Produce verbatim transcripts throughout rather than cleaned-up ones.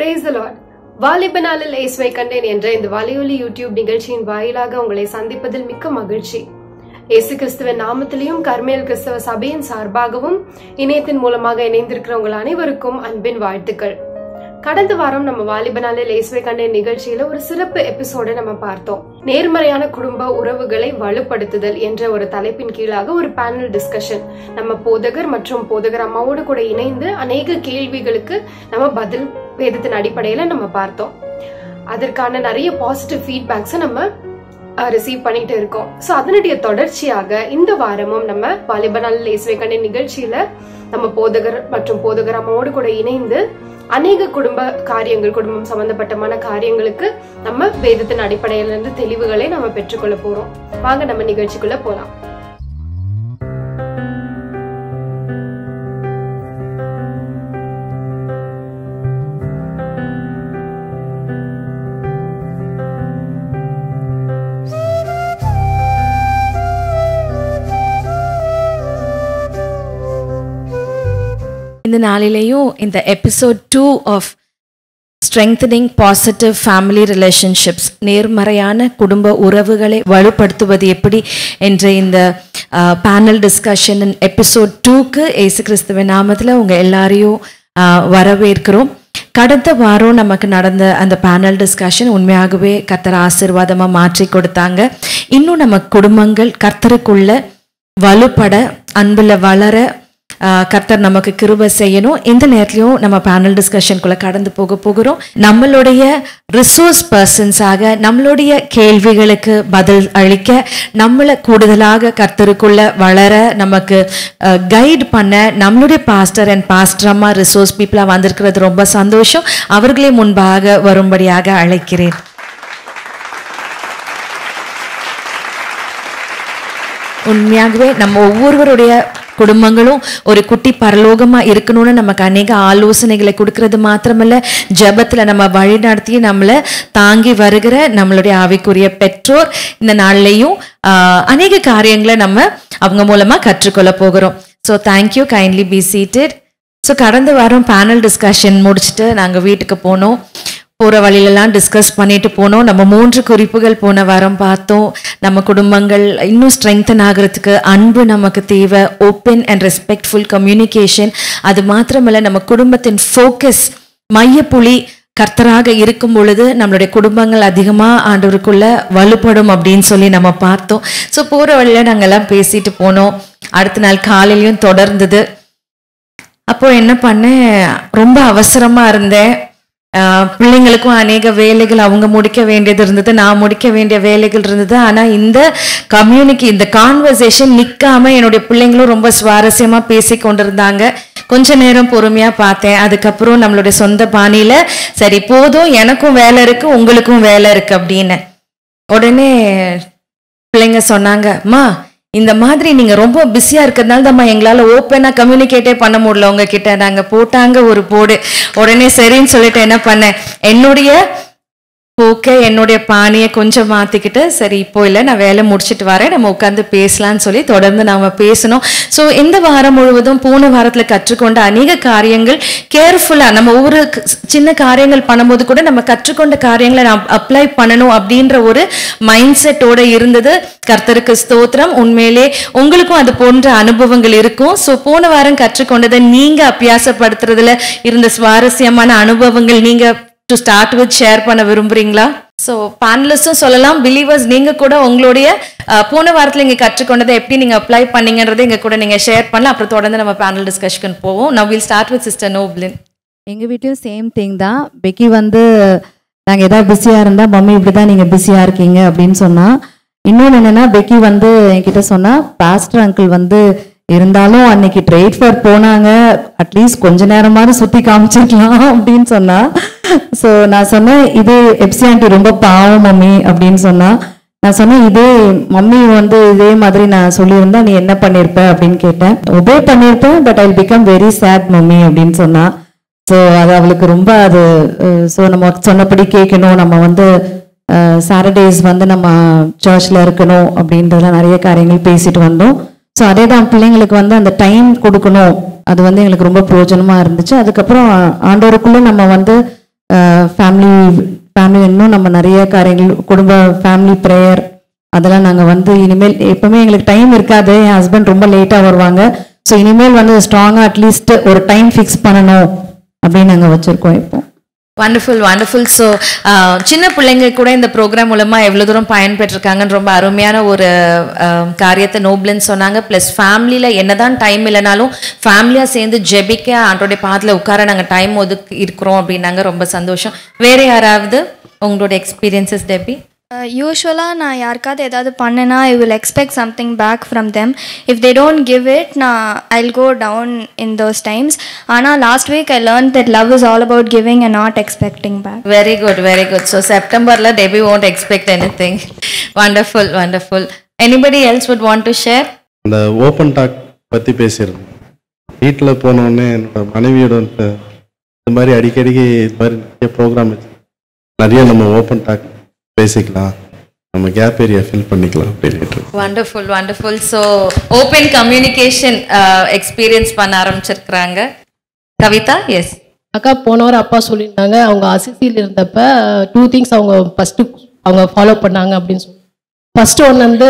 Praise the Lord. வாலிபனாலில் இயேசுவை கண்டேன் என்ற இந்த வலையொலி யூடியூப் நிகழ்ச்சியின் வாயிலாக உங்களை சந்திப்பதில் மிக்க மகிழ்ச்சி. இயேசு கிறிஸ்துவின் நாமத்திலையும் கர்மேல் கிறிஸ்தவ சபையின் சார்பாகவும் இணையத்தின் மூலமாக இணைந்திருக்கிற உங்கள் அனைவருக்கும் அன்பின் வாழ்த்துக்கள். கடந்த வாரம் நம்ம வாலிபனாலில் இயேசுவை கண்டேன் நிகழ்ச்சியில ஒரு சிறப்பு எபிசோட நம்ம பார்த்தோம். நேர்மறையான குடும்ப உறவுகளை வலுப்படுத்துதல் என்ற ஒரு தலைப்பின் கீழாக ஒரு பேனல் டிஸ்கஷன் நம்ம போதகர் மற்றும் போதகர் அம்மாவோடு கூட இணைந்து அநேக கேள்விகளுக்கு நம்ம பதில் வேதத்தின் அடிப்படையில நம்ம பார்த்தோம். அதற்கான நிறைய பாசிட்டிவ் ஃபீட்பேக்ஸை நம்ம ரிசீவ் பண்ணிட்டு இருக்கோம். சோ அதனுடைய தொடர்ச்சியாக இந்த வாரமும் நம்ம வாலிபனாலில் இயேசுவை கண்டேன் நிகழ்ச்சியில நம்ம போதகர் மற்றும் போதகர் அம்மாவோடு கூட இணைந்து அநேக குடும்ப காரியங்கள், குடும்பம் சம்பந்தப்பட்டமான காரியங்களுக்கு நம்ம வேதத்தின் அடிப்படையில இருந்து தெளிவுகளை நம்ம பெற்றுக்கொள்ள போறோம். வாங்க நம்ம நிகழ்ச்சிக்குள்ள போலாம். இந்த நாளிலேயும் இந்த episode two of strengthening positive family relationships, நேர்மறையான குடும்ப உறவுகளை வலுப்படுத்துவது எப்படி என்ற இந்த பேனல் டிஸ்கஷன் எபிசோட் டூக்கு இயேசு கிறிஸ்துவின் நாமத்தில் உங்கள் எல்லாரையும் வரவேற்கிறோம். கடந்த வாரம் நமக்கு நடந்த அந்த பேனல் டிஸ்கஷன் உண்மையாகவே கர்த்தர் ஆசீர்வாதமாக மாற்றி கொடுத்தாங்க. இன்னும் நம்ம குடும்பங்கள் கர்த்தருக்குள்ள வலுப்பட, அன்பில் வளர கர்த்தர் நமக்கு கிருபை செய்யணும். இந்த நேரத்திலையும் நம்ம பேனல் டிஸ்கஷனுக்குள்ள கடந்து போக போகிறோம். நம்மளுடைய ரிசோர்ஸ் பர்சன்ஸாக நம்மளுடைய கேள்விகளுக்கு பதில் அளிக்க, நம்மளை கூடுதலாக கர்த்தருக்குள்ள வளர நமக்கு கைட் பண்ண நம்மளுடைய பாஸ்டர் அண்ட் பாஸ்டர் அம்மா ரிசோர்ஸ் பீப்புளாக வந்திருக்கிறது ரொம்ப சந்தோஷம். அவர்களே முன்பாக வரும்படியாக அழைக்கிறேன். உண்மையாகவே நம்ம ஒவ்வொருவருடைய குடும்பங்களும் ஒரு குட்டி பரலோகமா இருக்கணும்னு நமக்கு அநேக ஆலோசனைகளை கொடுக்கறது மாத்திரமல்ல, ஜெபத்துல நம்ம வழி நடத்தி நம்மளை தாங்கி வருகிற நம்மளுடைய ஆவிக்குரிய பெற்றோர் இந்த நாள்லையும் ஆஹ் அநேக காரியங்களை நம்ம அவங்க மூலமா கற்றுக்கொள்ள போகிறோம். So thank you, kindly be seated. So கடந்த வாரம் பேனல் டிஸ்கஷன் முடிச்சுட்டு நாங்கள் வீட்டுக்கு போனோம். போகிற வழியிலலாம் டிஸ்கஸ் பண்ணிட்டு போனோம். நம்ம மூன்று குறிப்புகள் போன வாரம் பார்த்தோம். நம்ம குடும்பங்கள் இன்னும் ஸ்ட்ரெங்தன் ஆகிறதுக்கு அன்பு நமக்கு தேவை, ஓப்பன் அண்ட் ரெஸ்பெக்ட்ஃபுல் கம்யூனிகேஷன். அது மாத்திரமல்ல, நம்ம குடும்பத்தின் ஃபோக்கஸ், மையப்புள்ளி கர்த்தராக இருக்கும் பொழுது நம்மளுடைய குடும்பங்கள் அதிகமாக ஆண்டவருக்குள்ள வலுப்படும் அப்படின்னு சொல்லி நம்ம பார்த்தோம். ஸோ போகிற வழியில் நாங்கள் எல்லாம் பேசிட்டு போனோம். அடுத்த நாள் காலையிலையும் தொடர்ந்தது. அப்போ என்ன பண்ணேன், ரொம்ப அவசரமாக இருந்தேன். பிள்ளைங்களுக்கும் அநேக வேலைகள் அவங்க முடிக்க வேண்டியது இருந்தது, நான் முடிக்க வேண்டிய வேலைகள் இருந்தது. ஆனால் இந்த கம்யூனிகே இந்த கான்வர்சேஷன் நிற்காம என்னுடைய பிள்ளைங்களும் ரொம்ப சுவாரஸ்யமாக பேசி கொண்டிருந்தாங்க. கொஞ்ச நேரம் பொறுமையாக பார்த்தேன். அதுக்கப்புறம் நம்மளுடைய சொந்த பாணியில், சரி போதும், எனக்கும் வேலை இருக்கு, உங்களுக்கும் வேலை இருக்கு அப்படின்னு உடனே பிள்ளைங்க சொன்னாங்க, அம்மா இந்த மாதிரி நீங்க ரொம்ப பிஸியா இருக்கிறதுனால தான் எங்களால ஓப்பனா கம்யூனிகேட்டே பண்ண முடியல உங்ககிட்ட. நாங்க போட்டாங்க ஒரு போடு. உடனே சரின்னு சொல்லிட்டு என்ன பண்ணேன், என்னுடைய போக்க என்னுடைய பாணியை கொஞ்சம் மாத்திக்கிட்டு, சரி இப்போ இல்லை, நான் வேலை முடிச்சுட்டு வரேன், நம்ம உட்காந்து பேசலான்னு சொல்லி தொடர்ந்து நாம பேசணும். ஸோ இந்த வாரம் முழுவதும் போன வாரத்துல கற்றுக்கொண்ட அநேக காரியங்கள் கேர்ஃபுல்லா, நம்ம ஒவ்வொரு சின்ன காரியங்கள் பண்ணும்போது கூட நம்ம கற்றுக்கொண்ட காரியங்களை நாம் அப்ளை பண்ணணும் அப்படின்ற ஒரு மைண்ட் செட்டோட இருந்தது. கர்த்தருக்கு ஸ்தோத்திரம். உண்மையிலே உங்களுக்கும் அது போன்ற அனுபவங்கள் இருக்கும். ஸோ போன வாரம் கற்றுக்கொண்டதை நீங்க அபியாசப்படுத்துறதுல இருந்த சுவாரஸ்யமான அனுபவங்கள் நீங்க டு ஸ்டார்ட் வித் ஷேர் பண்ண விரும்புறீங்களா? ஸோ பேனலிஸ்டும் சொல்லலாம், பிலீவர்ஸ் நீங்க கூட உங்களுடைய போன வாரத்தில் நீங்க கற்றுக்கொண்டதை எப்படி நீங்க அப்ளை பண்ணீங்கன்றதை எங்க கூட நீங்க ஷேர் பண்ணலாம். அப்புறம் தொடர்ந்து நம்ம பேனல் டிஸ்கஷன் போவோம். Now will start with sister Noblin. எங்கள் வீட்டையும் சேம் திங் தான். பெக்கி வந்து நாங்கள் எதாவது பிஸியாக இருந்தால், மம்மி இப்படி தான் நீங்கள் பிஸியாக இருக்கீங்க அப்படின்னு சொன்னால். இன்னொன்று என்னென்னா, பெக்கி வந்து என்கிட்ட சொன்னால், பாஸ்டர் அங்கிள் வந்து இருந்தாலும் அன்னைக்கு ட்ரேட் ஃபேர் போனாங்க, அட்லீஸ்ட் கொஞ்ச நேரமாவது சுற்றி காமிச்சிருக்கலாம் அப்படின்னு சொன்னா. ஸோ நான் சொன்னேன், இது எப்சி ஆண்டி ரொம்ப பாவம் மம்மி அப்படின்னு சொன்னா. நான் சொன்னேன், இதே மம்மி வந்து இதே மாதிரி நான் சொல்லியிருந்தா நீ என்ன பண்ணியிருப்ப அப்படின்னு கேட்டேன். ஒபே பண்ணியிருப்பேன், but I will become very sad mummy அப்படின்னு சொன்னா. ஸோ அது அவளுக்கு ரொம்ப அது ஸோ நம்ம சொன்னபடி கேட்கணும், நம்ம வந்து சாட்டர்டேஸ் வந்து நம்ம சர்ச்சில் இருக்கணும் அப்படின்றதுலாம் நிறைய காரியங்கள் பேசிட்டு வந்தோம். ஸோ அதே தான் பிள்ளைங்களுக்கு வந்து அந்த டைம் கொடுக்கணும், அது வந்து எங்களுக்கு ரொம்ப பிரயோஜனமாக இருந்துச்சு. அதுக்கப்புறம் ஆண்டவருக்குள்ளே நம்ம வந்து ஃபேமிலி ஃபேமிலி இன்னும் நம்ம நிறைய காரியங்கள் குடும்ப ஃபேமிலி ப்ரேயர் அதெல்லாம் நாங்கள் வந்து இனிமேல் எப்பவுமே எங்களுக்கு டைம் இருக்காது. என் ஹஸ்பண்ட் ரொம்ப லேட்டாக வருவாங்க. ஸோ இனிமேல் வந்து ஸ்ட்ராங்காக அட்லீஸ்ட் ஒரு டைம் ஃபிக்ஸ் பண்ணணும் அப்படின்னு நாங்கள் வச்சுருக்கோம் இப்போ. Wonderful wonderful. ஸோ சின்ன பிள்ளைங்க கூட இந்த ப்ரோக்ராம் மூலமாக எவ்வளோ தூரம் பயன்பெற்றிருக்காங்கன்னு ரொம்ப அருமையான ஒரு காரியத்தை நோப்லன்னு சொன்னாங்க. ப்ளஸ் ஃபேமிலியில் என்னதான் டைம் இல்லைனாலும் ஃபேமிலியாக சேர்ந்து ஜெபிக்க ஆண்டோடைய பாதத்தில் உட்கார நாங்கள் டைம் ஒதுக்கி இருக்கிறோம் அப்படின்னாங்க. ரொம்ப சந்தோஷம். வேறு யாராவது உங்களோட எக்ஸ்பீரியன்சஸ் டெபி? யூஸ்வலாக நான் யாருக்காவது ஏதாவது பண்ணேன்னா I will expect something back from them. If they don't give it நான் I will go down in those times. ஆனால் last week I learn that love is all about giving and not expecting back. Very good very good. So செப்டம்பரில் Debbie won't expect anything. wonderful wonderful. anybody else would want to share? இந்த open talk பற்றி பேசியிருந்தேன். வீட்டில் போனோடனே என்னோட மனைவியோட இந்த மாதிரி அடிக்கடிக்கு இது மாதிரி நிறைய ப்ரோக்ராம் வச்சு நிறைய நம்ம ஓப்பன் டாக் பேசிக்கலாம், நம்ம கேப் ஏரியா ஃபில் பண்ணிக்கலாம் அப்படின்ட்டு. Wonderful wonderful. So open communication experience பண்ண ஆரம்பிச்சிருக்கிறாங்க. கவிதா? எஸ் அக்கா, போன வாரம் அப்பா சொல்லியிருந்தாங்க அவங்க அசிசியில் இருந்தப்ப டூ திங்ஸ் அவங்க ஃபஸ்ட்டு அவங்க ஃபாலோ பண்ணாங்க அப்படின்னு சொல்லி. ஃபர்ஸ்ட் ஒன்று வந்து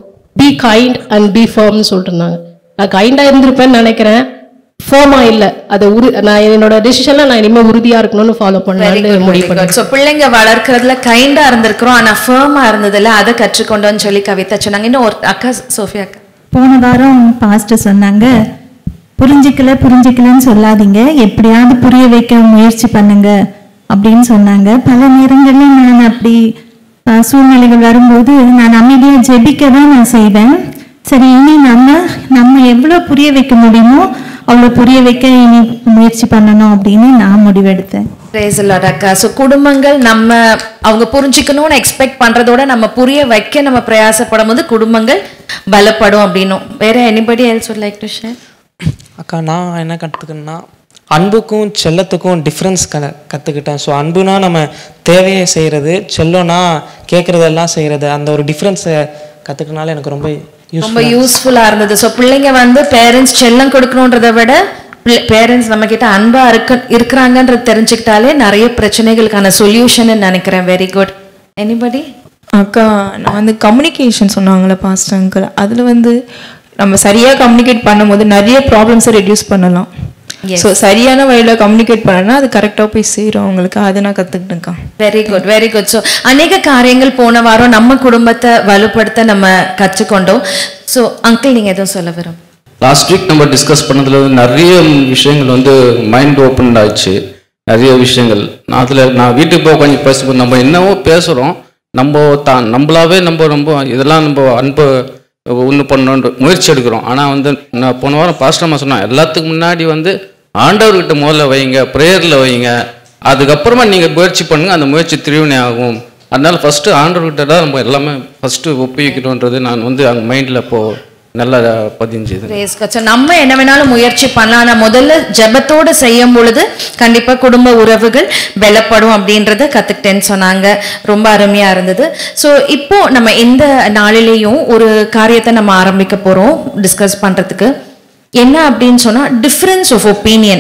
பி கைண்ட் அண்ட் பி ஃபர்ம்னு சொல்லிட்டு இருந்தாங்க. நான் கைண்டாக இருந்திருப்பேன்னு நினைக்கிறேன், ஃபோமா இல்லை. அதை உரு நான் என்னோட டெசிஷன்ல நான் இனிமேல் உறுதியாக இருக்கணும்னு ஃபாலோ பண்ணலாம்னு முடிவு பண்ணேன். ஸோ பிள்ளைங்க வளர்க்கறதுல கைண்டாக இருந்திருக்கிறோம், ஆனால் ஃபர்மாக இருந்ததில்ல, அதை கற்றுக்கொண்டோன்னு சொல்லி கவிதா சொன்னாங்க. இன்னும் ஒரு அக்கா சோஃபியா அக்கா போன வாரம் பாஸ்டர் சொன்னாங்க, புரிஞ்சிக்கல புரிஞ்சிக்கலன்னு சொல்லாதீங்க, எப்படியாவது புரிய வைக்க முயற்சி பண்ணுங்க அப்படின்னு சொன்னாங்க. பல நேரங்களில் நான் அப்படி சூழ்நிலைகள் வரும்போது நான் அமைதியாக ஜெபிக்க தான் நான் செய்வேன். சரி, இனி நம்ம நம்ம எவ்வளோ புரிய வைக்க முடியுமோ அவ்வளோ புரிய வைக்க இனி முயற்சி பண்ணணும் அப்படின்னு நான் முடிவெடுத்தேன். அக்கா, ஸோ குடும்பங்கள் நம்ம அவங்க புரிஞ்சுக்கணும்னு எக்ஸ்பெக்ட் பண்றதோட நம்ம புரிய வைக்க நம்ம பிரயாசப்படும் போது குடும்பங்கள் பலப்படும் அப்படின்னும். வேற anybody else would like to share? அக்கா, நான் என்ன கற்றுக்கணுன்னா அன்புக்கும் செல்லத்துக்கும் டிஃப்ரென்ஸ் க கற்றுக்கிட்டேன். ஸோ அன்புனா நம்ம தேவையை செய்கிறது, செல்லோன்னா கேட்குறதெல்லாம் செய்கிறது. அந்த ஒரு டிஃப்ரென்ஸை கற்றுக்கனால எனக்கு ரொம்ப ரொம்ப யூஸ்ஃபுல்லாக இருந்தது. ஸோ பிள்ளைங்க வந்து பேரண்ட்ஸ் செல்லம் கொடுக்கணுன்றதை விட பேரண்ட்ஸ் நம்ம கிட்ட அன்பா இருக்க இருக்கிறாங்கன்றது தெரிஞ்சுக்கிட்டாலே நிறைய பிரச்சனைகளுக்கான சொல்யூஷன் நினைக்கிறேன். Very good. எனிபடி? அக்கா, நான் வந்து கம்யூனிகேஷன் சொன்னாங்களே பாஸ்டர் அங்கிள், அதில் வந்து நம்ம சரியாக கம்யூனிகேட் பண்ணும்போது நிறைய ப்ராப்ளம்ஸை ரெடியூஸ் பண்ணலாம். ஸோ சரியான வழியில் கம்யூனிகேட் பண்ணனா அது கரெக்டாக போய் சேரும் அவங்களுக்கு. அதை நான் கற்றுக்கிட்டேன்க்கா. Very good very good. So அநேக காரியங்கள் போன வாரம் நம்ம குடும்பத்தை வலுப்படுத்த நம்ம கற்றுக்கொண்டோம். ஸோ அங்கிள், நீங்கள் எதுவும் சொல்ல வரும்? லாஸ்ட் வீக் நம்ம டிஸ்கஸ் பண்ணதில் நிறைய விஷயங்கள் வந்து மைண்ட் ஓப்பன் ஆயிடுச்சு. நிறைய விஷயங்கள் நான் அதில் நான் வீட்டுக்கு போய் கொஞ்சம் பேசும்போது நம்ம என்னவோ பேசுகிறோம், நம்ம தான் நம்மளாவே நம்ம ரொம்ப இதெல்லாம் நம்ம அன்பு ஒன்று பண்ணணுன்ற முயற்சி எடுக்கிறோம். ஆனால் வந்து நான் போன வாரம் பாஸ்டர்மா சொன்னேன், எல்லாத்துக்கு முன்னாடி வந்து ஆண்டவர்கிட்ட முதல்ல வைங்க, ப்ரேயரில் வைங்க, அதுக்கப்புறமா நீங்கள் முயற்சி பண்ணுங்கள், அந்த முயற்சி திருவினை ஆகும். அதனால ஃபஸ்ட்டு ஆண்டவர்கிட்ட தான் நம்ம எல்லாமே ஃபஸ்ட்டு ஒப்புவிக்கணுன்றது நான் வந்து அங்கே மைண்டில் இப்போது நல்லா பதிஞ்சுது. நம்ம என்ன வேணாலும் முயற்சி பண்ணலாம், ஆனால் முதல்ல ஜெபத்தோடு செய்யும் பொழுது கண்டிப்பா குடும்ப உறவுகள் பலப்படும் அப்படின்றத கத்துக்கிட்டேன்னு சொன்னாங்க. ரொம்ப அருமையா இருந்தது. ஸோ இப்போ நம்ம இந்த நாளிலேயும் ஒரு காரியத்தை நம்ம ஆரம்பிக்க போறோம் டிஸ்கஸ் பண்றதுக்கு. என்ன அப்படின்னு சொன்னா டிஃபரன்ஸ் ஆஃப் ஒப்பீனியன்.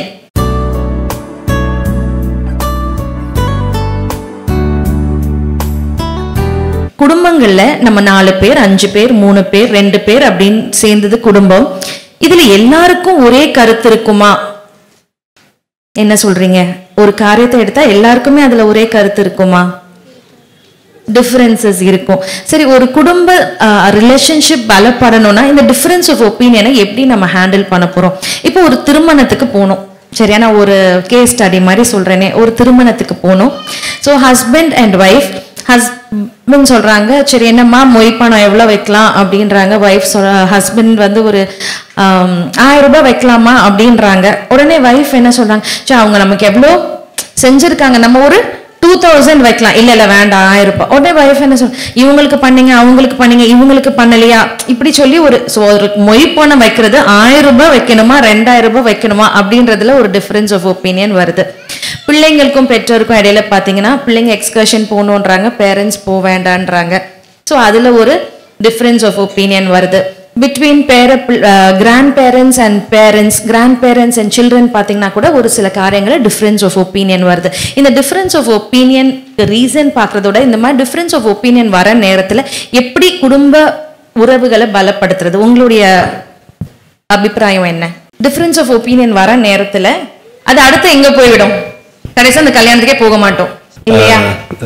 குடும்பங்கள்ல நம்ம நாலு பேர், அஞ்சு பேர், மூணு பேர், ரெண்டு பேர் அப்படின்னு சேர்ந்தது குடும்பம். இதுல எல்லாருக்கும் ஒரே கருத்து இருக்குமா? என்ன சொல்றீங்க? ஒரு காரியத்தை எடுத்தா எல்லாருக்குமே அதுல ஒரே கருத்து இருக்குமா? டிஃபரன்சஸ் இருக்கும். சரி, ஒரு குடும்ப ரிலேஷன்ஷிப் பலப்படணும்னா இந்த டிஃபரன்ஸ் ஆஃப் ஒப்பீனியனை எப்படி நம்ம ஹேண்டில் பண்ண போறோம்? இப்போ ஒரு திருமணத்துக்கு போகணும், சரியா? நான் ஒரு கேஸ் ஸ்டடி மாதிரி சொல்றேனே. ஒரு திருமணத்துக்கு போகணும். So husband and wife, husband சொல்றாங்க, சரி என்னம்மா மொய் பணம் எவ்வளோ வைக்கலாம் அப்படின்றாங்க. ஒய்ஃப் சொல் ஹஸ்பண்ட் வந்து ஒரு ஆயிரம் ரூபாய் வைக்கலாமா அப்படின்றாங்க. உடனே ஒய்ஃப் என்ன சொல்றாங்க, சரி அவங்க நமக்கு எவ்வளோ செஞ்சிருக்காங்க, நம்ம ஒரு டூ தௌசண்ட் வைக்கலாம். இல்ல இல்ல வேண்டாம், ஆயிரம் ரூபாய். உடனே ஒய்ஃப் என்ன சொல்ற, இவங்களுக்கு பண்ணீங்க, அவங்களுக்கு பண்ணீங்க, இவங்களுக்கு பண்ணலையா, இப்படி சொல்லி ஒரு ஒரு மொய் பணம் வைக்கிறது ஆயிரம் ரூபாய் வைக்கணுமா ரெண்டாயிரம் ரூபாய் வைக்கணுமா அப்படின்றதுல ஒரு டிஃபரன்ஸ் ஆஃப் ஒப்பீனியன் வருது. பிள்ளைங்களுக்கும் பெற்றோருக்கும் இடையில பாத்தீங்கன்னா பிள்ளைங்க எக்ஸ்கர்ஷன் போகணுன்றாங்க, பேரண்ட்ஸ் போக வேண்டான்றாங்க. ஸோ அதுல ஒரு டிஃபரன்ஸ் ஆஃப் ஒப்பீனியன் வருது. பிட்வீன் பேர grandparents and parents grandparents and children பார்த்தீங்கன்னா கூட ஒரு சில காரியங்களில் டிஃப்ரென்ஸ் ஆஃப் ஒப்பீனியன் வருது. இந்த டிஃப்ரென்ஸ் ஆஃப் ஒப்பீனியன் ரீசன் பார்க்கறதோட இந்த மாதிரி டிஃப்ரென்ஸ் ஆஃப் ஒப்பீனியன் வர நேரத்தில் எப்படி குடும்ப உறவுகளை பலப்படுத்துறது, உங்களுடைய அபிப்பிராயம் என்ன? டிஃப்ரென்ஸ் ஆஃப் ஒப்பீனியன் வர நேரத்தில் அது அடுத்து எங்கே போய்விடும், கடைசியாக அந்த கல்யாணத்துக்கே போக மாட்டோம் இல்லையா?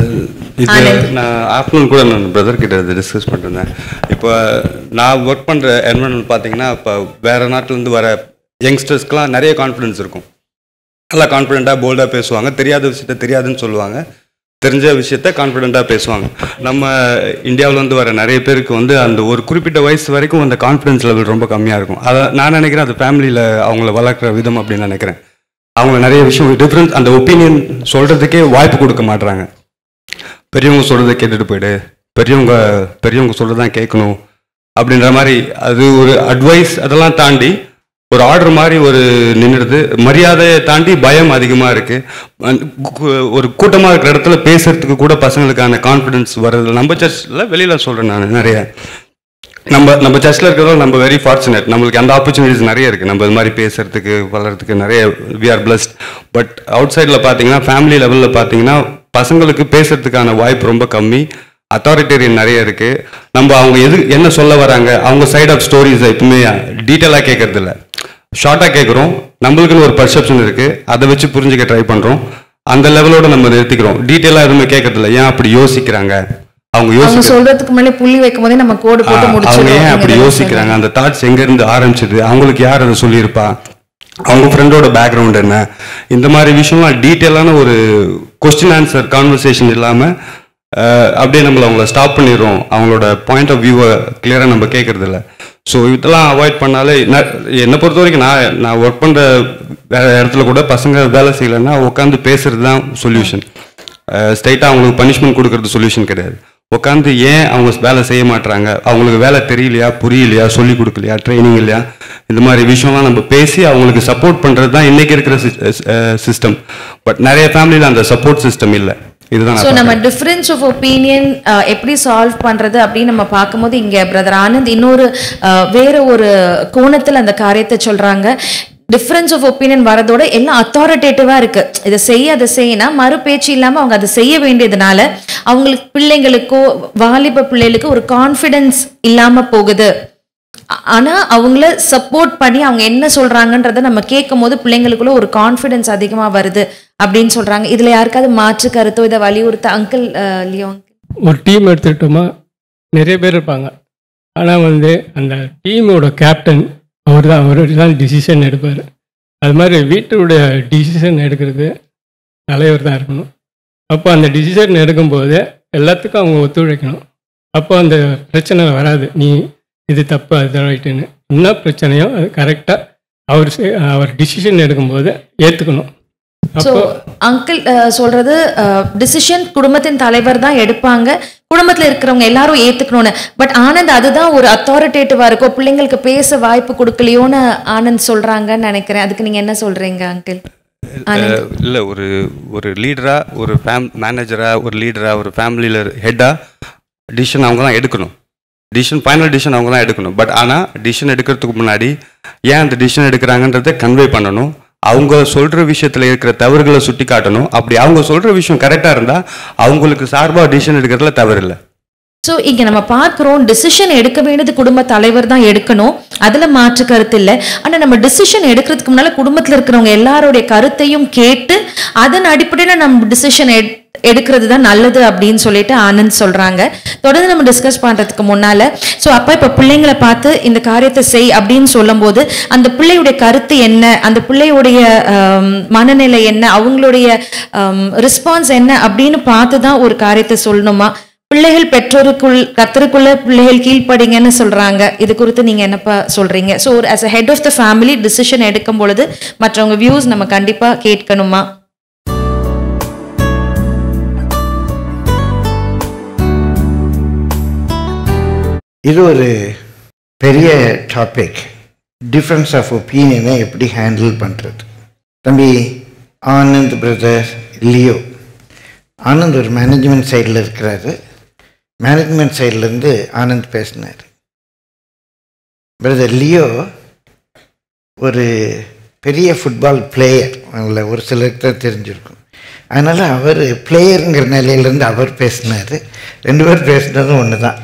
இது நான் ஆஃப்டர்நூன் கூட நான் பிரதர் கிட்ட இதை டிஸ்கஸ் பண்ணிருந்தேன். இப்போ நான் ஒர்க் பண்ணுற என்வரன்மெண்ட் பார்த்தீங்கன்னா இப்போ வேறு நாட்டிலேருந்து வர யங்ஸ்டர்ஸ்க்கெலாம் நிறைய கான்ஃபிடென்ஸ் இருக்கும். நல்லா கான்ஃபிடென்ட்டாக போல்டாக பேசுவாங்க, தெரியாத விஷயத்த தெரியாதுன்னு சொல்லுவாங்க, தெரிஞ்ச விஷயத்த கான்ஃபிடென்ட்டாக பேசுவாங்க. நம்ம இந்தியாவிலேருந்து வர நிறைய பேருக்கு வந்து அந்த ஒரு குறிப்பிட்ட வயசு வரைக்கும் அந்த கான்ஃபிடென்ஸ் லெவல் ரொம்ப கம்மியாக இருக்கும். அதை நான் நினைக்கிறேன் அது ஃபேமிலியில் அவங்கள வளர்க்குற விதம் அப்படின்னு நினைக்கிறேன். அவங்க நிறைய விஷயம் டிஃப்ரென்ஸ் அந்த ஒப்பீனியன் சொல்கிறதுக்கே வாய்ப்பு கொடுக்க மாட்டுறாங்க. பெரியவங்க சொல்கிறத கேட்டுட்டு போயிடு, பெரியவங்க பெரியவங்க சொல்கிறதான் கேட்கணும் அப்படின்ற மாதிரி அது ஒரு அட்வைஸ் அதெல்லாம் தாண்டி ஒரு ஆர்டர் மாதிரி ஒரு நின்றுடுது. மரியாதையை தாண்டி பயம் அதிகமாக இருக்குது. ஒரு கூட்டமாக இருக்கிற இடத்துல பேசுறதுக்கு கூட பசங்களுக்கான கான்ஃபிடென்ஸ் வர்றது நம்ம சர்ச்சில் வெளியில் சொல்கிறேன் நான் நிறைய. நம்ம நம்ம சர்ச்சில் இருக்கிறதோ நம்ம வெரி ஃபார்ச்சுனேட், நம்மளுக்கு அந்த ஆப்பர்ச்சுனிட்டிஸ் நிறைய இருக்குது. நம்ம இது மாதிரி பேசுறதுக்கு வளர்கிறதுக்கு நிறைய we are blessed. But out சைடில் பார்த்தீங்கன்னா ஃபேமிலி லெவலில் பார்த்தீங்கன்னா பசங்களுக்கு பேசுறதுக்கான வாய்ப்பு ரொம்ப கம்மி, அத்தாரிட்டேரியன் நிறைய இருக்குது. நம்ம அவங்க எது என்ன சொல்ல வராங்க அவங்க சைட் ஆஃப் ஸ்டோரிஸை எப்பவுமே டீட்டெயிலாக கேட்கறதில்ல, ஷார்ட்டாக கேட்குறோம். நம்மளுக்குன்னு ஒரு பர்செப்ஷன் இருக்குது, அதை வச்சு புரிஞ்சுக்க ட்ரை பண்ணுறோம். அந்த லெவலோட நம்ம நிறுத்திக்கிறோம், டீட்டெயிலாக எதுவுமே கேட்கறதில்ல. ஏன் அப்படி யோசிக்கிறாங்க, அவங்க யோசிக்க சொல்றதுக்கு முன்னாடி புள்ளி வைக்கும் போதே நம்ம கோடு போட்டு முடிச்சிடுறோம். அவங்க ஏன் அப்படி யோசிக்கிறாங்க, அந்த தாட்ஸ் எங்கேருந்து ஆரம்பிச்சது, அவங்களுக்கு யார் அதை சொல்லியிருப்பா, அவங்க ஃப்ரெண்டோட பேக்ரவுண்ட் என்ன, இந்த மாதிரி விஷயம்லாம் டீட்டெயிலான ஒரு கொஸ்டின் ஆன்சர் கான்வர்சேஷன் இல்லாமல் அப்படியே நம்மளை அவங்கள ஸ்டாப் பண்ணிடுறோம். அவங்களோட பாயிண்ட் ஆஃப் வியூவை கிளியராக நம்ம கேட்கறது இல்லை. ஸோ இதெல்லாம் அவாய்ட் பண்ணாலே என்னை பொறுத்த வரைக்கும் நான் நான் ஒர்க் பண்ணுற இடத்துல கூட பசங்க வேலை செய்யலைன்னா உட்காந்து பேசுறது தான் சொல்யூஷன். ஸ்ட்ரைட்டாக அவங்களுக்கு பனிஷ்மெண்ட் கொடுக்கறது சொல்யூஷன் கிடையாது. உட்காந்து ஏன் அவங்க வேலை செய்ய மாட்டாங்க, அவங்களுக்கு வேலை தெரியலையா, புரியலையா, சொல்லி கொடுக்கலையா, ட்ரைனிங் இல்லையா, இந்த மாதிரி விஷயம்லாம் நம்ம பேசி அவங்களுக்கு சப்போர்ட் பண்ணுறது தான் இன்றைக்கி இருக்கிற சிஸ்டம். பட் நிறைய ஃபேமிலியில் அந்த சப்போர்ட் சிஸ்டம் இல்லை. இதுதான் ஸோ நம்ம டிஃப்ரென்ஸ் ஆஃப் ஒப்பீனியன் எப்படி சால்வ் பண்ணுறது அப்படின்னு நம்ம பார்க்கும்போது இங்கே பிரதர் ஆனந்த் இன்னொரு வேற ஒரு கோணத்தில் அந்த காரியத்தை சொல்கிறாங்க. டிஃப்ரென்ஸ் ஆஃப் ஒப்பீனியன் வரதோட எல்லாம் அத்தாரிட்டேட்டிவாக இருக்குது, இதை செய்ய அதை செய்யினா மறு பேச்சு இல்லாமல் அவங்க அதை செய்ய வேண்டியதுனால அவங்களுக்கு பிள்ளைங்களுக்கோ வாலிப பிள்ளைகளுக்கு ஒரு கான்ஃபிடென்ஸ் இல்லாமல் போகுது. ஆனால் அவங்கள சப்போர்ட் பண்ணி அவங்க என்ன சொல்கிறாங்கன்றதை நம்ம கேட்கும் போது பிள்ளைங்களுக்குள்ள ஒரு கான்ஃபிடென்ஸ் அதிகமாக வருது அப்படின்னு சொல்கிறாங்க. இதில் யாருக்காவது மாற்று கருத்தோ இதை வலியுறுத்த அங்கிள் லியோ? ஒரு டீம் எடுத்துக்கிட்டோமா நிறைய பேர் இருப்பாங்க, ஆனால் வந்து அந்த டீமோட கேப்டன் அவர் தான் அவர் தான் டிசிஷன் எடுப்பார். அது மாதிரி வீட்டுடைய டிசிஷன் எடுக்கிறது தலைவர் தான் இருக்கணும். அப்போ அந்த டிசிஷன் எடுக்கும்போது எல்லாத்துக்கும் அவங்க ஒத்துழைக்கணும். அப்போ அந்த பிரச்சனை வராது, நீ இது தப்பு அது ரைட்டுன்னு. என்ன பிரச்சனையோ அது கரெக்டாக அவர் அவர் டிசிஷன் எடுக்கும்போது ஏற்றுக்கணும். ஸோ அங்கிள் சொல்றது டிசிஷன் குடும்பத்தின் தலைவர் தான் எடுப்பாங்க, குடும்பத்தில் இருக்கிறவங்க எல்லாரும் ஏற்றுக்கணும்னு. பட் ஆனந்த் அதுதான் ஒரு அத்தாரிட்டேட்டிவாக இருக்கும், பிள்ளைங்களுக்கு பேச வாய்ப்பு கொடுக்கலையோன்னு ஆனந்த் சொல்கிறாங்கன்னு நினைக்கிறேன். அதுக்கு நீங்கள் என்ன சொல்கிறீங்க அங்கிள்? இல்லை, ஒரு ஒரு லீடராக, ஒரு ஃபேம் மேனேஜராக, ஒரு லீடராக, ஒரு ஃபேமிலியில் ஹெட்டாக டிசிஷன் அவங்க தான் எடுக்கணும். டிசிஷன் ஃபைனல் டிசிஷன் அவங்க தான் எடுக்கணும். பட் ஆனால் டிசிஷன் எடுக்கிறதுக்கு முன்னாடி ஏன் அந்த டிசிஷன் எடுக்கிறாங்கன்றதை கன்வே பண்ணணும். அவங்க சொல்கிற விஷயத்தில் இருக்கிற தவறுகளை சுட்டி காட்டணும். அப்படி அவங்க சொல்கிற விஷயம் கரெக்டாக இருந்தால் அவங்களுக்கு சார்பாக டிசிஷன் எடுக்கிறதுல தவறு இல்லை. ஸோ இங்கே நம்ம பார்க்குறோம், டிசிஷன் எடுக்க வேண்டியது குடும்ப தலைவர் தான் எடுக்கணும், அதில் மாற்று கருத்து இல்லை. ஆனால் நம்ம டிசிஷன் எடுக்கிறதுக்கு முன்னால் குடும்பத்தில் இருக்கிறவங்க எல்லாருடைய கருத்தையும் கேட்டு அதன் அடிப்படையில் நம்ம டிசிஷன் எடு எடுக்கிறது தான் நல்லது அப்படின்னு சொல்லிட்டு ஆனந்த் சொல்கிறாங்க. தொடர்ந்து நம்ம டிஸ்கஸ் பண்ணுறதுக்கு முன்னால் ஸோ அப்போ இப்போ பிள்ளைங்களை பார்த்து இந்த காரியத்தை செய் அப்படின்னு சொல்லும் போது அந்த பிள்ளையுடைய கருத்து என்ன, அந்த பிள்ளையுடைய மனநிலை என்ன, அவங்களுடைய ரெஸ்பான்ஸ் என்ன அப்படின்னு பார்த்து தான் ஒரு காரியத்தை சொல்லணுமா? பிள்ளைகள் பெற்றோருக்குள் கத்தருக்குள்ள பிள்ளைகள் கீழ்ப்படிங்கன்னு சொல்றாங்க. இது குறித்து நீங்க என்னப்பா சொல்றீங்க? So as a head of the family decision எடுக்கும் பொழுது மற்றவங்க வியூஸ் நம்ம கண்டிப்பா கேட்கணுமா? இது ஒரு பெரிய டாபிக், டிஃப்ரென்ஸ் ஆஃப் ஒப்பீனியனை எப்படி ஹேண்டில் பண்ணுறது. தம்பி ஆனந்த் பிரதர் லியோ, ஆனந்த் ஒரு மேனேஜ்மெண்ட் சைடில் இருக்கிறாரு. மேனேஜ்மெண்ட் சைட்லேருந்து ஆனந்த் பேசினார். பிரதர் லியோ ஒரு பெரிய ஃபுட்பால் பிளேயர், அதில் ஒரு சிலருக்கு தான் தெரிஞ்சிருக்கும். அதனால் அவர் பிளேயருங்கிற நிலையிலேருந்து அவர் பேசினார். ரெண்டு பேர் பேசினதும் ஒன்று தான்.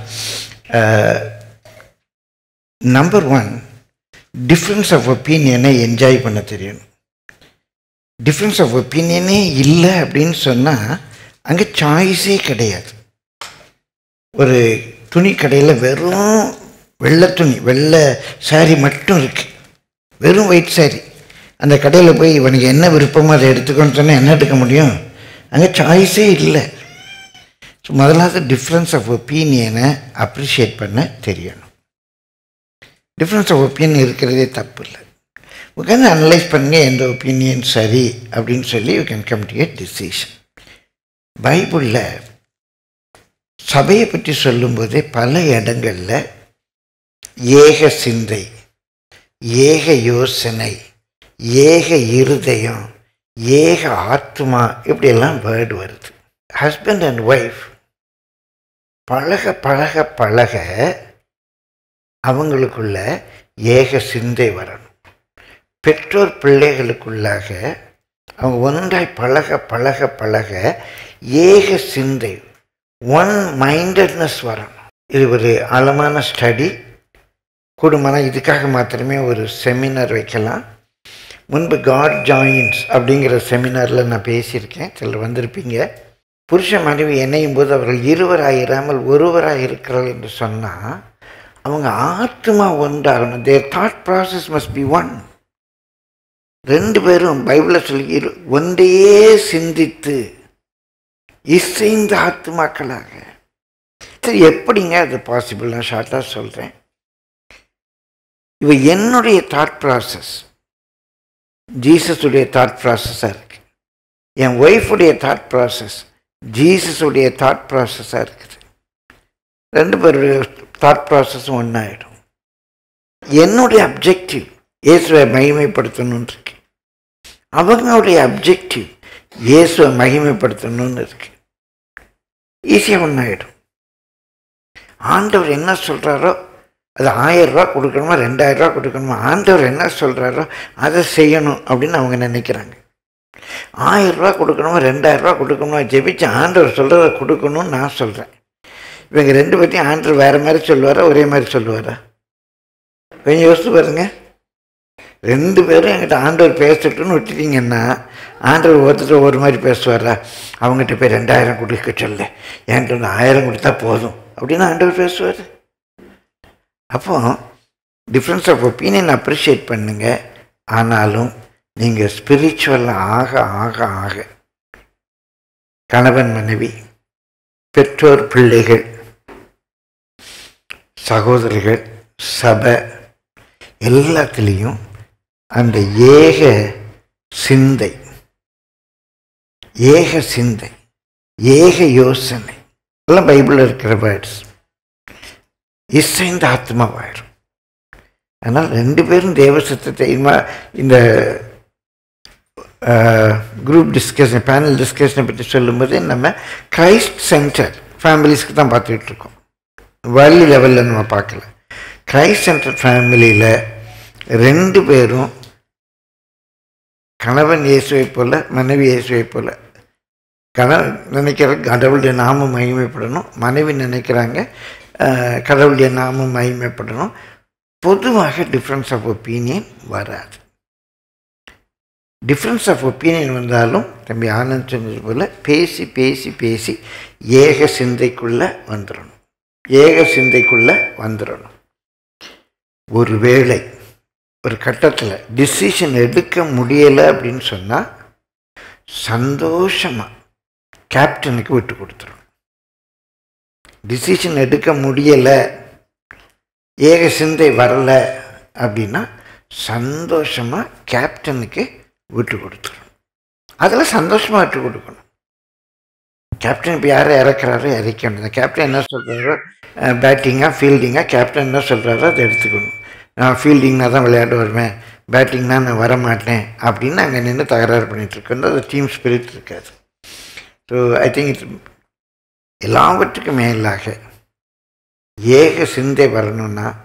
நம்பர் ஒன், டிஃப்ரென்ஸ் ஆஃப் ஒப்பீனியனை என்ஜாய் பண்ண தெரியணும். டிஃப்ரென்ஸ் ஆஃப் ஒப்பீனியனே இல்லை அப்படின்னு சொன்னால் அங்கே சாய்ஸே கிடையாது. ஒரு துணி கடையில் வெறும் வெள்ளை துணி, வெள்ளை சாரி மட்டும் இருக்குது, வெறும் ஒயிட் சாரி. அந்த கடையில் போய் இவனுக்கு என்ன விருப்பமோ அதை எடுத்துக்கணும்னு சொன்னால் என்ன எடுக்க முடியும்? அங்கே சாய்ஸே இல்லை. ஸோ முதலாவது டிஃப்ரென்ஸ் ஆஃப் ஒப்பீனியனை அப்ரிஷியேட் பண்ண தெரியணும். டிஃப்ரென்ஸ் ஆஃப் ஒப்பீனியன் இருக்கிறதே தப்பு இல்லை. உட்காந்து அனலைஸ் பண்ணி எந்த ஒப்பீனியன் சரி அப்படின்னு சொல்லி you can come to a decision. பைபிளில் சபையை பற்றி சொல்லும்போதே பல இடங்களில் ஏக சிந்தை, ஏக யோசனை, ஏக இருதயம், ஏக ஆத்மா, இப்படியெல்லாம் வேர்டு வருது. ஹஸ்பண்ட் அண்ட் ஒய்ஃப் பழக பழக பழக அவங்களுக்குள்ள ஏக சிந்தை வரணும். பெற்றோர் பிள்ளைகளுக்குள்ளாக அவங்க ஒன்றாய் பழக பழக பழக ஏக சிந்தை, ஒன் மைண்டட்னஸ் வரணும். இது ஒரு ஆழமான ஸ்டடி. கூடுமானா இதுக்காக மாத்திரமே ஒரு செமினார் வைக்கலாம். முன்பு காட் ஜாயின்ஸ் அப்படிங்கிற செமினாரில் நான் பேசியிருக்கேன், சிலர் வந்திருப்பீங்க. புருஷ மனைவி இணையும் போது அவர்கள் இருவராக இராமல் ஒருவராக இருக்கிறார்கள் என்று சொன்னால் அவங்க ஆத்மா ஒன்றாகணும். Their thought process must be one. ரெண்டு பேரும் பைபிளில் சொல்லி இரு ஒன்றையே சிந்தித்து இசைந்த ஆத்மாக்களாக. சரி, எப்படிங்க அது பாசிபிள்? நான் ஷார்ட்டாக சொல்கிறேன். இவ என்னுடைய தாட் ப்ராசஸ் ஜீசஸுடைய தாட் ப்ராசஸாக இருக்குது. என் ஒய்ஃபுடைய தாட் ப்ராசஸ் ஜீசஸுடைய தாட் ப்ராசஸாக இருக்குது. ரெண்டு பேருடைய தாட் ப்ராசஸும் ஒன்றாயிடும். என்னுடைய அப்ஜெக்டிவ் இயேசுவை மகிமைப்படுத்தணும்னு இருக்கு, அவங்களுடைய அப்ஜெக்டிவ் இயேசுவை மகிமைப்படுத்தணும்னு இருக்கு. ஈஸியாக ஒன்றாயிடும். ஆண்டவர் என்ன சொல்கிறாரோ அது ஆயிரம் ரூபா கொடுக்கணுமா ரெண்டாயிரம் ரூபா கொடுக்கணுமா, ஆண்டவர் என்ன சொல்கிறாரோ அதை செய்யணும் அப்படின்னு அவங்க நினைக்கிறாங்க. ஆயிரம் ரூபா கொடுக்கணுமா ரெண்டாயிரம் ரூபா கொடுக்கணுமா ஜெபிச்சு ஆண்டவர் சொல்கிறத கொடுக்கணும்னு நான் சொல்கிறேன். இவங்க ரெண்டு பேர்த்தையும் ஆண்டவர் வேறு மாதிரி சொல்லுவாரா ஒரே மாதிரி சொல்லுவாரா? கொஞ்சம் யோசித்து பாருங்க. ரெண்டு பேரும் என்கிட்ட ஆண்டவர் பேசட்டுன்னு விட்டுட்டீங்கன்னா ஆண்டவர் ஒருத்தர் ஒரு மாதிரி பேசுவாரா? அவங்ககிட்ட போய் ரெண்டாயிரம் கொடுக்க சொல்ல, என்கிட்ட வந்து ஆயிரம் கொடுத்தா போதும் அப்படின்னு ஆண்டவர் பேசுவார். அப்போ டிஃப்ரென்ஸ் ஆஃப் ஒப்பீனியன் அப்ரிஷியேட் பண்ணுங்க. ஆனாலும் நீங்கள் ஸ்பிரிச்சுவலாக ஆக ஆக ஆக கணவன் மனைவி, பெற்றோர் பிள்ளைகள், சகோதரர்கள், சபை எல்லாத்துலேயும் அந்த ஏக சிந்தை, ஏக சிந்தை, ஏக யோசனை எல்லாம் பைபிளில் இருக்கிற வேர்ட்ஸ் இசைந்த ஆத்மாவாயிரும். அதனால் ரெண்டு பேரும் தேவ சித்தத்தை இந்த குரூப் டிஸ்கஷன், பேனல் டிஸ்கஷனை பற்றி சொல்லும்போது நம்ம கிரைஸ்ட் சென்டர் ஃபேமிலிஸ்க்கு தான் பார்த்துக்கிட்டு இருக்கோம். வேர்ல்டு லெவலில் நம்ம பார்க்கல. கிரைஸ்ட் சென்டர் ஃபேமிலியில் ரெண்டு பேரும் கணவன் இயேசுவை போல மனைவி இயேசுவை போல. கணவன் நினைக்கிற கடவுளுடைய நாமம் மகிமைப்படணும், மனைவி நினைக்கிறாங்க கடவுளுடைய நாமம் மகிமைப்படணும். பொதுவாக டிஃப்ரென்ஸ் ஆஃப் ஒப்பீனியன் வராது. டிஃப்ரென்ஸ் ஆஃப் ஒப்பீனியன் வந்தாலும் தம்பி ஆனந்த் சொன்னது போல் பேசி பேசி பேசி ஏக சிந்தைக்குள்ளே வந்துடணும், ஏக சிந்தைக்குள்ளே வந்துடணும். ஒரு வேளை ஒரு கட்டத்தில் டிசிஷன் எடுக்க முடியலை அப்படின்னு சொன்னால் சந்தோஷமாக கேப்டனுக்கு விட்டு கொடுத்துரும். டிசிஷன் எடுக்க முடியலை, ஏக சிந்தை வரலை அப்படின்னா சந்தோஷமாக கேப்டனுக்கு விட்டு கொடுத்துரும். அதில் சந்தோஷமாக விட்டு கொடுக்கணும். கேப்டன் இப்போ யாரை இறக்குறாரோ இறக்கணும். இந்த கேப்டன் என்ன சொல்கிறாரோ பேட்டிங்காக ஃபீல்டிங்காக கேப்டன் என்ன சொல்கிறாரோ அதை எடுத்துக்கணும். நான் ஃபீல்டிங்னா தான் விளையாட வருவேன், பேட்டிங்னா நான் வரமாட்டேன் அப்படின்னு அங்கே நின்று தகராறு பண்ணிகிட்ருக்கோம். அது டீம் ஸ்பிரிட் இருக்காது. ஸோ ஐ திங்க் இட்ஸ் எல்லாவற்றுக்கும் மேலாக ஏக சிந்தை வரணும்னா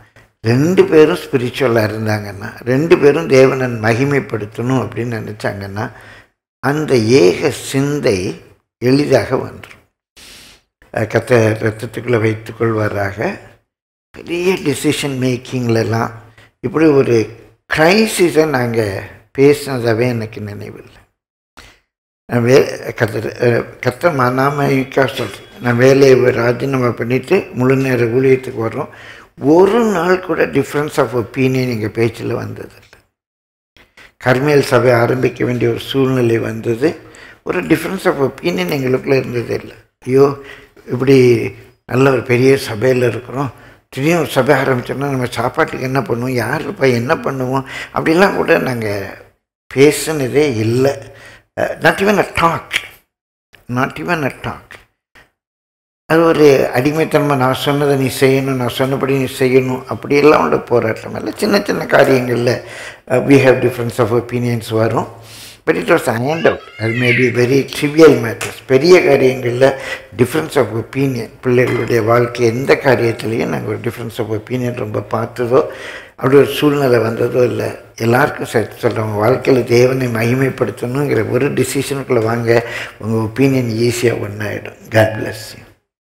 ரெண்டு பேரும் ஸ்பிரிச்சுவலாக இருந்தாங்கன்னா, ரெண்டு பேரும் தேவனை மகிமைப்படுத்தணும் அப்படின்னு நினச்சாங்கன்னா, அந்த ஏக சிந்தை எளிதாக வந்துடும். கத்த ரத்தத்துக்குள்ளே வைத்துக்கொள்வாராக. பெரிய டிசிஷன் மேக்கிங்லலாம் இப்படி ஒரு கிரைசிஸை நாங்கள் பேசினதாகவே எனக்கு நினைவில்லை. நான் வே கத்த கத்த மனாமயிக்கா சொல்கிறேன். நான் வேலையை ராஜினாமா பண்ணிவிட்டு முழு நேர ஊழியத்துக்கு வர்றோம். ஒரு நாள் கூட டிஃப்ரென்ஸ் ஆஃப் ஒப்பீனியன் எங்கள் பேச்சில் வந்ததில்லை. கர்மேல் சபை ஆரம்பிக்க வேண்டிய ஒரு சூழ்நிலை வந்தது. ஒரு டிஃப்ரென்ஸ் ஆஃப் ஒப்பீனியன் எங்களுக்குள்ளே இருந்ததே இல்லை. ஐயோ, இப்படி நல்ல ஒரு பெரிய சபையில் இருக்கிறோம், திடீர்னு ஒரு சபை ஆரம்பித்தோம்னா நம்ம சாப்பாட்டுக்கு என்ன பண்ணுவோம், யார் இருப்பா, என்ன பண்ணுவோம், அப்படிலாம் கூட நாங்கள் பேசுனதே இல்லை. Not even a talk not even a talk அது ஒரு அடிமைத்தன்மை. நான் சொன்னதை நீ செய்யணும், நான் சொன்னபடி நீ செய்யணும், அப்படியெல்லாம் உள்ள போராட்டம் இல்லை. சின்ன சின்ன காரியங்களில் we have difference of opinions வரும். But it was hand out. அது மேபி வெரி ட்ரிவியல் மேட்டர்ஸ். பெரிய காரியங்களில் டிஃப்ரென்ஸ் ஆஃப் ஒப்பீனியன், பிள்ளைகளுடைய வாழ்க்கை எந்த காரியத்துலேயும் நாங்கள் ஒரு டிஃப்ரென்ஸ் ஆஃப் ஒப்பீனியன் ரொம்ப பார்த்ததோ, அப்படி ஒரு சூழ்நிலை வந்ததோ இல்லை. எல்லாருக்கும் சேர்த்து சொல்கிறவங்க வாழ்க்கையில் தேவனை மகிமைப்படுத்தணுங்கிற ஒரு டிசிஷனுக்குள்ளே வாங்க, உங்கள் ஒப்பீனியன் ஈஸியாக ஒன்றாயிடும். God bless you.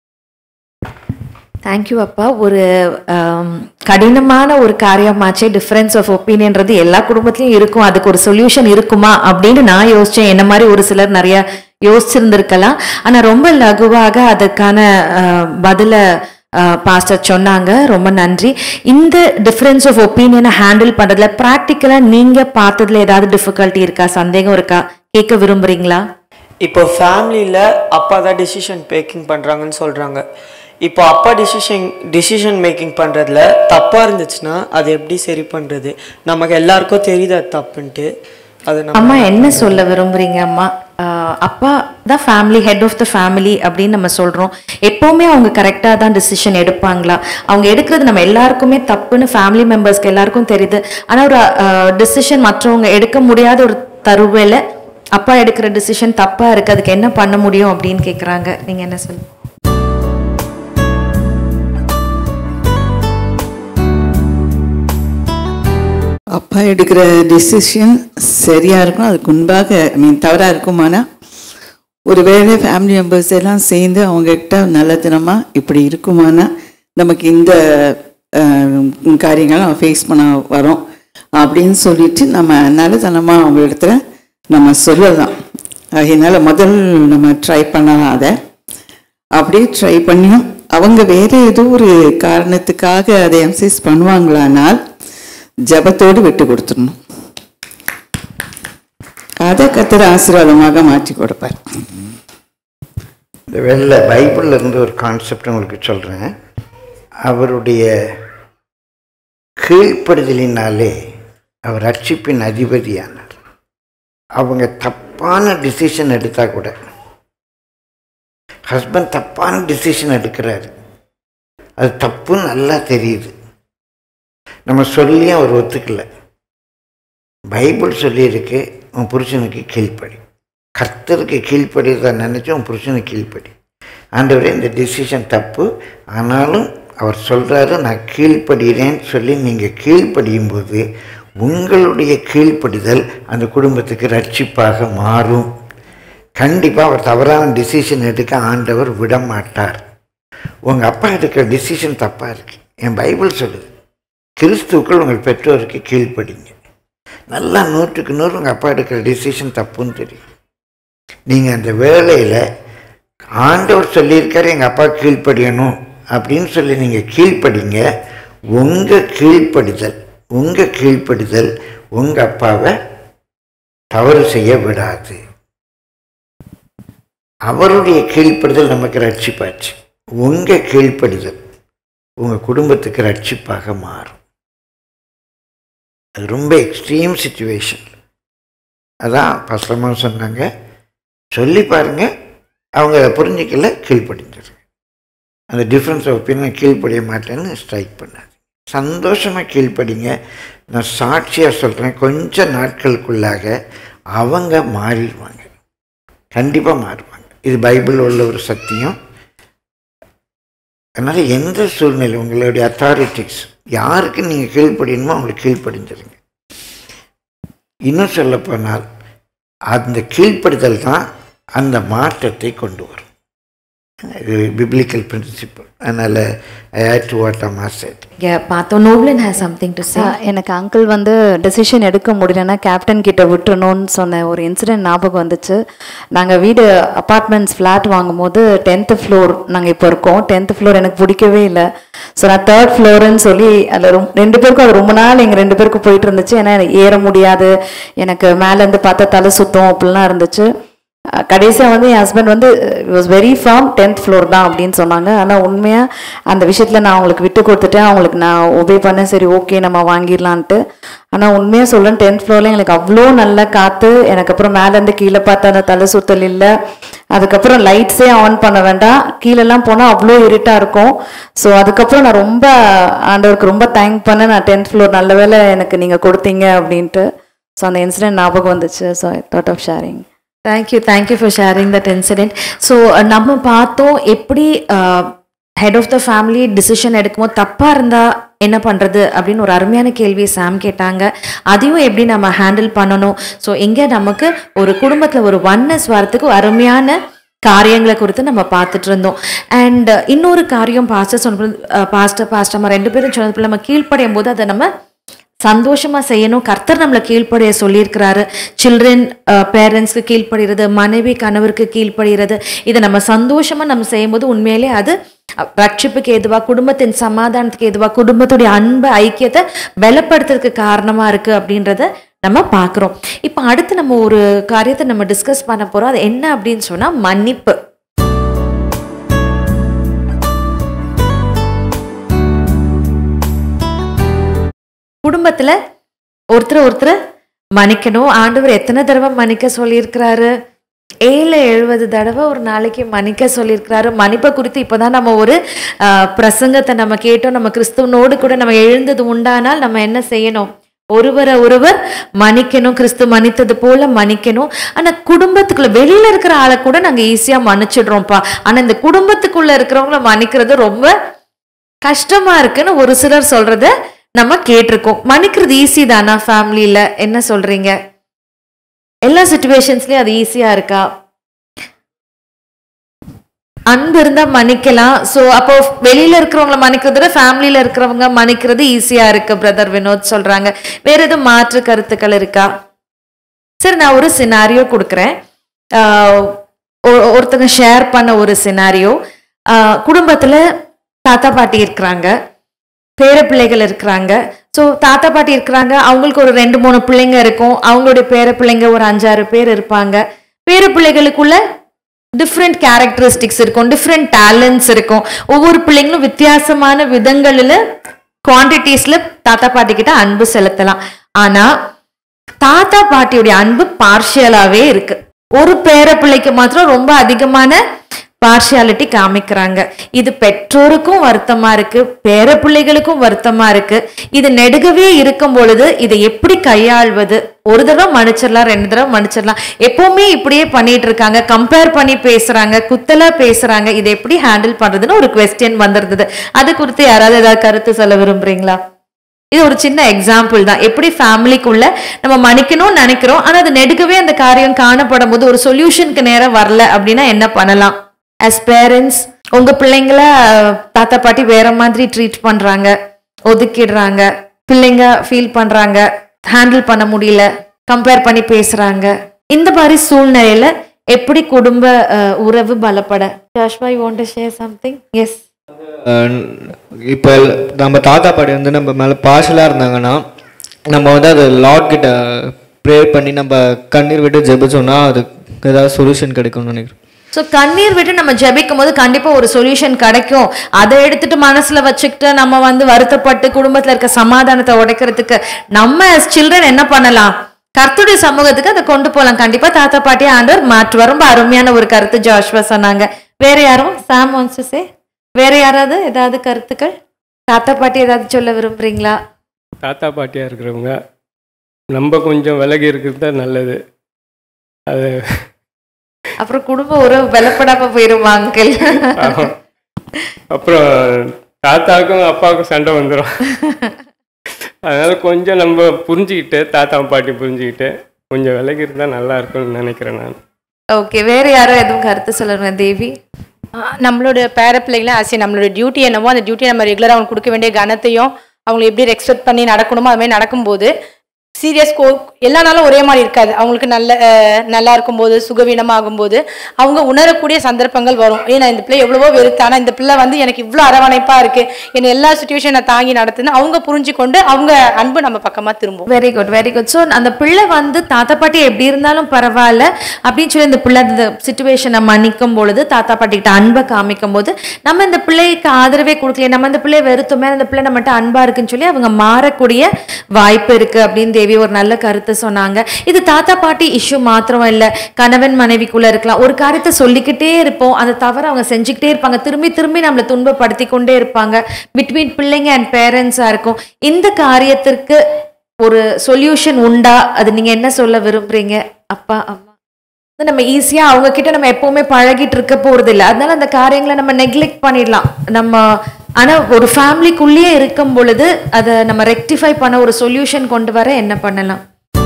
தேங்க்யூ அப்பா. ஒரு கடினமான ஒரு காரியமாச்சே டிஃப்ரென்ஸ் ஆஃப் ஒப்பீனியன்றது எல்லா குடும்பத்திலையும் இருக்கும். அதுக்கு ஒரு சொல்யூஷன் இருக்குமா அப்படின்னு நான் யோசித்தேன். என்ன மாதிரி ஒரு சிலர் நிறைய யோசிச்சிருந்திருக்கலாம். ஆனால் ரொம்ப லகுவாக அதுக்கான பதிலை பாஸ்டர் சொன்னாங்க. ரொம்ப நன்றி. இந்த டிஃப்ரென்ஸ் ஆஃப் ஒப்பீனியனை ஹேண்டில் பண்ணுறதுல ப்ராக்டிக்கலாக நீங்கள் பார்த்ததுல ஏதாவது டிஃபிகல்ட்டி இருக்கா, சந்தேகம் இருக்கா, கேட்க விரும்புகிறீங்களா? இப்போ ஃபேமிலியில் அப்பா தான் டிசிஷன் மேக்கிங் பண்ணுறாங்கன்னு சொல்கிறாங்க. இப்போ அப்பா டிசிஷன் டிசிஷன் மேக்கிங் பண்ணுறதுல தப்பாக இருந்துச்சுன்னா அது எப்படி சரி பண்ணுறது? நமக்கு எல்லாருக்கும் தெரியுது அது தப்புன்ட்டு. அது அம்மா என்ன சொல்ல விரும்புகிறீங்க? அம்மா அப்பா தான் family head of the family அப்படின்னு நம்ம சொல்கிறோம். எப்போவுமே அவங்க கரெக்டாக தான் டிசிஷன் எடுப்பாங்களா? அவங்க எடுக்கிறது நம்ம எல்லாருக்குமே தப்புன்னு ஃபேமிலி மெம்பர்ஸ்க்கு எல்லாருக்கும் தெரியுது. ஆனால் ஒரு டிசிஷன் மற்றவங்க எடுக்க முடியாத ஒரு தருவேல அப்பா எடுக்கிற டிசிஷன் தப்பாக இருக்குது, அதுக்கு என்ன பண்ண முடியும் அப்படின்னு கேட்குறாங்க. நீங்கள் என்ன சொல்லுங்க? அப்பா எடுக்கிற டிசிஷன் சரியாக இருக்கும், அதுக்கு முன்பாக ஐ மீன் தவறாக இருக்குமானா ஒருவேளை ஃபேமிலி மெம்பர்ஸ் எல்லாம் சேர்ந்து அவங்கக்கிட்ட நல்லத்தனமாக இப்படி இருக்குமானா நமக்கு இந்த காரியங்களை நம்ம ஃபேஸ் பண்ண வரோம் அப்படின்னு சொல்லிட்டு நம்ம நல்லத்தனமாக அவங்க இடத்துல நம்ம சொல்லலாம். அதனால முதல் நம்ம ட்ரை பண்ணலாம். அதை அப்படியே ட்ரை பண்ணியும் அவங்க வேறு ஏதோ ஒரு காரணத்துக்காக அதை எம்சைஸ் பண்ணுவாங்களானால் ஜபத்தோடு விட்டு கொடுத்துடணும். அதை கர்த்தர் ஆசீர்வாதமாக மாற்றி கொடுப்பார். இந்த வெளில பைபிளில் இருந்து ஒரு கான்செப்ட் உங்களுக்கு சொல்கிறேன். அவருடைய கீழ்ப்படுதலினாலே அவர் ரட்சிப்பின் அதிபதியானார். அவங்க தப்பான டிசிஷன் எடுத்தால் கூட, ஹஸ்பண்ட் தப்பான டிசிஷன் எடுக்கிறாரு, அது தப்புன்னு நல்லா தெரியுது, நம்ம சொல்லியும் அவர் ஒத்துக்கல. பைபிள் சொல்லியிருக்கு, உன் புருஷனுக்கு கீழ்ப்படி. கர்த்தருக்கு கீழ்ப்படியதை நினச்சி உன் புருஷனுக்கு கீழ்ப்படி. ஆண்டவரே இந்த டிசிஷன் தப்பு, ஆனாலும் அவர் சொல்கிறாரு நான் கீழ்ப்படுகிறேன்னு சொல்லி நீங்கள் கீழ்ப்படியும் போது உங்களுடைய கீழ்ப்படிதல் அந்த குடும்பத்துக்கு ரட்சிப்பாக மாறும். கண்டிப்பாக அவர் தவறான டிசிஷன் எடுக்க ஆண்டவர் விட மாட்டார். உங்கள் அப்பா எடுக்கிற டிசிஷன் தப்பாக இருக்குது, என் பைபிள் சொல்லுது, கிறிஸ்துக்கள் உங்கள் பெற்றோருக்கு கீழ்ப்படிங்க. நல்லா நூற்றுக்கு நூறு உங்கள் அப்பா எடுக்கிற டிசிஷன் தப்புன்னு தெரியும். நீங்கள் அந்த வேலையில் ஆண்டவர் சொல்லியிருக்காரு எங்கள் அப்பா கீழ்ப்படியணும் அப்படின்னு சொல்லி நீங்கள் கீழ்ப்படிங்க. உங்கள் கீழ்ப்படிதல் உங்கள் கீழ்ப்படிதல் உங்கள் அப்பாவை தவறு செய்ய விடாது. அவருடைய கீழ்ப்படிதல் நமக்கு ரட்சிப்பாச்சு. உங்கள் கீழ்ப்படிதல் உங்கள் குடும்பத்துக்கு ரட்சிப்பாக மாறும். அது ரொம்ப எக்ஸ்ட்ரீம் சிச்சுவேஷன். அதான் பசலமாக சொன்னாங்க, சொல்லி பாருங்கள், அவங்க அதை புரிஞ்சிக்கல, கீழ்ப்படிஞ்சிருங்க. அந்த டிஃப்ரென்ஸ் ஆஃப் ஒப்பீனியன் கீழ்ப்படிய மாட்டேன்னு ஸ்ட்ரைக் பண்ணாது. சந்தோஷமாக கீழ்ப்படிங்க. நான் சாட்சியாக சொல்கிறேன், கொஞ்ச நாட்களுக்குள்ளாக அவங்க மாறிடுவாங்க, கண்டிப்பாக மாறுவாங்க. இது பைபிள் உள்ள ஒரு சத்தியம். அதனால் எந்த சூழ்நிலை உங்களுடைய அத்தாரிட்டிஸ் யாருக்கு நீங்கள் கீழ்ப்படியணுமோ அவங்களுக்கு கீழ்ப்படிஞ்சிருங்க. இன்னும் சொல்லப்போனால் அந்த கீழ்ப்படுதல் தான் அந்த மாற்றத்தை கொண்டு வரும். இது பிப்ளிக்கல் பிரின்சிபல். அதனால் ஐ ஆட் டு வாட் அம்மா செட். பார்த்தோம் நோப்லன் ஹேஸ் சம்திங் டு சே. எனக்கு அங்கிள் வந்து டெசிஷன் எடுக்க முடியலன்னா கேப்டன் கிட்ட விட்டுறணும்னு சொன்ன ஒரு இன்சிடென்ட் ஞாபகம் வந்துச்சு. நாங்கள் வீடு அப்பார்ட்மெண்ட்ஸ் ஃப்ளாட் வாங்கும்போது டென்த்து ஃப்ளோர் நாங்கள் இப்போ இருக்கோம். டென்த்து ஃப்ளோர் எனக்கு பிடிக்கவே இல்லை. ஸோ நான் தேர்ட் ஃப்ளோருன்னு சொல்லி அதில் ரொம்ப ரெண்டு பேருக்கும் அது ரொம்ப நாள் எங்கள் ரெண்டு பேருக்கும் போயிட்டு இருந்துச்சு. ஏன்னா ஏற முடியாது, எனக்கு மேலேருந்து பார்த்தா தலை சுத்தம் அப்படிலாம் இருந்துச்சு. கடைசியாக வந்து என் ஹஸ்பண்ட் வந்து was very firm tenth floor தான் அப்படின்னு சொன்னாங்க. ஆனால் உண்மையாக அந்த விஷயத்தில் நான் அவங்களுக்கு விட்டு கொடுத்துட்டேன். அவங்களுக்கு நான் ஒபே பண்ணேன், சரி ஓகே நம்ம வாங்கிடலான்ட்டு. ஆனால் உண்மையாக சொல்கிறேன், டென்த் ஃப்ளோரில் எங்களுக்கு அவ்வளோ நல்லா காற்று. எனக்கு அப்புறம் மேலேருந்து கீழே பார்த்தா அந்த தலை சுத்தல் இல்லை. அதுக்கப்புறம் லைட்ஸே ஆன் பண்ண வேண்டாம், கீழெல்லாம் போனால் அவ்வளோ இருட்டாக இருக்கும். ஸோ அதுக்கப்புறம் நான் ரொம்ப ஆண்டவருக்கு ரொம்ப தேங்க் பண்ணேன். நான் டென்த் ஃப்ளோர் நல்ல வேலை எனக்கு நீங்கள் கொடுத்தீங்க அப்படின்ட்டு. ஸோ அந்த இன்சிடென்ட் ஞாபகம் வந்துச்சு. So I thought of sharing. Thank you thank you for sharing that incident. So நம்ம பார்த்தோம் எப்படி head of the family decision எடுக்கும்போது தப்பாக இருந்தால் என்ன பண்ணுறது அப்படின்னு ஒரு அருமையான கேள்வியை சாம் கேட்டாங்க. அதையும் எப்படி நம்ம ஹேண்டில் பண்ணணும். ஸோ எங்கே நமக்கு ஒரு குடும்பத்தில் ஒரு ஒன்னஸ் வரத்துக்கு அருமையான காரியங்களை குறித்து நம்ம பார்த்துட்டு இருந்தோம். அண்ட் இன்னொரு காரியம் பாஸ்டர் சொன்ன பாஸ்டர் பாஸ்டர் ரெண்டு பேரும் சொன்னது நம்ம கீழ்ப்படையும் போது அதை நம்ம சந்தோஷமா செய்யணும். கர்த்தர் நம்மளை கீழ்ப்படைய சொல்லியிருக்கிறாரு. சில்ட்ரன் பேரண்ட்ஸ்க்கு கீழ்ப்படுகிறது, மனைவி கணவருக்கு கீழ்ப்படுகிறது. இதை நம்ம சந்தோஷமா நம்ம செய்யும்போது உண்மையிலே அது ரட்சிப்புக்கு ஏதுவா, குடும்பத்தின் சமாதானத்துக்கு ஏதுவா, குடும்பத்துடைய அன்பு ஐக்கியத்தை பலப்படுத்துறதுக்கு காரணமா இருக்கு அப்படின்றத நம்ம பார்க்குறோம். இப்போ அடுத்து நம்ம ஒரு காரியத்தை நம்ம டிஸ்கஸ் பண்ண போறோம். அது என்ன அப்படின்னு சொன்னா மன்னிப்பு. குடும்பத்துல ஒருத்தர் ஒருத்தர் மன்னிக்கணும். ஆண்டவர் எத்தனை தடவை மன்னிக்க சொல்லியிருக்கிறாரு? ஏழு எழுபது தடவை ஒரு நாளைக்கு மன்னிக்க சொல்லியிருக்கிறாரு. மன்னிப்பை குறித்து இப்போதான் நம்ம ஒரு பிரசங்கத்தை நம்ம கேட்டோம். நம்ம கிறிஸ்துவனோடு கூட நம்ம எழுந்தது உண்டானால் நம்ம என்ன செய்யணும்? ஒருவரை ஒருவர் மன்னிக்கணும், கிறிஸ்து மன்னித்தது போல மன்னிக்கணும். ஆனா குடும்பத்துக்குள்ள வெளியில இருக்கிற ஆளை கூட நாங்க ஈஸியா மன்னிச்சிடுறோம்ப்பா. ஆனா இந்த குடும்பத்துக்குள்ள இருக்கிறவங்கள மன்னிக்கிறது ரொம்ப கஷ்டமா இருக்குன்னு ஒரு சிலர் சொல்றத நம்ம கேட்டிருக்கோம். மன்னிக்கிறது ஈஸி தானா ஃபேமிலியில? என்ன சொல்றீங்க? எல்லா சிச்சுவேஷன்ஸ்லயும் அது ஈஸியா இருக்கா? அன்பு இருந்தா மன்னிக்கலாம். சோ அப்போ வெளியில இருக்கிறவங்கள மன்னிக்கிறத ஃபேமிலியில இருக்கிறவங்க மன்னிக்கிறது ஈஸியா இருக்கு பிரதர் வினோத் சொல்றாங்க. வேற எதுவும் மாற்று கருத்துக்கள் இருக்கா? சரி, நான் ஒரு சினாரியோ கொடுக்குறேன். ஒருத்தங்க ஷேர் பண்ண ஒரு சினாரியோ. குடும்பத்துல தாத்தா பாட்டி இருக்கிறாங்க, பேர பிள்ளைகள் இருக்கிறாங்க. ஸோ தாத்தா பாட்டி இருக்கிறாங்க, அவங்களுக்கு ஒரு ரெண்டு மூணு பிள்ளைங்க இருக்கும். அவங்களுடைய பேர பிள்ளைங்க ஒரு அஞ்சாறு பேர் இருப்பாங்க. பேர பிள்ளைகளுக்குள்ள டிஃப்ரெண்ட் கேரக்டரிஸ்டிக்ஸ் இருக்கும், டிஃப்ரெண்ட் டேலண்ட்ஸ் இருக்கும். ஒவ்வொரு பிள்ளைங்களும் வித்தியாசமான விதங்களில் குவான்டிட்டிஸ்ல தாத்தா பாட்டி கிட்ட அன்பு செலுத்தலாம். ஆனா தாத்தா பாட்டியுடைய அன்பு பார்ஷியலாவே இருக்கு. ஒரு பேர பிள்ளைக்கு மாத்திரம் ரொம்ப அதிகமான பார்ஷியாலிட்டி காமிக்கிறாங்க. இது பெற்றோருக்கும் வருத்தமா இருக்கு, பேர பிள்ளைகளுக்கும் வருத்தமா இருக்கு. இது நெடுகவே இருக்கும் பொழுது இதை எப்படி கையாள்வது? ஒரு தடவை மன்னிச்சிடலாம், ரெண்டு தடவை மன்னிச்சிடலாம், எப்பவுமே இப்படியே பண்ணிட்டு இருக்காங்க, கம்பேர் பண்ணி பேசுறாங்க, குத்தலா பேசுறாங்க. இதை எப்படி ஹேண்டில் பண்றதுன்னு ஒரு குவெஸ்டியன் வந்திருந்தது. அது குறித்து யாராவது ஏதாவது கருத்து சொல்ல விரும்புறீங்களா? இது ஒரு சின்ன எக்ஸாம்பிள் தான். எப்படி ஃபேமிலிக்குள்ள நம்ம மன்னிக்கணும்னு நினைக்கிறோம், ஆனா அது நெடுகவே அந்த காரியம் காணப்படும் போது ஒரு சொல்யூஷனுக்கு நேரம் வரல அப்படின்னா என்ன பண்ணலாம்? as parents உங்க பிள்ளைங்கள தாத்தா பாட்டி வேற மாதிரி ட்ரீட் பண்றாங்க, ஒதுக்கிடுறாங்க, பிள்ளைங்க ஃபீல் பண்றாங்க, ஹேண்டில் பண்ண முடியல, கம்பேர் பண்ணி பேசுறாங்க. இந்த மாதிரி சூழ்நிலையில எப்படி குடும்ப உறவு பலப்பட? Joshua, you want to share something? Yes. இப்போ நம்ம தாத்தா பாட்டி வந்து நம்ம மேலே பார்ஷலாக இருந்தாங்கன்னா நம்ம வந்து அது லார்ட் கிட்ட ப்ரே பண்ணி நம்ம கண்ணீர் விட்டு ஜெபிச்சோம்னா அது ஏதாவது சொல்யூஷன் கிடைக்கும்னு நினைக்கிறேன். ஸோ கண்ணீர் விட்டு நம்ம ஜெபிக்கும் போது கண்டிப்பா ஒரு சொல்யூஷன் கிடைக்கும். அதை எடுத்துட்டு மனசுல வச்சுக்கிட்டு நம்ம வந்து வருத்தப்பட்டு குடும்பத்துல இருக்க சமாதானத்தை உடைக்கிறதுக்கு நம்ம சில்ட்ரன் என்ன பண்ணலாம்? கர்த்தருடைய சமூகத்துக்கு அதை கொண்டு போகலாம். கண்டிப்பா தாத்தா பாட்டி ஆண்டவர் மாற்றுவார். ரொம்ப அருமையான ஒரு கருத்து ஜாஷ்வா சொன்னாங்க. வேற யாரும்? சாம் wants to say? வேற யாராவது ஏதாவது கருத்துக்கள்? தாத்தா பாட்டி ஏதாவது சொல்ல விரும்புறீங்களா? தாத்தா பாட்டியா இருக்கிறவங்க நம்ம கொஞ்சம் விலகி இருக்கிறது தான் நல்லது. அது அப்புறம் குடும்ப உறவு பலப்படாம போயிருமா அங்கிள்? அப்புறம் தாத்தாவுக்கும் அப்பாவுக்கும் சண்டை வந்துடும். அதனால் கொஞ்சம் நம்ம புரிஞ்சுக்கிட்டு தாத்தா பாட்டி புரிஞ்சுக்கிட்டு கொஞ்சம் விலகி இருந்தால் நல்லா இருக்கும்னு நினைக்கிறேன் நான். ஓகே, வேற யாரும் எதுவும் கருத்து சொல்லணும்? தேவி, நம்மளோட பேர பிள்ளைங்கள ஆசை நம்மளோட டியூட்டி என்னவோ அந்த டியூட்டியை நம்ம ரெகுலராக அவங்க கொடுக்க வேண்டிய கனத்தையும் அவங்களை எப்படி ரெஸ்பெக்ட் பண்ணி நடக்கணுமோ அது மாதிரி நடக்கும்போது சீரியஸ் கோ எல்லா நாளும் ஒரே மாதிரி இருக்காது. அவங்களுக்கு நல்ல நல்லா இருக்கும்போது சுகவீனமாகும்போது அவங்க உணரக்கூடிய சந்தர்ப்பங்கள் வரும். ஏன்னா இந்த பிள்ளை எவ்வளவோ வெறுத்து, ஆனால் இந்த பிள்ளை வந்து எனக்கு இவ்வளோ அரவணைப்பாக இருக்குது, என்னை எல்லா சுச்சுவேஷனை தாங்கி நடத்துன்னு அவங்க புரிஞ்சு கொண்டு அவங்க அன்பு நம்ம பக்கமாக திரும்பும். Very good very good. So அந்த பிள்ளை வந்து தாத்தா பாட்டி எப்படி இருந்தாலும் பரவாயில்ல அப்படின்னு சொல்லி இந்த பிள்ளை அந்த சுச்சுவேஷனை மன்னிக்கும் பொழுது தாத்தா பாட்டிக்கிட்ட அன்பை காமிக்கும் போது நம்ம இந்த பிள்ளைக்கு ஆதரவே கொடுக்கல, நம்ம இந்த பிள்ளையை வெறுத்துமே அந்த பிள்ளை நம்மகிட்ட அன்பா இருக்குன்னு சொல்லி அவங்க மாறக்கூடிய வாய்ப்பு இருக்கு அப்படின்னு தேவி ஒரு நல்ல கருத்தை சொன்னாங்க. இது தாத்தா பாட்டி இஷ்யூ மாத்திரம் இல்ல, கணவன் மனைவிக்குள்ள இருக்கலாம். ஒரு காரியத்தை சொல்லிக்கிட்டே இருப்போம், அந்த தவறை அவங்க செஞ்சுக்கிட்டே இருப்பாங்க, திரும்பி திரும்பி நம்மளை துன்பப்படுத்தி கொண்டே இருப்பாங்க. பிட்வீன் பிள்ளைங்க அண்ட் பேரண்ட்ஸா இருக்கும். இந்த காரியத்திற்கு ஒரு சொல்யூஷன் உண்டா? அது நீங்க என்ன சொல்ல விரும்புறீங்க? அப்பா அம்மா நம்ம ஈஸியா அவங்க கிட்ட நம்ம எப்பவுமே பழகிட்டு இருக்க போறது இல்லை, அதனால அந்த காரியங்களை நம்ம நெக்லெக்ட் பண்ணிடலாம். நம்ம ஆனா ஒரு ஃபேமிலிக்குள்ளேயே இருக்கும் பொழுது அதை நம்ம ரெக்டிஃபை பண்ண ஒரு சொல்யூஷன் கொண்டு வர என்ன பண்ணலாம்?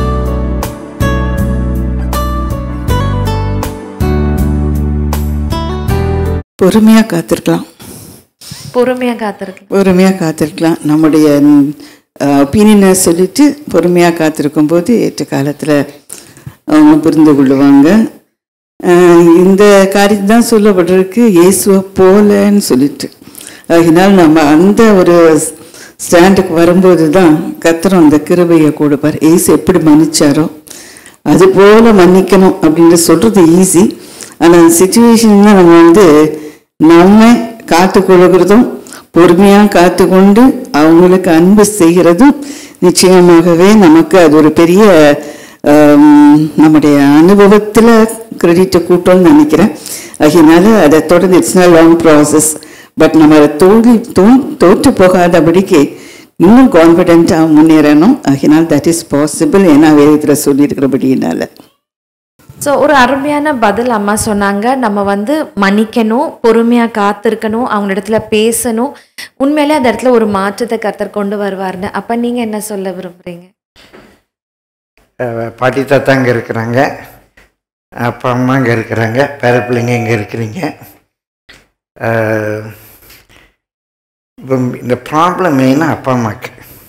பொறுமையா காத்திருக்கலாம். பொறுமையா காத்திருக்கலாம். பொறுமையா காத்திருக்கலாம். நம்முடைய ஒப்பீனியனை சொல்லிட்டு பொறுமையா காத்திருக்கும் போது ஏற்ற காலத்துல அவங்க புரிந்து கொள்ளுவாங்க. இந்த காரியம் தான் சொல்லப்பட்டிருக்கு, இயேசுவை போலன்னு சொல்லிட்டு. அதனால் நம்ம அந்த ஒரு ஸ்டாண்டுக்கு வரும்போது தான் கர்த்தர் அந்த கிருபையை கொடுப்பார். இயேசு எப்படி மன்னிச்சாரோ அது போல மன்னிக்கணும் அப்படின்னு சொல்றது ஈஸி. ஆனால் அந்த சுச்சுவேஷன் தான் நம்ம வந்து நம்ம காத்து கொள்கிறதும் பொறுமையாக காத்து கொண்டு அவங்களுக்கு அன்பு செய்கிறதும் நிச்சயமாகவே நமக்கு அது ஒரு பெரிய நம்முடைய அனுபவத்தில் கிரெடிட்டை கூட்டம்னு நினைக்கிறேன். அதனால அதை தொடர்ந்து it's not long process. But நம்ம அதை தோல்வி தோ தோற்று போகாதபடிக்கு இன்னும் கான்ஃபிடென்ட்டாக முன்னேறணும். அதனால் தட் இஸ் பாசிபிள், ஏன்னா வேதத்தில் சொல்லியிருக்கிறபடினால. ஸோ ஒரு அருமையான பதில் அம்மா சொன்னாங்க. நம்ம வந்து மன்னிக்கணும், பொறுமையாக காத்திருக்கணும், அவங்க இடத்துல பேசணும். உண்மையிலே அந்த இடத்துல ஒரு மாற்றத்தை கர்த்தர் கொண்டு வருவார்னு. அப்போ நீங்கள் என்ன சொல்ல விரும்புகிறீங்க? பாட்டி தாத்தா இங்கே இருக்கிறாங்க, அப்பா அம்மா இங்கே இருக்கிறாங்க, பேர பிள்ளைங்க இங்கே இருக்கிறீங்க. இப்போ இந்த ப்ராப்ளம் மெயினாக அப்பா அம்மாவுக்கு.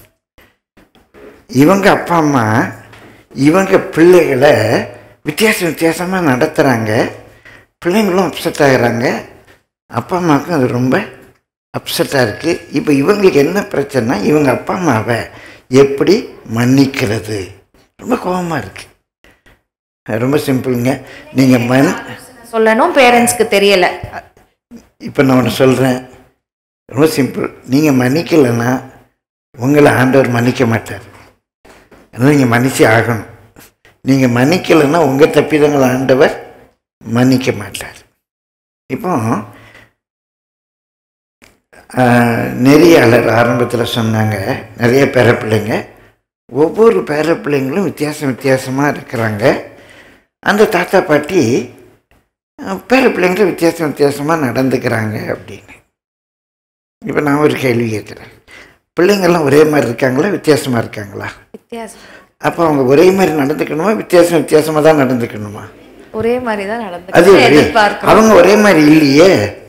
இவங்க அப்பா அம்மா இவங்க பிள்ளைகளை வித்தியாசம் வித்தியாசமாக நடத்துகிறாங்க, பிள்ளைங்களும் அப்செட் ஆகிறாங்க, அப்பா அம்மாவுக்கும் அது ரொம்ப அப்செட்டாக இருக்குது. இப்போ இவங்களுக்கு என்ன பிரச்சனை, இவங்க அப்பா அம்மாவை எப்படி மன்னிக்கிறது, ரொம்ப கோபமாக இருக்குது. ரொம்ப சிம்பிளுங்க. நீங்கள் மன் சொல்லணும், பேரண்ட்ஸ்க்கு தெரியலை. இப்போ நான் ஒன்று சொல்கிறேன், ரொம்ப சிம்பிள். நீங்கள் மன்னிக்கலைன்னா உங்களை ஆண்டவர் மன்னிக்க மாட்டார். அதனால் நீங்கள் மன்னிச்சு ஆகணும். நீங்கள் மன்னிக்கலைன்னா உங்கள் தப்பிதங்களை ஆண்டவர் மன்னிக்க மாட்டார். இப்போ நெறியாளர் ஆரம்பத்தில் சொன்னாங்க, நிறைய பேர பிள்ளைங்க, ஒவ்வொரு பேர பிள்ளைங்களும் வித்தியாசம் வித்தியாசமாக இருக்கிறாங்க. அந்த தாத்தா பாட்டி பேர பிள்ளைங்களும் வித்தியாசம் வித்தியாசமாக நடந்துக்கிறாங்க அப்படின்னு. இப்போ நான் ஒரு கேள்வி கேட்குறேன், பிள்ளைங்கள்லாம் ஒரே மாதிரி இருக்காங்களா, வித்தியாசமாக இருக்காங்களா? வித்தியாசம். அப்போ அவங்க ஒரே மாதிரி நடந்துக்கணுமா, வித்தியாசம் வித்தியாசமாக தான் நடந்துக்கணுமா? ஒரே மாதிரி தான் நடந்து. அது அவங்க ஒரே மாதிரி இல்லையே,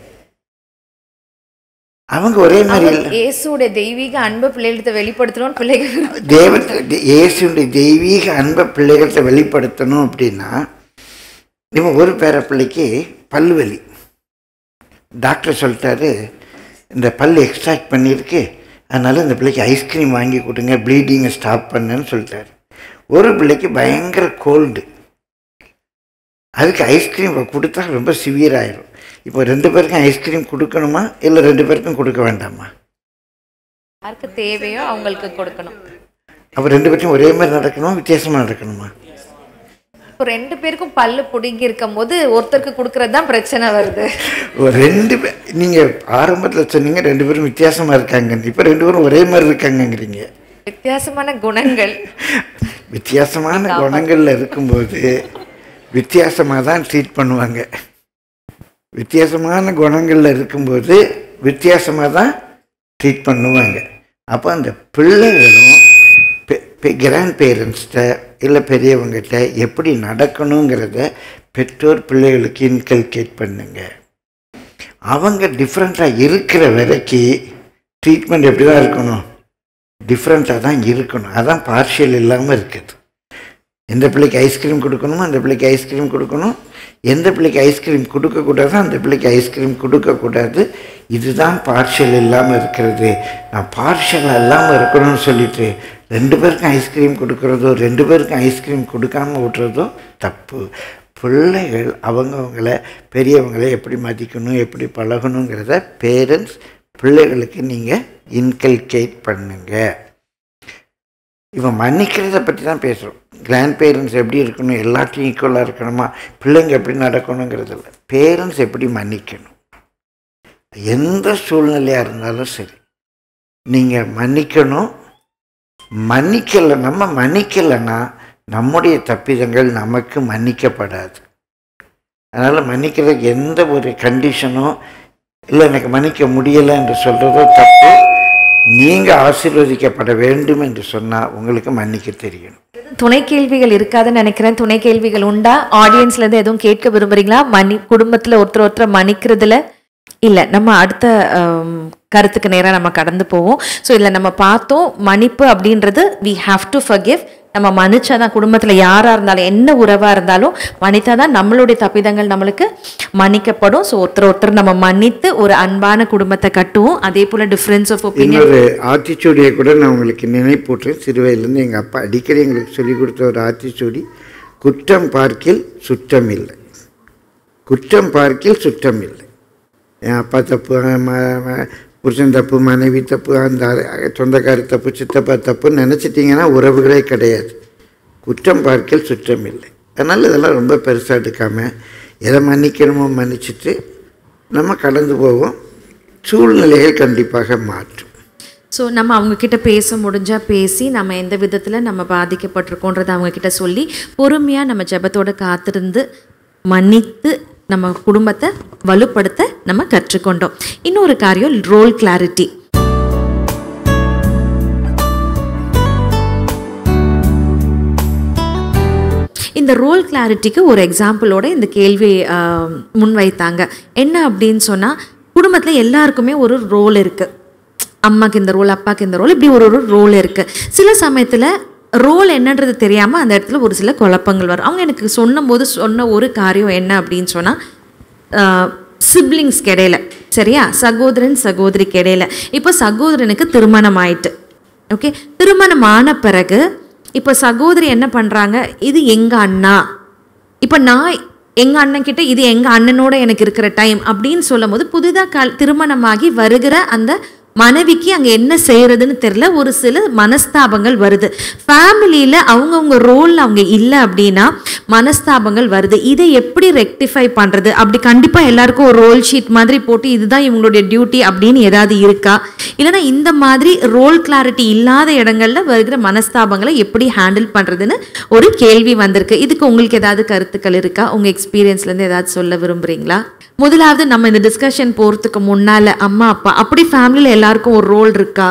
அவங்க ஒரே மாதிரி இல்லை. இயேசுடைய தெய்வீக அன்பை பிள்ளைகிட்ட வெளிப்படுத்தணும். பிள்ளைகள் தேவ இயேசுடைய தெய்வீக அன்பை பிள்ளைகள்கிட்ட வெளிப்படுத்தணும் அப்படின்னா, இவன் ஒரு பேர பிள்ளைக்கு பல்லு வலி, டாக்டர் சொல்லிட்டாரு இந்த பல் எக்ஸ்ட்ராக்ட் பண்ணியிருக்கு, அதனால் இந்த பிள்ளைக்கு ஐஸ்கிரீம் வாங்கி கொடுங்க, ப்ளீடிங்கை ஸ்டாப் பண்ணுன்னு சொல்லிட்டாரு. ஒரு பிள்ளைக்கு பயங்கர கோல்டு, அதுக்கு ஐஸ்கிரீம் கொடுத்தா ரொம்ப சிவியர் ஆயிரும். இப்போ ரெண்டு பேருக்கும் ஐஸ்கிரீம் கொடுக்கணுமா, இல்லை ரெண்டு பேருக்கும் கொடுக்க வேண்டாமா? யாருக்கு தேவையோ அவங்களுக்கு கொடுக்கணும். அப்போ ரெண்டு பேருக்கும் ஒரே மாதிரி நடக்கணுமா, வித்தியாசமாக நடக்கணுமா? இப்போ ரெண்டு பேருக்கும் பல்லு பிடுங்கி இருக்கும் போது ஒருத்தருக்கு கொடுக்கறது தான் பிரச்சனை வருது. ரெண்டு பேர் நீங்கள் ஆரம்பத்தில் சொன்னீங்க ரெண்டு பேரும் வித்தியாசமாக இருக்காங்க, இப்போ ரெண்டு பேரும் ஒரே மாதிரி இருக்காங்கங்கிறீங்க. வித்தியாசமான குணங்கள், வித்தியாசமான குணங்களில் இருக்கும்போது வித்தியாசமாக தான் ட்ரீட் பண்ணுவாங்க. வித்தியாசமான குணங்களில் இருக்கும்போது வித்தியாசமாக தான் ட்ரீட் பண்ணுவாங்க. அப்போ அந்த பிள்ளைகளும் கிராண்ட் பேரண்ட்ஸ்கிட்ட இல்லை பெரியவங்ககிட்ட எப்படி நடக்கணுங்கிறத பெற்றோர் பிள்ளைகளுக்கு இன்கல்கேட் பண்ணுங்க. அவங்க டிஃப்ரெண்ட்டாக இருக்கிற வரைக்கும் ட்ரீட்மெண்ட் எப்படி தான் இருக்கணும், டிஃப்ரெண்ட்டாக தான் இருக்கணும். அதான் பார்ஷியல் இல்லாமல் இருக்குது. எந்த பிள்ளைக்கு ஐஸ்கிரீம் கொடுக்கணுமோ அந்த பிள்ளைக்கு ஐஸ்கிரீம் கொடுக்கணும், எந்த பிள்ளைக்கு ஐஸ்கிரீம் கொடுக்கக்கூடாதோ அந்த பிள்ளைக்கு ஐஸ்கிரீம் கொடுக்கக்கூடாது. இதுதான் பார்ஷியல் இல்லாமல் இருக்கிறது. நான் பார்ஷியலாக இல்லாமல் இருக்கணும்னு சொல்லிட்டு ரெண்டு பேருக்கும் ஐஸ்கிரீம் கொடுக்குறதோ ரெண்டு பேருக்கும் ஐஸ்கிரீம் கொடுக்காமல் விட்டுறதோ தப்பு. பிள்ளைகள் அவங்கவுங்கள பெரியவங்களை எப்படி மதிக்கணும் எப்படி பழகணுங்கிறத பேரண்ட்ஸ் பிள்ளைகளுக்கு நீங்கள் இன்கல்கேட் பண்ணுங்க. இவன் மன்னிக்கிறத பற்றி தான் பேசுகிறோம். கிராண்ட் பேரண்ட்ஸ் எப்படி இருக்கணும், எல்லாத்தையும் ஈக்குவலாக இருக்கணுமா, பிள்ளைங்க எப்படி நடக்கணுங்கிறது இல்லை. பேரண்ட்ஸ் எப்படி மன்னிக்கணும், எந்த சூழ்நிலையாக இருந்தாலும் சரி நீங்கள் மன்னிக்கணும். மன்னிக்கலை நம்ம மன்னிக்கலைன்னா நம்முடைய தப்பிதங்கள் நமக்கு மன்னிக்கப்படாது. அதனால் மன்னிக்கிறதுக்கு எந்த ஒரு கண்டிஷனோ இல்லை எனக்கு மன்னிக்க முடியலை என்று சொல்கிறதோ தப்பு. நீங்கள் ஆசீர்வதிக்கப்பட வேண்டும் என்று சொன்னால் உங்களுக்கு மன்னிக்க தெரியணும். துணை கேள்விகள் இருக்காதுன்னு நினைக்கிறேன். துணை கேள்விகள் உண்டா? ஆடியன்ஸ்ல இருந்து எதுவும் கேட்க விரும்புறீங்களா? மன்னி குடும்பத்துல ஒருத்தர் ஒருத்தர் மன்னிக்கிறதுல இல்ல நம்ம அடுத்த கருத்துக்கு நேரம் நம்ம கடந்து போவோம். ஸோ இதுல நம்ம பார்த்தோம் மன்னிப்பு அப்படின்றது வி ஹாவ் டு ஃபர்கிவ். நம்ம மன்னிச்சாதான் குடும்பத்துல யாரா இருந்தாலும் என்ன உறவா இருந்தாலும் மன்னித்தாதான் நம்மளுடைய தப்பிதங்கள் நம்மளுக்கு மன்னிக்கப்படும். ஸோ ஒருத்தர் ஒருத்தர் நம்ம மன்னித்து ஒரு அன்பான குடும்பத்தை கட்டுவோம். அதே போல டிஃபரன்ஸ் ஆஃப் ஒப்பீனியன் இன்னொரு ஆத்திச்சூடியை கூட நான் உங்களுக்கு நினைப்பூட்டேன். சிறுவயதுலேருந்து எங்கள் அப்பா அடிக்கடி எங்களுக்கு சொல்லிக் கொடுத்த ஒரு ஆத்திச்சூடி, குற்றம் பார்க்கில் சுற்றம் இல்லை, குற்றம் பார்க்கில் சுற்றம் இல்லை. என் அப்பா தப்பு, புருஷன் தப்பு, மனைவி தப்பு, அந்த சொந்தக்கார தப்பு, சித்தப்பா தப்புன்னு நினச்சிட்டிங்கன்னா உறவுகளே கிடையாது. குற்றம் பார்க்கல் சுற்றம் இல்லை. அதனால் இதெல்லாம் ரொம்ப பெருசாக எடுக்காமல் எதை மன்னிக்கணுமோ மன்னிச்சுட்டு நம்ம கடந்து போவோம். சூழ்நிலைகள் கண்டிப்பாக மாற்றும். ஸோ நம்ம அவங்கக்கிட்ட பேச முடிஞ்சால் பேசி நம்ம எந்த விதத்தில் நம்ம பாதிக்கப்பட்டிருக்கோன்றதை அவங்கக்கிட்ட சொல்லி பொறுமையாக நம்ம ஜெபத்தோடு காத்திருந்து மன்னித்து நம்ம குடும்பத்தை வலுப்படுத்த நம்ம கற்றுக்கொண்டோம். இன்னொரு காரியம் ரோல் கிளாரிட்டி. இந்த ரோல் கிளாரிட்டிக்கு ஒரு எக்ஸாம்பிளோட இந்த கேள்வி முன்வைத்தாங்க. என்ன அப்படின்னு சொன்னால், குடும்பத்தில் எல்லாருக்குமே ஒரு ரோல் இருக்குது. அம்மாக்கு இந்த ரோல், அப்பாவுக்கு இந்த ரோல், இப்படி ஒரு ஒரு ரோல் இருக்குது. சில சமயத்தில் ரோல் என்னன்றது தெரியாமல் அந்த இடத்துல ஒரு சில குழப்பங்கள் வரும். அவங்க எனக்கு சொன்னும் போது சொன்ன ஒரு காரியம் என்ன அப்படின்னு சொன்னால், சிப்ளிங்ஸ்க்கு இடையில, சரியா, சகோதரன் சகோதரிக்கு இடையில, இப்போ சகோதரனுக்கு திருமணம் ஆயிட்டு, ஓகே, திருமணம் ஆன பிறகு இப்போ சகோதரி என்ன பண்ணுறாங்க, இது எங்கள் அண்ணா, இப்போ நான் எங்கள் அண்ணன் கிட்ட இது எங்கள் அண்ணனோட எனக்கு இருக்கிற டைம் அப்படின்னு சொல்லும் போது புதிதாக கல் திருமணமாகி வருகிற அந்த மனைவிக்கு அங்கே என்ன செய்யறதுன்னு தெரியல, ஒரு சில மனஸ்தாபங்கள் வருது. ஃபேமிலியில் அவங்கவுங்க ரோல் அவங்க இல்லை அப்படின்னா மனஸ்தாபங்கள் வருது. இதை எப்படி ரெக்டிஃபை பண்ணுறது? அப்படி கண்டிப்பாக எல்லாருக்கும் ஒரு ரோல் ஷீட் மாதிரி போட்டு இதுதான் இவங்களுடைய டியூட்டி அப்படின்னு ஏதாவது இருக்கா? இல்லைனா இந்த மாதிரி ரோல் கிளாரிட்டி இல்லாத இடங்கள்ல வருகிற மனஸ்தாபங்களை எப்படி ஹேண்டில் பண்ணுறதுன்னு ஒரு கேள்வி வந்திருக்கு. இதுக்கு உங்களுக்கு ஏதாவது கருத்துக்கள் இருக்கா? உங்கள் எக்ஸ்பீரியன்ஸ்லேருந்து ஏதாவது சொல்ல விரும்புகிறீங்களா? முதலாவது நம்ம இந்த டிஸ்கஷன் போகிறதுக்கு முன்னால் அம்மா அப்பா அப்படி ஃபேமிலியில் எல்லாருக்கும் ஒரு ரோல் இருக்கா?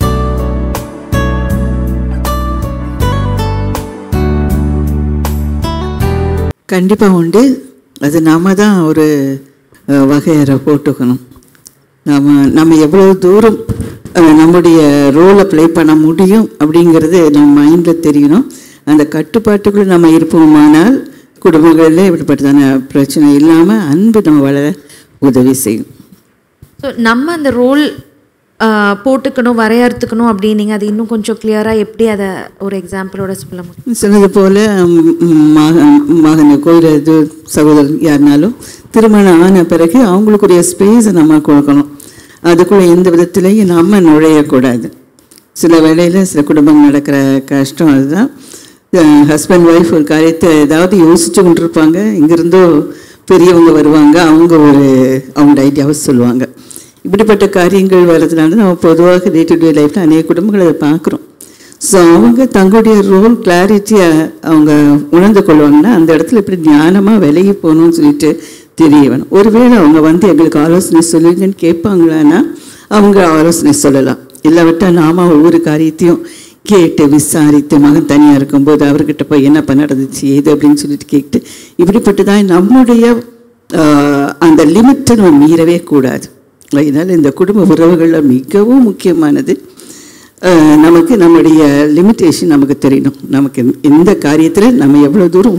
கண்டிப்பாக உண்டு. அது நாம தான் ஒரு வகையறை போட்டுக்கணும். நம்ம நம்ம எவ்வளோ தூரம் நம்முடைய ரோலை ப்ளே பண்ண முடியும் அப்படிங்கிறது நம்ம மைண்டில் தெரியணும். அந்த கட்டுப்பாட்டுக்குள்ளே நம்ம இருப்போமானால் குடும்பங்களில் இப்படிப்பட்டதான பிரச்சனை இல்லாமல் அன்பு நம்ம வளர உதவி செய்யும். ஸோ நம்ம அந்த ரோல் போட்டுக்கணும், வரையறுத்துக்கணும் அப்படின்னீங்க. அது இன்னும் கொஞ்சம் கிளியராக எப்படி அதை ஒரு எக்ஸாம்பிளோட சொல்ல முடியும்? சொன்னது போல் மகன் மகனை கோயிலது சகோதரன் யாருனாலும் திருமணம் ஆன பிறகு அவங்களுக்குரிய ஸ்பேஸை நம்ம கொடுக்கணும். அதுக்குள்ளே எந்த விதத்திலையும் நம்ம நுழையக்கூடாது. சில வேளையில் சில குடும்பங்கள் நடக்கிற கஷ்டம் அதுதான். ஹஸ்பண்ட் ஒய்ஃப் ஒரு காரியத்தை ஏதாவது யோசிச்சு கொண்டிருப்பாங்க, இங்கிருந்தோ பெரியவங்க வருவாங்க, அவங்க ஒரு அவங்களோட ஐடியாவை சொல்லுவாங்க. இப்படிப்பட்ட காரியங்கள் வர்றதுனால நம்ம பொதுவாக டே டு டே லைஃப்பில் அநேக குடும்பங்களை அதை பார்க்குறோம். ஸோ அவங்க தங்களுடைய ரோல் கிளாரிட்டியை அவங்க உணர்ந்து கொள்வாங்கன்னா அந்த இடத்துல இப்படி ஞானமாக விலகி போகணும்னு சொல்லிட்டு தெரிய வேணும். ஒருவேளை அவங்க வந்து எங்களுக்கு ஆலோசனை சொல்லுங்கன்னு கேட்பாங்களான்னா அவங்க ஆலோசனை சொல்லலாம். இல்லாவிட்டால் நாம ஒவ்வொரு காரியத்தையும் கேட்டு விசாரித்து மகன் தனியாக இருக்கும்போது அவர்கிட்ட போய் என்னப்பா நடந்துச்சு ஏது அப்படின்னு சொல்லிட்டு கேட்டு இப்படிப்பட்டதான் நம்முடைய அந்த லிமிட்டை நம்ம மீறவே கூடாது. அதனால் இந்த குடும்ப உறவுகளில் மிகவும் முக்கியமானது நமக்கு நம்முடைய லிமிட்டேஷன் நமக்கு தெரியணும். நமக்கு எந்த காரியத்தில் நம்ம எவ்வளோ தூரம்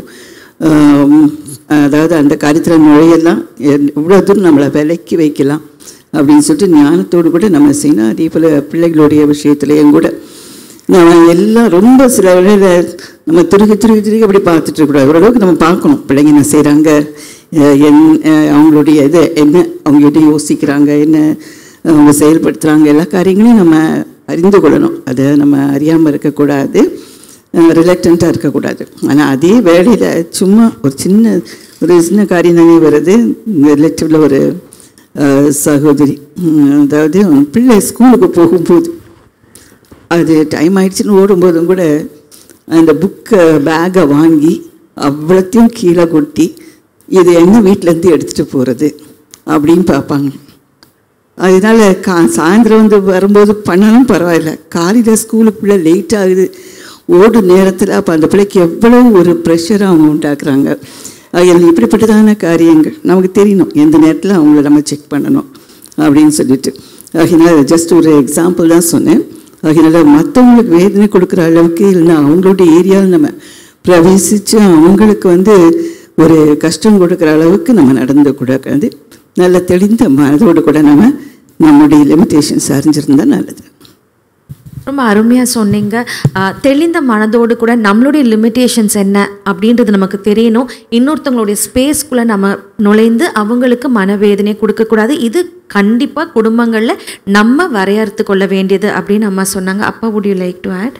அதாவது அந்த காரியத்தில் நுழையலாம், எவ்வளோ தூரம் நம்மளை விலக்கி வைக்கலாம் அப்படின்னு சொல்லிட்டு ஞானத்தோடு கூட நம்ம செய்யணும். அதே போல் பிள்ளைகளுடைய விஷயத்துலேயும் கூட நம்ம எல்லாம் ரொம்ப சில வேளையில் நம்ம திருகி திருகி திருகி அப்படி பார்த்துட்டு இருக்கக்கூடாது. ஓரளவுக்கு நம்ம பார்க்கணும் பிள்ளைங்க என்ன செய்கிறாங்க, என் அவங்களுடைய இது என்ன, அவங்க என்ன யோசிக்கிறாங்க, என்ன அவங்க செயல்படுத்துகிறாங்க, எல்லா காரியங்களையும் நம்ம அறிந்து கொள்ளணும். அதை நம்ம அறியாமல் இருக்கக்கூடாது, ரிலக்டண்ட்டாக இருக்கக்கூடாது. ஆனால் அதே வேலையில் சும்மா ஒரு சின்ன ஒரு சின்ன காரியம் தானே வருது. இந்த ரிலேட்டிவில் ஒரு சகோதரி, அதாவது பிள்ளை ஸ்கூலுக்கு போகும்போது அது டைம் ஆயிடுச்சுன்னு ஓடும்போதும் கூட அந்த புக்கை பேக்கை வாங்கி அவ்வளோத்தையும் கீழே கொட்டி இது என்ன வீட்டிலேருந்து எடுத்துகிட்டு போகிறது அப்படின்னு பார்ப்பாங்க. அதனால் கா சாயந்தரம் வந்து வரும்போது பண்ணாலும் பரவாயில்ல, காலையில் ஸ்கூலுக்கு பிள்ளை லேட் ஆகுது ஓடு நேரத்தில் அப்போ அந்த பிள்ளைக்கு எவ்வளோ ஒரு ப்ரெஷரை அவங்க உண்டாக்குறாங்க. அதில் இப்படிப்பட்டதான காரியங்கள் நமக்கு தெரியணும், எந்த நேரத்தில் அவங்கள நம்ம செக் பண்ணணும் அப்படின்னு சொல்லிட்டு. அதனால் ஜஸ்ட் ஒரு எக்ஸாம்பிள் தான் சொன்னேன். அதனால் மற்றவங்களுக்கு வேதனை கொடுக்குற அளவுக்கு இல்லைன்னா அவங்களுடைய ஏரியாவில் நம்ம பிரவேசித்து அவங்களுக்கு வந்து ஒரு கஷ்டம் கொடுக்குற அளவுக்கு நம்ம நடந்து கூடாது. நல்ல தெளிந்த மனதோடு கூட நம்ம நம்முடைய லிமிட்டேஷன்ஸ் அறிஞ்சிருந்தால் நல்லது. ரொம்ப அருமையாக சொன்னீங்க. தெளிந்த மனதோடு கூட நம்மளுடைய லிமிட்டேஷன்ஸ் என்ன அப்படின்றது நமக்கு தெரியணும். இன்னொருத்தவங்களுடைய ஸ்பேஸ்க்குள்ளே நம்ம நுழைந்து அவங்களுக்கு மனவேதனை கொடுக்கக்கூடாது. இது கண்டிப்பாக குடும்பங்களில் நம்ம வரையறுத்து கொள்ள வேண்டியது அப்படின்னு அம்மா சொன்னாங்க. அப்பா, would you like to add?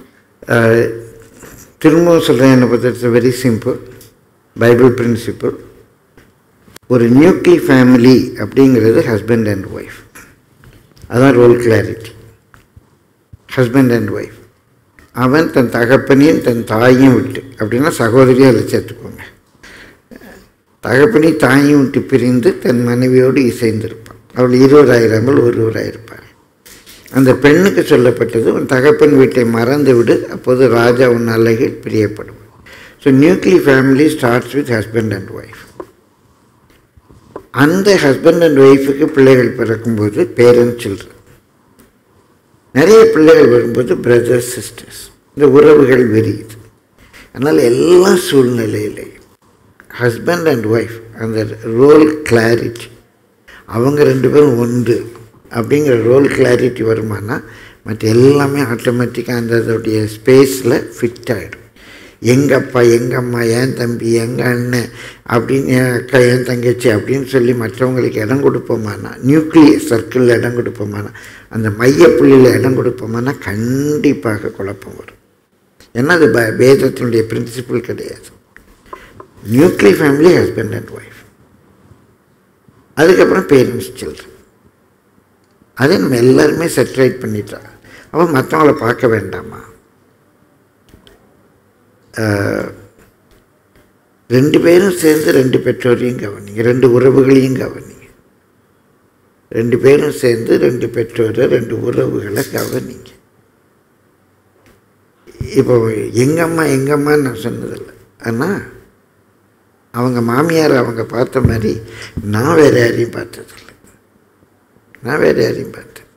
திரும்பவும் சொல்கிறேன், என்னை பற்றி it's very simple Bible principle. ஒரு நியூக்ளியர் ஃபேமிலி அப்படிங்கிறது ஹஸ்பண்ட் அண்ட் ஒய்ஃப், அதான் role clarity. Husband and wife, அவன் தன் தகப்பனையும் தன் தாயையும் விட்டு, அப்படின்னா சகோதரியும் அதில் சேர்த்துக்கோங்க, தகப்பனையும் தாயையும் விட்டு பிரிந்து தன் மனைவியோடு இசைந்திருப்பான். அவள் இருவராயிராமல் ஒருவராயிருப்பாள். அந்த பெண்ணுக்கு சொல்லப்பட்டது, உன் தகப்பன் வீட்டை மறந்து விடு, அப்போது ராஜா உன் அழகில் பிரியப்படுவான். So nuclear family starts with husband and wife. அந்த ஹஸ்பண்ட் அண்ட் ஒய்ஃபுக்கு பிள்ளைகள் பிறக்கும்போது பேரண்ட் சில்ட்ரன், நிறைய பிள்ளைகள் வரும்போது பிரதர்ஸ் சிஸ்டர்ஸ், இந்த உறவுகள் விரியுது. அதனால் எல்லா சூழ்நிலையிலையும் ஹஸ்பண்ட் அண்ட் ஒய்ஃப் அந்த ரோல் கிளாரிட்டி, அவங்க ரெண்டு பேரும் ஒன்று அப்படிங்கிற ரோல் கிளாரிட்டி வருமானா மற்ற எல்லாமே ஆட்டோமேட்டிக்காக அந்த அதோடைய ஸ்பேஸில் ஃபிட் ஆகிடும். எங்கள் அப்பா, எங்கள் அம்மா, என் தம்பி, எங்கள் அண்ணன் அப்படின்னு, என் அக்கா, என் தங்கச்சி அப்படின்னு சொல்லி மற்றவங்களுக்கு இடம் கொடுப்போமானா, நியூக்ளியர் சர்க்கிளில் இடம் கொடுப்போமானா, அந்த மையப்புள்ளியில் இடம் கொடுப்போமானா கண்டிப்பாக குழப்பம் வரும். ஏன்னா அது ப வேதத்தினுடைய பிரின்சிபிள் கிடையாது. Nuclear family husband and wife, அதுக்கப்புறம் பேரண்ட்ஸ் சில்ட்ரன், அதை நம்ம எல்லாருமே செட்ரேட் பண்ணிட்டாங்க. அப்போ மற்றவங்கள பார்க்க வேண்டாமா? ரெண்டு பேரும் சேர்ந்து ரெண்டு பெற்றோரையும் கவனிங்க, ரெண்டு உறவுகளையும் கவனிங்க. ரெண்டு பேரும் சேர்ந்து ரெண்டு பெற்றோரை ரெண்டு உறவுகளை கவனிங்க. இப்போ எங்கள் அம்மா எங்கள் அம்மான்னு நான் சொன்னதில்லை, ஆனால் அவங்க மாமியார் அவங்க பார்த்த மாதிரி நான் வேறு யாரையும் பார்த்ததில்லை, நான் வேறு யாரையும் பார்த்தேன்.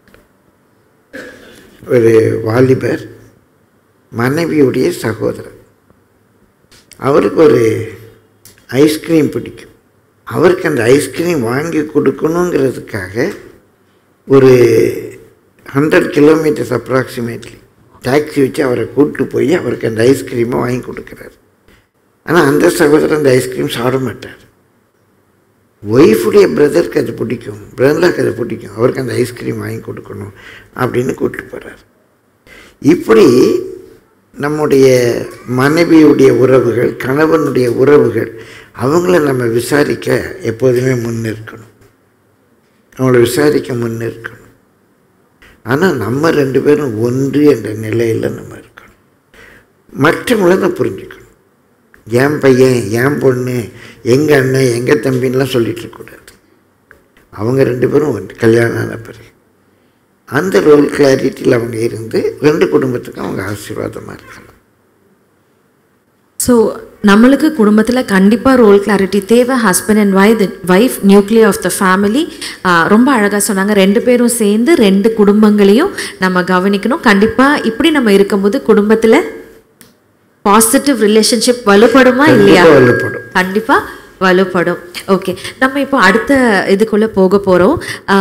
ஒரு வாலிபர் மனைவியுடைய சகோதரர், அவருக்கு ஒரு ஐஸ்கிரீம் பிடிக்கும். அவருக்கு அந்த ஐஸ்கிரீம் வாங்கி கொடுக்கணுங்கிறதுக்காக ஒரு ஹண்ட்ரட் கிலோமீட்டர்ஸ் அப்ராக்சிமேட்லி டாக்ஸி வச்சு அவரை கூப்பிட்டு போய் அவருக்கு அந்த ஐஸ்கிரீமை வாங்கி கொடுக்குறாரு. ஆனால் அந்த சகோதரர் அந்த ஐஸ்கிரீம் சாப்பிட மாட்டார். ஒய்ஃபுடைய பிரதருக்கு அது பிடிக்கும், பிரதருக்கு அது பிடிக்கும், அவருக்கு அந்த ஐஸ்கிரீம் வாங்கி கொடுக்கணும் அப்படின்னு கூப்பிட்டு போகிறார். இப்படி நம்முடைய மனைவியுடைய உறவுகள், கணவனுடைய உறவுகள், அவங்கள நம்ம விசாரிக்க எப்போதுமே முன்னிற்கணும், அவங்கள விசாரிக்க முன்னிற்கணும். ஆனால் நம்ம ரெண்டு பேரும் ஒன்று என்ற நிலையில் நம்ம இருக்கணும். மற்றவங்கள தான் புரிஞ்சுக்கணும். என் பையன், என் பொண்ணு, எங்கள் அண்ணன், எங்கள் தம்பின்லாம் சொல்லிட்டு இருக்கக்கூடாது. அவங்க ரெண்டு பேரும் ஒன்று, கல்யாணம் ஆன பிறகு அந்த ரோல் கிளாரிட்டியில் அவங்க இருந்து ரெண்டு குடும்பத்துக்கும் அவங்க ஆசீர்வாதமாக இருக்கலாம். ஸோ நம்மளுக்கு குடும்பத்தில் கண்டிப்பாக ரோல் கிளாரிட்டி தேவை. Husband and wife wife nuclear of the family. ரொம்ப அழகாக சொன்னாங்க. ரெண்டு பேரும் சேர்ந்து ரெண்டு குடும்பங்களையும் நம்ம கவனிக்கணும். கண்டிப்பாக இப்படி நம்ம இருக்கும்போது குடும்பத்தில் பாசிட்டிவ் ரிலேஷன்ஷிப் வலுப்படுமா இல்லையா? வலுப்படும், கண்டிப்பாக வலுப்படும். ஓகே, நம்ம இப்போ அடுத்த இதுக்குள்ளே போக போகிறோம்.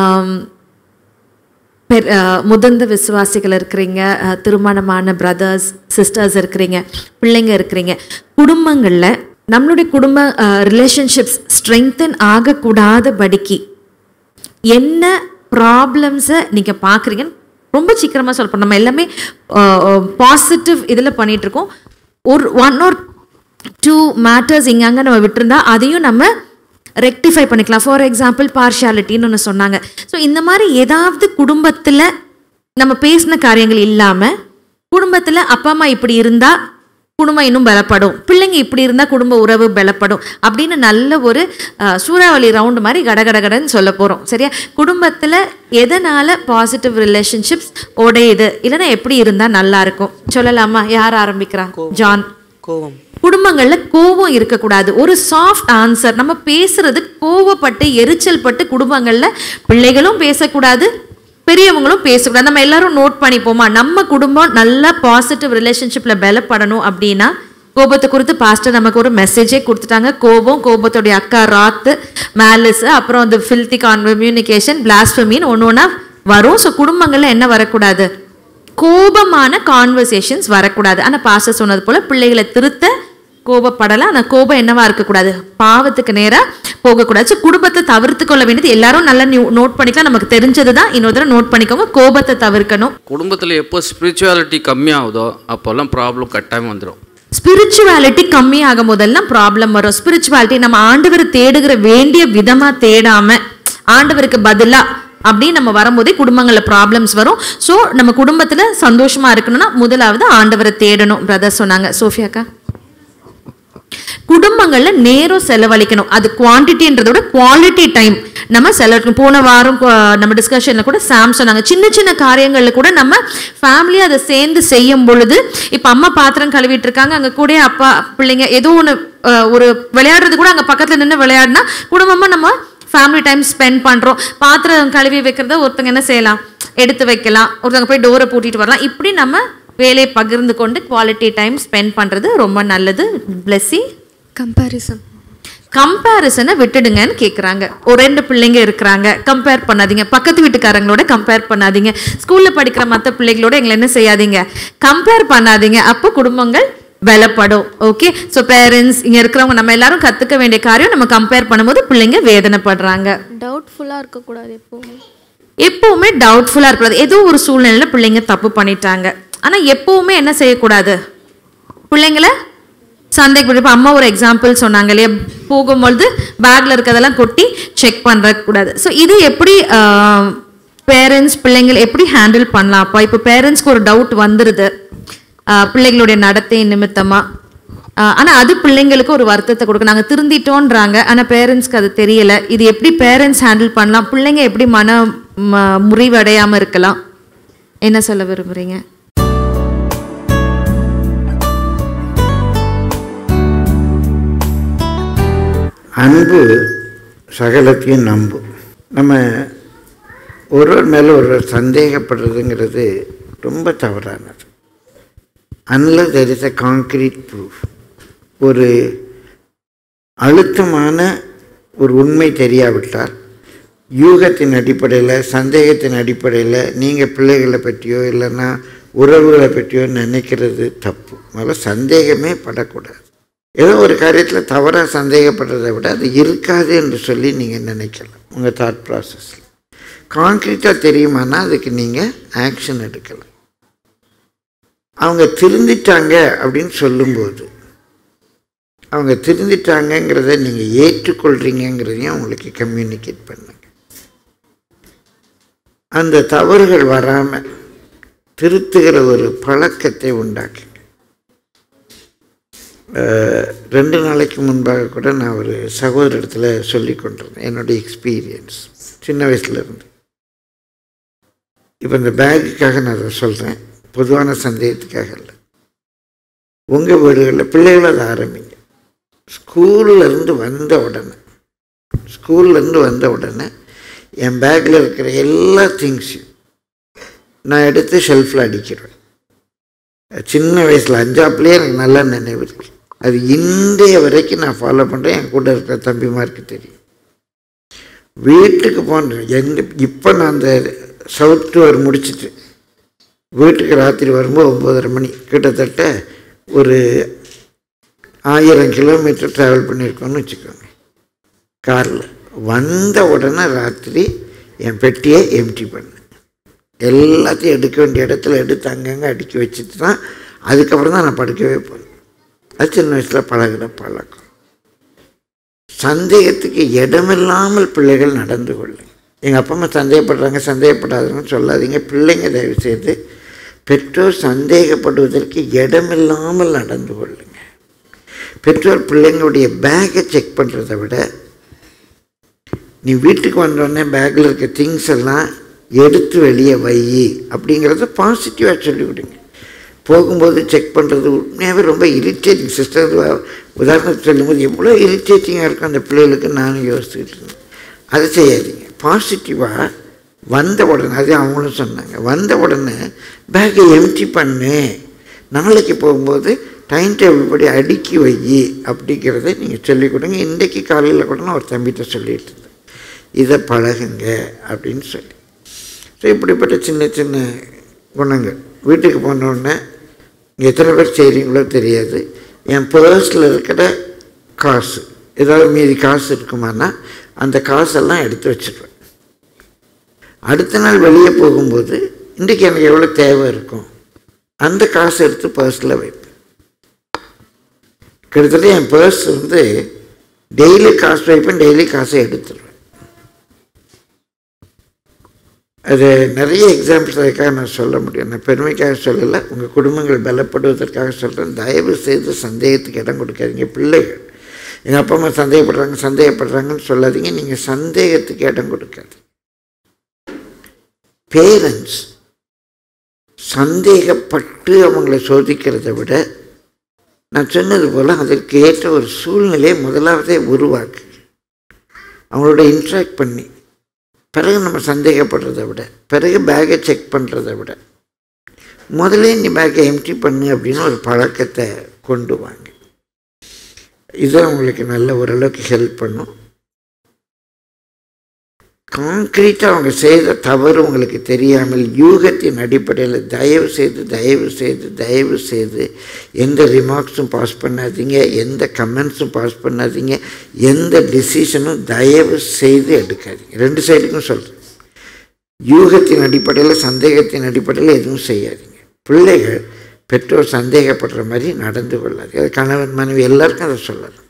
பெர் முதிர்ந்த விசுவாசிகள் இருக்கிறீங்க, திருமணமான பிரதர்ஸ் சிஸ்டர்ஸ் இருக்கிறீங்க, பிள்ளைங்க இருக்கிறீங்க. குடும்பங்களில் நம்மளுடைய குடும்ப ரிலேஷன்ஷிப்ஸ் ஸ்ட்ரெங்தன் ஆகக்கூடாதபடிக்கு என்ன ப்ராப்ளம்ஸை நீங்கள் பார்க்குறீங்க? ரொம்ப சீக்கிரமாக சொல்லப்போம். நம்ம எல்லாமே பாசிட்டிவ் இதில் பண்ணிகிட்ருக்கோம். ஒரு ஒன் ஆர் டூ மேட்டர்ஸ் இங்கே அங்கே நம்ம விட்டுருந்தா அதையும் நம்ம ரெக்டிஃபை பண்ணிக்கலாம். ஃபார் எக்ஸாம்பிள் பார்ஷியாலிட்டின்னு ஒன்று சொன்னாங்க. ஸோ இந்த மாதிரி ஏதாவது குடும்பத்தில் நம்ம பேசின காரியங்கள் இல்லாமல், குடும்பத்தில் அப்பா அம்மா இப்படி இருந்தால் குடும்பம் இன்னும் பலப்படும், பிள்ளைங்க இப்படி இருந்தால் குடும்ப உறவு பலப்படும் அப்படின்னு நல்ல ஒரு சூறாவளி ரவுண்டு மாதிரி கடகடகடன்னு சொல்ல போகிறோம். சரியா? குடும்பத்தில் எதனால் பாசிட்டிவ் ரிலேஷன்ஷிப்ஸ் உடையுது, இல்லைன்னா எப்படி இருந்தால் நல்லா இருக்கும் சொல்லலாமா? யார் ஆரம்பிக்கிறாங்க? ஜான். கோபம். குடும்பங்களில் கோபம் இருக்கக்கூடாது. ஒரு சாஃப்ட் ஆன்சர். நம்ம பேசுறது கோவப்பட்டு எரிச்சல் பட்டு குடும்பங்களில் பிள்ளைகளும் பேசக்கூடாது, பெரியவங்களும் பேசக்கூடாது. நம்ம எல்லாரும் நோட் பண்ணிப்போமா? நம்ம குடும்பம் நல்ல பாசிட்டிவ் ரிலேஷன்ஷிப்பில் பலப்படணும் அப்படின்னா கோபத்தை குறித்து பாஸ்டர் நமக்கு ஒரு மெசேஜே கொடுத்துட்டாங்க. கோபம், கோபத்துடைய அக்கா ராத்து, மேலிஸ், அப்புறம் அந்த ஃபில்தி கம்யூனிகேஷன், பிளாஸ்பமின்னு ஒன்று ஒன்றா வரும். ஸோ குடும்பங்களில் என்ன வரக்கூடாது? கோபமான கான்வர்சேஷன்ஸ் வரக்கூடாது. ஆனால் பாஸ்டர் சொன்னது போல் பிள்ளைகளை திருத்த கோபப்படலாம். ஆனால் கோபம் என்னவா இருக்கக்கூடாது? பாவத்துக்கு நேராக போகக்கூடாது. ஸோ குடும்பத்தை தவிர்த்து கொள்ள வேண்டியது எல்லாரும் நல்லா நோட் பண்ணிக்கலாம். நமக்கு தெரிஞ்சது தான், இன்னொரு தடவை நோட் பண்ணிக்கோங்க. கோபத்தை தவிர்க்கணும். குடும்பத்தில் எப்போ ஸ்பிரிச்சுவாலிட்டி கம்மியாகுதோ அப்போல்லாம் ப்ராப்ளம் கட்டாயம் வந்துடும். ஸ்பிரிச்சுவாலிட்டி கம்மியாகும் போதெல்லாம் ப்ராப்ளம் வரும். ஸ்பிரிச்சுவாலிட்டி நம்ம ஆண்டவர் தேடுகிற வேண்டிய விதமாக தேடாமல் ஆண்டவருக்கு பதிலாக அப்படின்னு நம்ம வரும்போதே குடும்பங்களில் ப்ராப்ளம்ஸ் வரும். ஸோ நம்ம குடும்பத்தில் சந்தோஷமாக இருக்கணும்னா முதலாவது ஆண்டவரை தேடணும். பிரதர் சொன்னாங்க. சோஃபியாக்கா, குடும்பங்களில் நேரம் செலவழிக்கணும். அது குவான்டிட்டின்றதோட குவாலிட்டி டைம் நம்ம செலவழிக்கணும். போன வாரம் நம்ம டிஸ்கஷனில் கூட சாம் சொன்னாங்க, சின்ன சின்ன காரியங்களில் கூட நம்ம ஃபேமிலியாக அதை சேர்ந்து செய்யும் பொழுது, இப்போ அம்மா பாத்திரம் கழுவிட்டு இருக்காங்க, அங்கே கூட அப்பா பிள்ளைங்க ஏதோ ஒன்று ஒரு விளையாடுறது கூட அங்கே பக்கத்தில் நின்று விளையாடினா குடும்பமாக நம்ம ஃபேமிலி டைம் ஸ்பெண்ட் பண்ணுறோம். பாத்திரம் கழுவி வைக்கிறத ஒருத்தங்க என்ன செய்யலாம், எடுத்து வைக்கலாம், ஒருத்தவங்க போய் டோரை பூட்டிட்டு வரலாம். இப்படி நம்ம வேலையை பகிர்ந்து கொண்டு குவாலிட்டி டைம் ஸ்பெண்ட் பண்ணுறது ரொம்ப நல்லது. பிளெஸ்ஸி, கம்பேரிசன் கம்பேரிசனை விட்டுடுங்கன்னு கேட்குறாங்க. ஒரு ரெண்டு பிள்ளைங்க இருக்கிறாங்க, கம்பேர் பண்ணாதீங்க. பக்கத்து வீட்டுக்காரங்களோட கம்பேர் பண்ணாதீங்க. ஸ்கூலில் படிக்கிற மற்ற பிள்ளைகளோட எங்களை என்ன செய்யாதீங்க, கம்பேர் பண்ணாதீங்க. அப்போ குடும்பங்கள் பலப்படும். ஓகே, ஸோ பேரண்ட்ஸ் இங்கே இருக்கிறவங்க நம்ம எல்லாரும் கற்றுக்க வேண்டிய காரியம், நம்ம கம்பேர் பண்ணும்போது பிள்ளைங்க வேதனைப்படுறாங்க. டவுட்ஃபுல்லாக இருக்கக்கூடாது. எப்போவுமே எப்போவுமே டவுட்ஃபுல்லாக இருக்கக்கூடாது. ஏதோ ஒரு சூழ்நிலையில் பிள்ளைங்க தப்பு பண்ணிட்டாங்க, ஆனால் எப்போவுமே என்ன செய்யக்கூடாது, பிள்ளைங்களை சந்தேகப்பட்டு. இப்போ அம்மா ஒரு எக்ஸாம்பிள் சொன்னாங்க இல்லையா, போகும்பொழுது பேக்கில் இருக்கிறதெல்லாம் கொட்டி செக் பண்ணுறக்கூடாது. ஸோ இது எப்படி பேரண்ட்ஸ் பிள்ளைங்களை எப்படி ஹேண்டில் பண்ணலாம்? அப்போ இப்போ பேரண்ட்ஸ்க்கு ஒரு டவுட் வந்துடுது பிள்ளைகளுடைய நடத்தை நிமித்தமாக. ஆனால் அது பிள்ளைங்களுக்கு ஒரு வருத்தத்தை கொடுக்கும். நாங்கள் திருந்திட்டோன்றாங்க, ஆனால் பேரண்ட்ஸ்க்கு அது தெரியலை. இது எப்படி பேரண்ட்ஸ் ஹேண்டில் பண்ணலாம்? பிள்ளைங்க எப்படி மன முறிவடையாமல் இருக்கலாம்? என்ன சொல்ல விரும்புகிறீங்க? அன்பு சகலத்தையும் நம்பும். நம்ம ஒருவர் மேலே ஒருவர் சந்தேகப்படுறதுங்கிறது ரொம்ப தவறானது. Unless there is a concrete proof. ஒரு அழுத்தமான ஒரு உண்மை தெரியாவிட்டால் யூகத்தின் அடிப்படையில், சந்தேகத்தின் அடிப்படையில் நீங்கள் பிள்ளைகளை பற்றியோ இல்லைன்னா உறவுகளை பற்றியோ நினைக்கிறது தப்பு. முதல்ல சந்தேகமே படக்கூடாது. ஏதோ ஒரு காரியத்தில் தவறாக சந்தேகப்படுறதை விட அது இருக்காது என்று சொல்லி நீங்கள் நினைக்கலாம். உங்கள் தாட் ப்ராசஸில் கான்க்ரீட்டாக தெரியுமானா அதுக்கு நீங்கள் ஆக்ஷன் எடுக்கலாம். அவங்க திருந்திட்டாங்க அப்படின்னு சொல்லும்போது அவங்க திருந்திட்டாங்கங்கிறத நீங்கள் ஏற்றுக்கொள்கிறீங்கிறதையும் அவங்களுக்கு கம்யூனிகேட் பண்ணுங்க. அந்த தவறுகள் வராமல் திருத்துகிற ஒரு பழக்கத்தை உண்டாக்குங்க. ரெண்டு நாளைக்கு முன்பாக கூட நான் ஒரு சகோதரத்தில் சொல்லி கொண்டிருந்தேன் என்னுடைய எக்ஸ்பீரியன்ஸ் சின்ன வயசுலேருந்து. இப்போ இந்த பேக்குக்காக நான் அதை சொல்கிறேன், பொதுவான சந்தேகத்துக்காக இல்லை. உங்கள் வீடுகளில் பிள்ளைகள் அதை ஆரம்பிங்க. ஸ்கூல்லேருந்து வந்த உடனே ஸ்கூல்லேருந்து வந்த உடனே என் பேக்கில் இருக்கிற எல்லா திங்ஸையும் நான் எடுத்து ஷெல்ஃபில் அடிக்கிறேன். சின்ன வயசில் அஞ்சாப்புலேயே எனக்கு நல்லா நினைவு இருக்கு. அது இன்றைய வரைக்கும் நான் ஃபாலோ பண்ணுறேன். என் கூட இருக்கிற தம்பிமாருக்கு தெரியும். வீட்டுக்கு போனேன் எந்த இப்போ நான் அந்த சவுத் டூர் முடிச்சுட்டு வீட்டுக்கு ராத்திரி வரும்போது ஒம்பதரை மணி, கிட்டத்தட்ட ஒரு ஆயிரம் கிலோமீட்டர் ட்ராவல் பண்ணியிருக்கோன்னு வச்சுக்கோங்க காரில். வந்த உடனே ராத்திரி என் பெட்டியை எம்டி பண்ணேன். எல்லாத்தையும் எடுக்க வேண்டிய இடத்துல எடுத்து அங்கங்கே அடுக்கி வச்சுட்டு தான் அதுக்கப்புறம் தான் நான் படுக்கவே போனேன். அது சின்ன வயசில் பழகிற பழக்கம். சந்தேகத்துக்கு இடமில்லாமல் பிள்ளைகள் நடந்து கொள்ளுங்க. எங்கள் அப்பா அம்மா சந்தேகப்படுறாங்க சந்தேகப்படாதுன்னு சொல்லாதீங்க. பிள்ளைங்க தயவு செய்து பெற்றோர் சந்தேகப்படுவதற்கு இடமில்லாமல் நடந்து கொள்ளுங்க. பெற்றோர் பிள்ளைங்களுடைய பேக்கை செக் பண்ணுறதை விட நீ வீட்டுக்கு வந்தோடனே பேக்கில் இருக்க திங்ஸ் எல்லாம் எடுத்து வெளியே வை அப்படிங்கிறத பாசிட்டிவாக சொல்லிவிடுங்க. போகும்போது செக் பண்ணுறது உண்மையாகவே ரொம்ப இரிட்டேட்டிங். சிஸ்டர் உதாரணத்துக்கு சொல்லும்போது எவ்வளோ இரிட்டேட்டிங்காக இருக்கும் அந்த பிள்ளைகளுக்கு நானும் யோசிச்சுக்கிட்டு இருந்தேன். அதை செய்யாதீங்க. பாசிட்டிவாக வந்த உடனே, அதே அவங்களும் சொன்னாங்க, வந்த உடனே பேக்கை எம்டி பண்ணு, நாளைக்கு போகும்போது டைம் டேபிள் படி அடுக்கி வை அப்படிங்கிறத நீங்கள் சொல்லிக் கொடுங்க. இன்றைக்கு காலையில் கூட நான் ஒரு தம்பிகிட்ட சொல்லிட்டு இருந்தேன், இதை பழகுங்க அப்படின்னு சொல்லி. ஸோ இப்படிப்பட்ட சின்ன சின்ன குணங்கள் வீட்டுக்கு போனோடனே எத்தனை பேர் செய்கிறீங்களோ தெரியாது. என் பர்ஸில் இருக்கிற காசு ஏதாவது மீதி காசு இருக்குமானா அந்த காசெல்லாம் எடுத்து வச்சுருவேன். அடுத்த நாள் வெளியே போகும்போது இன்றைக்கி எனக்கு எவ்வளோ தேவை இருக்கும் அந்த காசை எடுத்து பர்ஸில் வைப்பேன். கிட்டத்தட்ட என் பர்ஸ் வந்து டெய்லி காசு வைப்பேன், டெய்லி காசை எடுத்துருவேன். அது நிறைய எக்ஸாம்பிள்ஸ் அதுக்காக நான் சொல்ல முடியும். நான் பெருமைக்காக சொல்லலை, உங்கள் குடும்பங்கள் பலப்படுவதற்காக சொல்கிறேன். தயவு செய்து சந்தேகத்துக்கு இடம் கொடுக்காதீங்க. பிள்ளைகள் எங்கள் அப்பா அம்மா சந்தேகப்படுறாங்க சந்தேகப்படுறாங்கன்னு சொல்லாதீங்க. நீங்கள் சந்தேகத்துக்கு இடம் கொடுக்காது. பேரண்ட்ஸ் சந்தேகப்பட்டு அவங்கள சோதிக்கிறத விட நான் சொன்னது போல் அதற்கு ஏற்ற ஒரு சூழ்நிலையை முதலாவதே உருவாக்கு. அவங்களோட இன்ட்ராக்ட் பண்ணி பிறகு நம்ம சந்தேகப்படுறதை விட, பிறகு பேக்கை செக் பண்ணுறதை விட முதல்ல நீ பேக்கை எம்டி பண்ணு அப்படின்னு ஒரு பழக்கத்தை கொண்டு வாங்க. இது உங்களுக்கு நல்ல ஓரளவுக்கு ஹெல்ப் பண்ணும். கான்க்ரீட்டாக அவங்க செய்த தவறு உங்களுக்கு தெரியாமல் யூகத்தின் அடிப்படையில் தயவு செய்து தயவு செய்து தயவு செய்து எந்த ரிமார்க்ஸும் பாஸ் பண்ணாதீங்க, எந்த கமெண்ட்ஸும் பாஸ் பண்ணாதீங்க, எந்த டிசிஷனும் தயவு செய்து எடுக்காதீங்க. ரெண்டு சைடுக்கும் சொல்கிறேன். யூகத்தின் அடிப்படையில் சந்தேகத்தின் அடிப்படையில் எதுவும் செய்யாதீங்க. பிள்ளைகள் பெற்றோர் சந்தேகப்படுற மாதிரி நடந்து கொள்ளாது. அது கணவன் மனைவி எல்லாருக்கும் அதை சொல்லலாம்.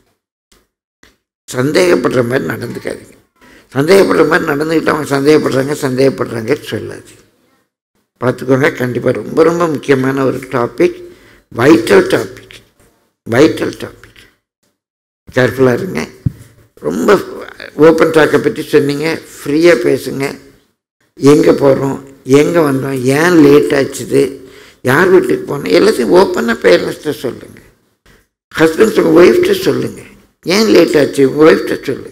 சந்தேகப்படுற மாதிரி நடந்துக்காதீங்க. சந்தேகப்படுற மாதிரி நடந்துக்கிட்டு அவங்க சந்தேகப்படுறாங்க சந்தேகப்படுறாங்க சொல்லாது. பார்த்துக்கோங்க. கண்டிப்பாக ரொம்ப ரொம்ப முக்கியமான ஒரு topic, vital topic vital topic கேர்ஃபுல்லாக இருங்க. ரொம்ப ஓப்பன் டாக்கை பற்றி சொன்னீங்க, ஃப்ரீயாக பேசுங்க. எங்கே போகிறோம், எங்கே வந்தோம், ஏன் லேட் ஆச்சுது, யார் வீட்டுக்கு போனோம், எல்லாத்தையும் ஓப்பனாக பேரண்ட்ஸ்கிட்ட சொல்லுங்கள். ஹஸ்பண்ட்ஸ் உங்கள் ஒய்ஃப்கிட்ட சொல்லுங்கள். ஏன் லேட் ஆச்சு உங்கள் ஒய்ஃப்கிட்ட சொல்லுங்கள்.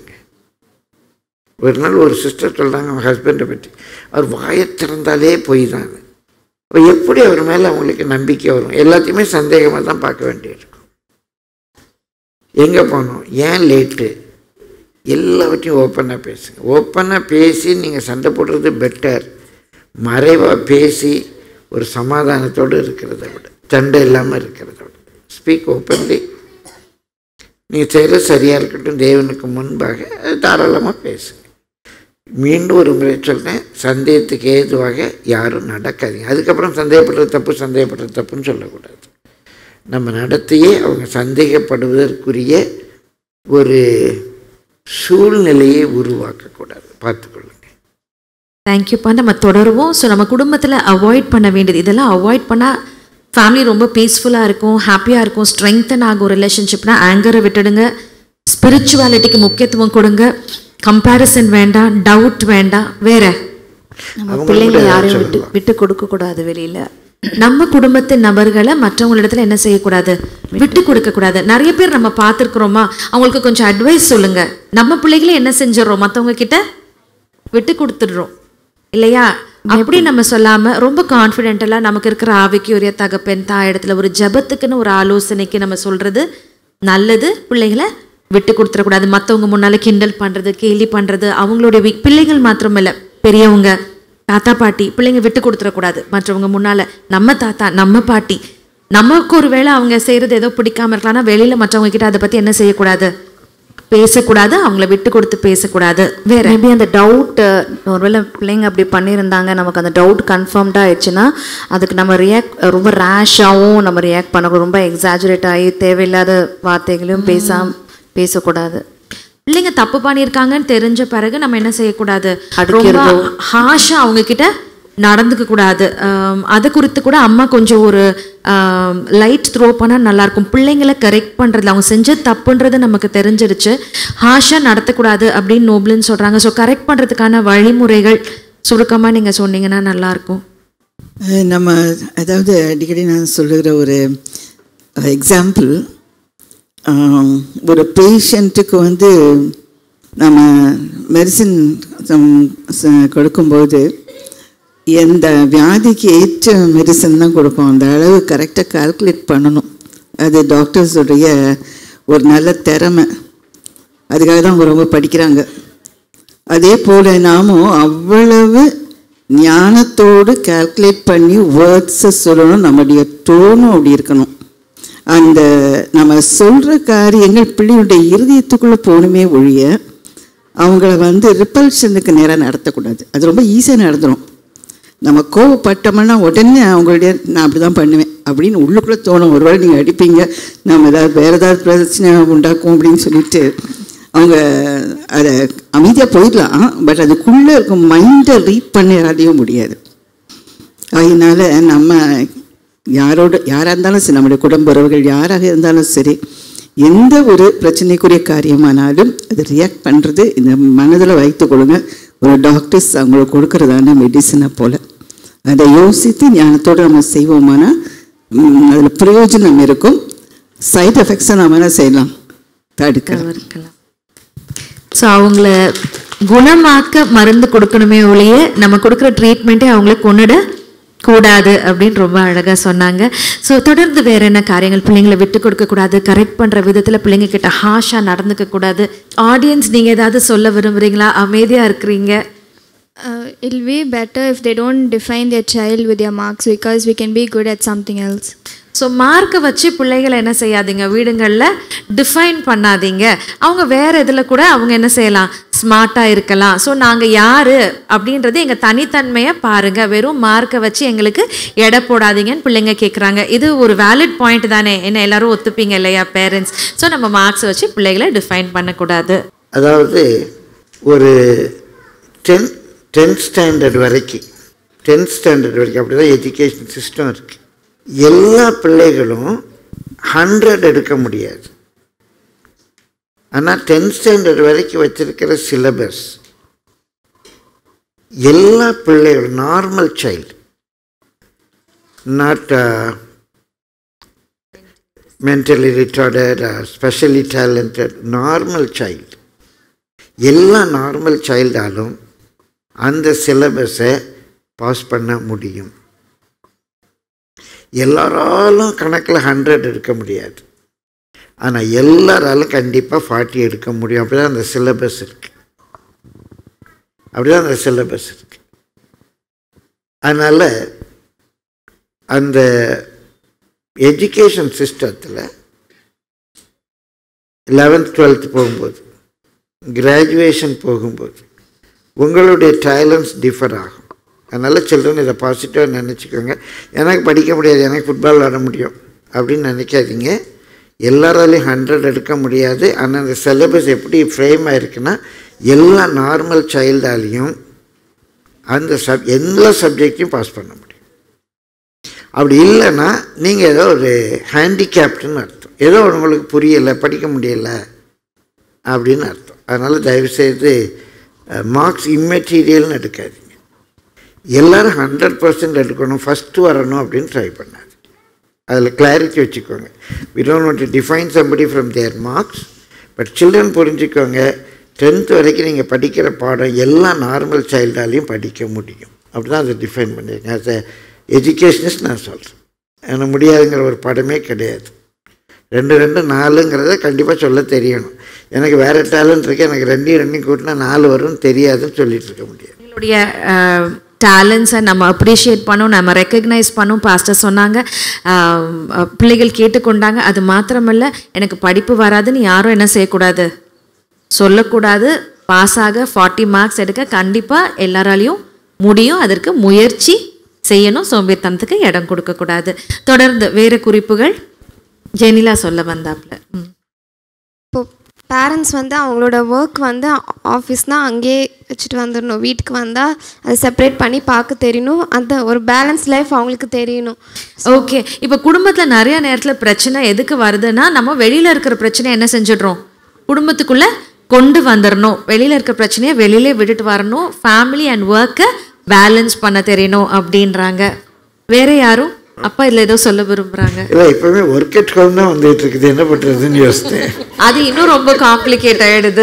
ஒரு நாள் ஒரு சிஸ்டர் சொல்கிறாங்க அவங்க ஹஸ்பண்டை பற்றி, அவர் வாயை திறந்தாலே போய் தான். எப்படி அவர் மேலே அவங்களுக்கு நம்பிக்கை வரும்? எல்லாத்தையுமே சந்தேகமாக தான் பார்க்க வேண்டியிருக்கும். எங்கே போனோம், ஏன் லேட்டு, எல்லாவற்றையும் ஓப்பனாக பேசுங்க. ஓப்பனாக பேசி நீங்கள் சண்டை போடுறது பெட்டர். மறைவாக பேசி ஒரு சமாதானத்தோடு இருக்கிறத விட, சண்டை இல்லாமல் இருக்கிறத விட. Speak openly. நீங்கள் செய்கிற சரியாக இருக்கட்டும், தேவனுக்கு முன்பாக தாராளமாக பேசுங்க. மீண்டும் ஒரு முறை சொல்கிறேன், சந்தேகத்துக்கு ஏதுவாக யாரும் நடக்காதீங்க. அதுக்கப்புறம் சந்தேகப்படுறது தப்பு சந்தேகப்படுறது தப்புன்னு சொல்லக்கூடாது. நம்ம நடத்தையே அவங்க சந்தேகப்படுவதற்குரிய ஒரு சூழ்நிலையை உருவாக்கக்கூடாது. பார்த்துக்கொள்ளுங்க. தேங்க்யூப்பா. நம்ம தொடருவோம். ஸோ நம்ம குடும்பத்தில் அவாய்ட் பண்ண வேண்டியது இதெல்லாம் அவாய்ட் பண்ணால் ஃபேமிலி ரொம்ப பீஸ்ஃபுல்லாக இருக்கும், ஹாப்பியாக இருக்கும், ஸ்ட்ரெங்தன் ஆகும் ரிலேஷன்ஷிப்னா. ஆங்கரை விட்டுடுங்க, ஸ்பிரிச்சுவாலிட்டிக்கு முக்கியத்துவம் கொடுங்க, கம்பேரிசன் வேண்டாம், டவுட் வேண்டாம். வேற நம்ம பிள்ளைங்களை யாரையும் விட்டு விட்டு கொடுக்க கூடாது வெளியில. நம்ம குடும்பத்து நபர்களை மற்றவங்களிடத்துல என்ன செய்யக்கூடாது, விட்டு கொடுக்க கூடாது. நிறைய பேர் நம்ம பார்த்துருக்குறோமா, அவங்களுக்கு கொஞ்சம் அட்வைஸ் சொல்லுங்க. நம்ம பிள்ளைகளை என்ன செஞ்சிடறோம், மற்றவங்க கிட்ட விட்டு கொடுத்துடுறோம் இல்லையா? அப்படி நம்ம சொல்லாம ரொம்ப கான்ஃபிடென்டலா நமக்கு இருக்கிற ஆவிக்குரிய தகப்பன் தாய் இடத்துல ஒரு ஜபத்துக்குன்னு ஒரு ஆலோசனைக்கு நம்ம சொல்றது நல்லது. பிள்ளைகளை விட்டு கொடுத்துடக்கூடாது. மற்றவங்க முன்னால கிண்டல் பண்றது, கேலி பண்றது, அவங்களுடைய வி- பிள்ளைகள் மாத்திரமில்ல, பெரியவங்க, தாத்தா பாட்டி, பிள்ளைங்க விட்டு கொடுத்துடக்கூடாது மற்றவங்க முன்னால. நம்ம தாத்தா நம்ம பாட்டி நமக்கு ஒரு வேளை அவங்க செய்யறது ஏதோ பிடிக்காம இருக்கலாம்னா வெளியில மற்றவங்க கிட்ட அதை பத்தி என்ன செய்யக்கூடாது, பேசக்கூடாது. அவங்கள விட்டு கொடுத்து பேசக்கூடாது. வேற மேபி அந்த டவுட் ஒருவேளை பிள்ளைங்க அப்படி பண்ணியிருந்தாங்க, நமக்கு அந்த டவுட் கன்ஃபார்ம்டாக ஆயிடுச்சுன்னா அதுக்கு நம்ம ரியாக்ட் ரொம்ப ரேஷாகவும் நம்ம ரியாக்ட் பண்ணக்கூடாது. ரொம்ப எக்ஸாஜுரேட் ஆகி தேவையில்லாத வார்த்தைகளையும் பேசாம பேசக்கூடாது. பிள்ளைங்க தப்பு பண்ணியிருக்காங்கன்னு தெரிஞ்ச பிறகு நம்ம என்ன செய்யக்கூடாது, ரொம்ப அடிக்கிறதோ. ஹாஷா அவங்க கிட்ட நடந்துக்க கூடாது. ஆம், அது குறித்து கூட அம்மா கொஞ்சம் ஒரு லைட் த்ரோ பண்ணால் நல்லாயிருக்கும். பிள்ளைங்களை கரெக்ட் பண்ணுறதுல அவங்க செஞ்ச தப்புன்றது நமக்கு தெரிஞ்சிருச்சு, ஹாஷாக நடத்தக்கூடாது அப்படின்னு நோபுல்னு சொல்கிறாங்க. ஸோ கரெக்ட் பண்ணுறதுக்கான வழிமுறைகள் சுருக்கமாக நீங்கள் சொன்னீங்கன்னா நல்லாயிருக்கும். அஹ் நம்ம அதாவது அடிக்கடி நான் சொல்லுகிற ஒரு எக்ஸாம்பிள், ஒரு பேஷண்ட்டுக்கு வந்து நம்ம மெடிசின் கொடுக்கும்போது எந்த வியாதிக்கு ஏற்ற மெடிசன் தான் கொடுப்போம். அந்த அளவு கரெக்டாக கால்குலேட் பண்ணணும். அது டாக்டர்ஸுடைய ஒரு நல்ல திறமை. அதுக்காக தான் அவங்க ரொம்ப படிக்கிறாங்க. அதே போல் நாமும் அவ்வளவு ஞானத்தோடு கால்குலேட் பண்ணி வேர்ட்ஸை சொல்லணும். நம்முடைய டோனும் அப்படி இருக்கணும். அந்த நம்ம சொல்கிற காரியங்கள் பிள்ளையுடைய இருதயத்துக்குள்ளே போகணுமே ஒழிய அவங்கள வந்து ரிப்பல்ஷனுக்கு நேராக நடத்தக்கூடாது. அது ரொம்ப ஈஸியாக நடந்துடும். நம்ம கோவப்பட்டோம்னா உடனே அவங்களுடைய நான் அப்படி தான் பண்ணுவேன் அப்படின்னு உள்ளுக்குள்ளே தோணும். ஒருவேளை நீங்கள் அடிப்பீங்க, நம்ம ஏதாவது வேறு ஏதாவது பிரச்சனை உண்டாக்கும் அப்படின்னு சொல்லிட்டு அவங்க அதை அமைதியாக போயிடலாம். பட் அதுக்குள்ளே இருக்கும் மைண்டை ரீட் பண்ண யாராலையும் முடியாது. அதனால நம்ம யாரோட யாராக இருந்தாலும் சரி, நம்முடைய குடும்ப உறவுகள் யாராக இருந்தாலும் சரி, எந்த ஒரு பிரச்சனைக்குரிய காரியமானாலும் அது ரியாக்ட் பண்ணுறது இந்த மனதில் வைத்து கொடுங்க. ஒரு டாக்டர்ஸ் அவங்களுக்கு கொடுக்கறதான மெடிசனை போல் அதை யோசித்து ஞானத்தோடு நம்ம செய்வோமானா அதில் பிரயோஜனம் இருக்கும். சைட் எஃபெக்ட்ஸை நம்ம என்ன செய்யலாம், தடுக்கலாம். ஸோ அவங்கள குணமாக்க மருந்து கொடுக்கணுமே ஒழிய நம்ம கொடுக்குற ட்ரீட்மெண்ட்டே அவங்கள கொண்டுட கூடாது அப்படின்னு ரொம்ப அழகாக சொன்னாங்க. ஸோ தொடர்ந்து வேற என்ன காரியங்கள், பிள்ளைங்களை விட்டு கொடுக்கக்கூடாது, கரெக்ட் பண்ணுற விதத்தில் பிள்ளைங்க கிட்ட ஹாஷாக நடந்துக்க கூடாது. ஆடியன்ஸ் நீங்கள் ஏதாவது சொல்ல விரும்புகிறீங்களா? அமைதியாக இருக்கிறீங்க. Uh, it'll be better if they don't define their child with their marks because we can be good at something else. So மார்க்கை வச்சு பிள்ளைகளை என்ன செய்யாதீங்க, வீடுங்களில் டிஃபைன் பண்ணாதீங்க. அவங்க வேறு இதில் கூட அவங்க என்ன செய்யலாம், ஸ்மார்ட்டாக இருக்கலாம். ஸோ நாங்கள் யார் அப்படின்றது எங்கள் தனித்தன்மையை பாருங்கள், வெறும் மார்க்கை வச்சு எங்களுக்கு எடை போடாதீங்கன்னு பிள்ளைங்க கேட்குறாங்க. இது ஒரு வேலிட் பாயிண்ட் தானே, என்ன எல்லாரும் ஒத்துப்பீங்க இல்லையா பேரண்ட்ஸ்? ஸோ நம்ம மார்க்ஸை வச்சு பிள்ளைகளை டிஃபைன் பண்ணக்கூடாது. அதாவது ஒரு டென் டென்த் ஸ்டாண்டர்ட் வரைக்கும் டென்த் ஸ்டாண்டர்ட் வரைக்கும் அப்படி தான் எஜுகேஷன் சிஸ்டம் இருக்குது. எல்லா பிள்ளைகளும் ஹண்ட்ரட் எடுக்க முடியாது. ஆனால் டென்த் ஸ்டாண்டர்ட் வரைக்கும் வச்சிருக்கிற சிலபஸ் எல்லா பிள்ளைகளும் normal child, not mentally retarded, specially talented, normal child, எல்லா நார்மல் சைல்டாலும் அந்த சிலபஸை பாஸ் பண்ண முடியும். எல்லாராலும் கணக்கில் ஹண்ட்ரட் எடுக்க முடியாது, ஆனால் எல்லாராலும் கண்டிப்பாக ஃபார்ட்டி எடுக்க முடியும். அப்படி தான் அந்த சிலபஸ் இருக்குது. அப்படி தான் அந்த சிலபஸ் இருக்குது. அதனால் அந்த எஜுகேஷன் சிஸ்டத்தில் லெவன்த் டுவெல்த் போகும்போது, கிராஜுவேஷன் போகும்போது உங்களுடைய டேலண்ட்ஸ் டிஃபர் ஆகும். அதனால் சில்ட்ரன் இதை பாசிட்டிவாக நினச்சிக்கோங்க. எனக்கு படிக்க முடியாது, எனக்கு ஃபுட்பால் விளாட முடியும் அப்படின்னு நினைக்காதீங்க. எல்லாராலையும் ஹண்ட்ரட் எடுக்க முடியாது. ஆனால் அந்த சிலபஸ் எப்படி ஃப்ரேம் ஆகிருக்குன்னா எல்லா நார்மல் சைல்டாலையும் அந்த சப் எல்லா சப்ஜெக்டையும் பாஸ் பண்ண முடியும். அப்படி இல்லைன்னா நீங்கள் ஏதோ ஒரு ஹேண்டிகேப்டுன்னு அர்த்தம். ஏதோ உங்களுக்கு புரியலை, படிக்க முடியலை அப்படின்னு அர்த்தம். அதனால் தயவுசெய்து மார்க்ஸ் இம்மெட்டீரியல்னு எடுக்காதீங்க. எல்லோரும் ஹண்ட்ரட் பர்சன்ட் எடுக்கணும், ஃபஸ்ட்டு வரணும் அப்படின்னு ட்ரை பண்ணாது. அதில் கிளாரிட்டி வச்சுக்கோங்க. We don't want to define somebody from there marks, but children புரிஞ்சுக்கோங்க, டென்த் வரைக்கும் நீங்கள் படிக்கிற பாடம் எல்லாம் நார்மல் சைல்டாலையும் படிக்க முடியும். அப்படி தான் அதை டிஃபைன் பண்ணியிருக்கேன். ஆஸ் எ எஜுகேஷனிஸ்ட் நான் சொல்கிறேன். எனக்கு முடியாதுங்கிற ஒரு படமே கிடையாது. ரெண்டு ரெண்டு நாலுங்கிறத கண்டிப்பாக சொல்ல தெரியணும். எனக்கு வேறு டேலண்ட் இருக்குது, எனக்கு ரெண்டையும் ரெண்டையும் கூட்டினா நாலு வரும்னு தெரியாதுன்னு சொல்லிட்டு இருக்க முடியாது. எங்களுடைய டேலண்ட்ஸை நம்ம அப்ரிஷியேட் பண்ணோம், நம்ம ரெக்கக்னைஸ் பண்ணோம். பாஸ்டர் சொன்னாங்க, பிள்ளைகள் கேட்டுக்கொண்டாங்க. அது மாத்திரமல்ல, எனக்கு படிப்பு வராதுன்னு யாரும் என்ன செய்யக்கூடாது, சொல்லக்கூடாது. பாஸ் ஆக ஃபார்ட்டி மார்க்ஸ் எடுக்க கண்டிப்பாக எல்லாராலையும் முடியும். அதற்கு முயற்சி செய்யணும். சோம்பேறித்தனத்துக்கு இடம் கொடுக்கக்கூடாது. தொடர்ந்து வேறு குறிப்புகள் ஜெனிலா சொல்ல வந்தாப்புல. இப்போ பேரண்ட்ஸ் வந்து அவங்களோட ஒர்க் வந்து ஆஃபீஸ்னால் அங்கேயே வச்சுட்டு வந்துடணும். வீட்டுக்கு வந்தால் அதை செப்பரேட் பண்ணி பார்க்க தெரியணும். அந்த ஒரு பேலன்ஸ் லைஃப் அவங்களுக்கு தெரியணும். ஓகே, இப்போ குடும்பத்தில் நிறைய நேரத்தில் பிரச்சனை எதுக்கு வருதுன்னா, நம்ம வெளியில் இருக்கிற பிரச்சனை என்ன செஞ்சிடுறோம், குடும்பத்துக்குள்ளே கொண்டு வந்துடணும். வெளியில் இருக்கிற பிரச்சனையை வெளியிலே விட்டுட்டு வரணும். ஃபேமிலி அண்ட் ஒர்க்கை பேலன்ஸ் பண்ண தெரியணும் அப்படின்றாங்க. வேற யாரும் அப்பா இதில் ஏதோ சொல்ல விரும்புகிறாங்க? இல்லை, இப்போவே ஒர்க் அட் ஹோம் தான் வந்துட்டு இருக்குது, என்ன பண்ணுறதுன்னு யோசித்தேன். அது இன்னும் ரொம்ப காம்ப்ளிகேட் ஆகிடுது.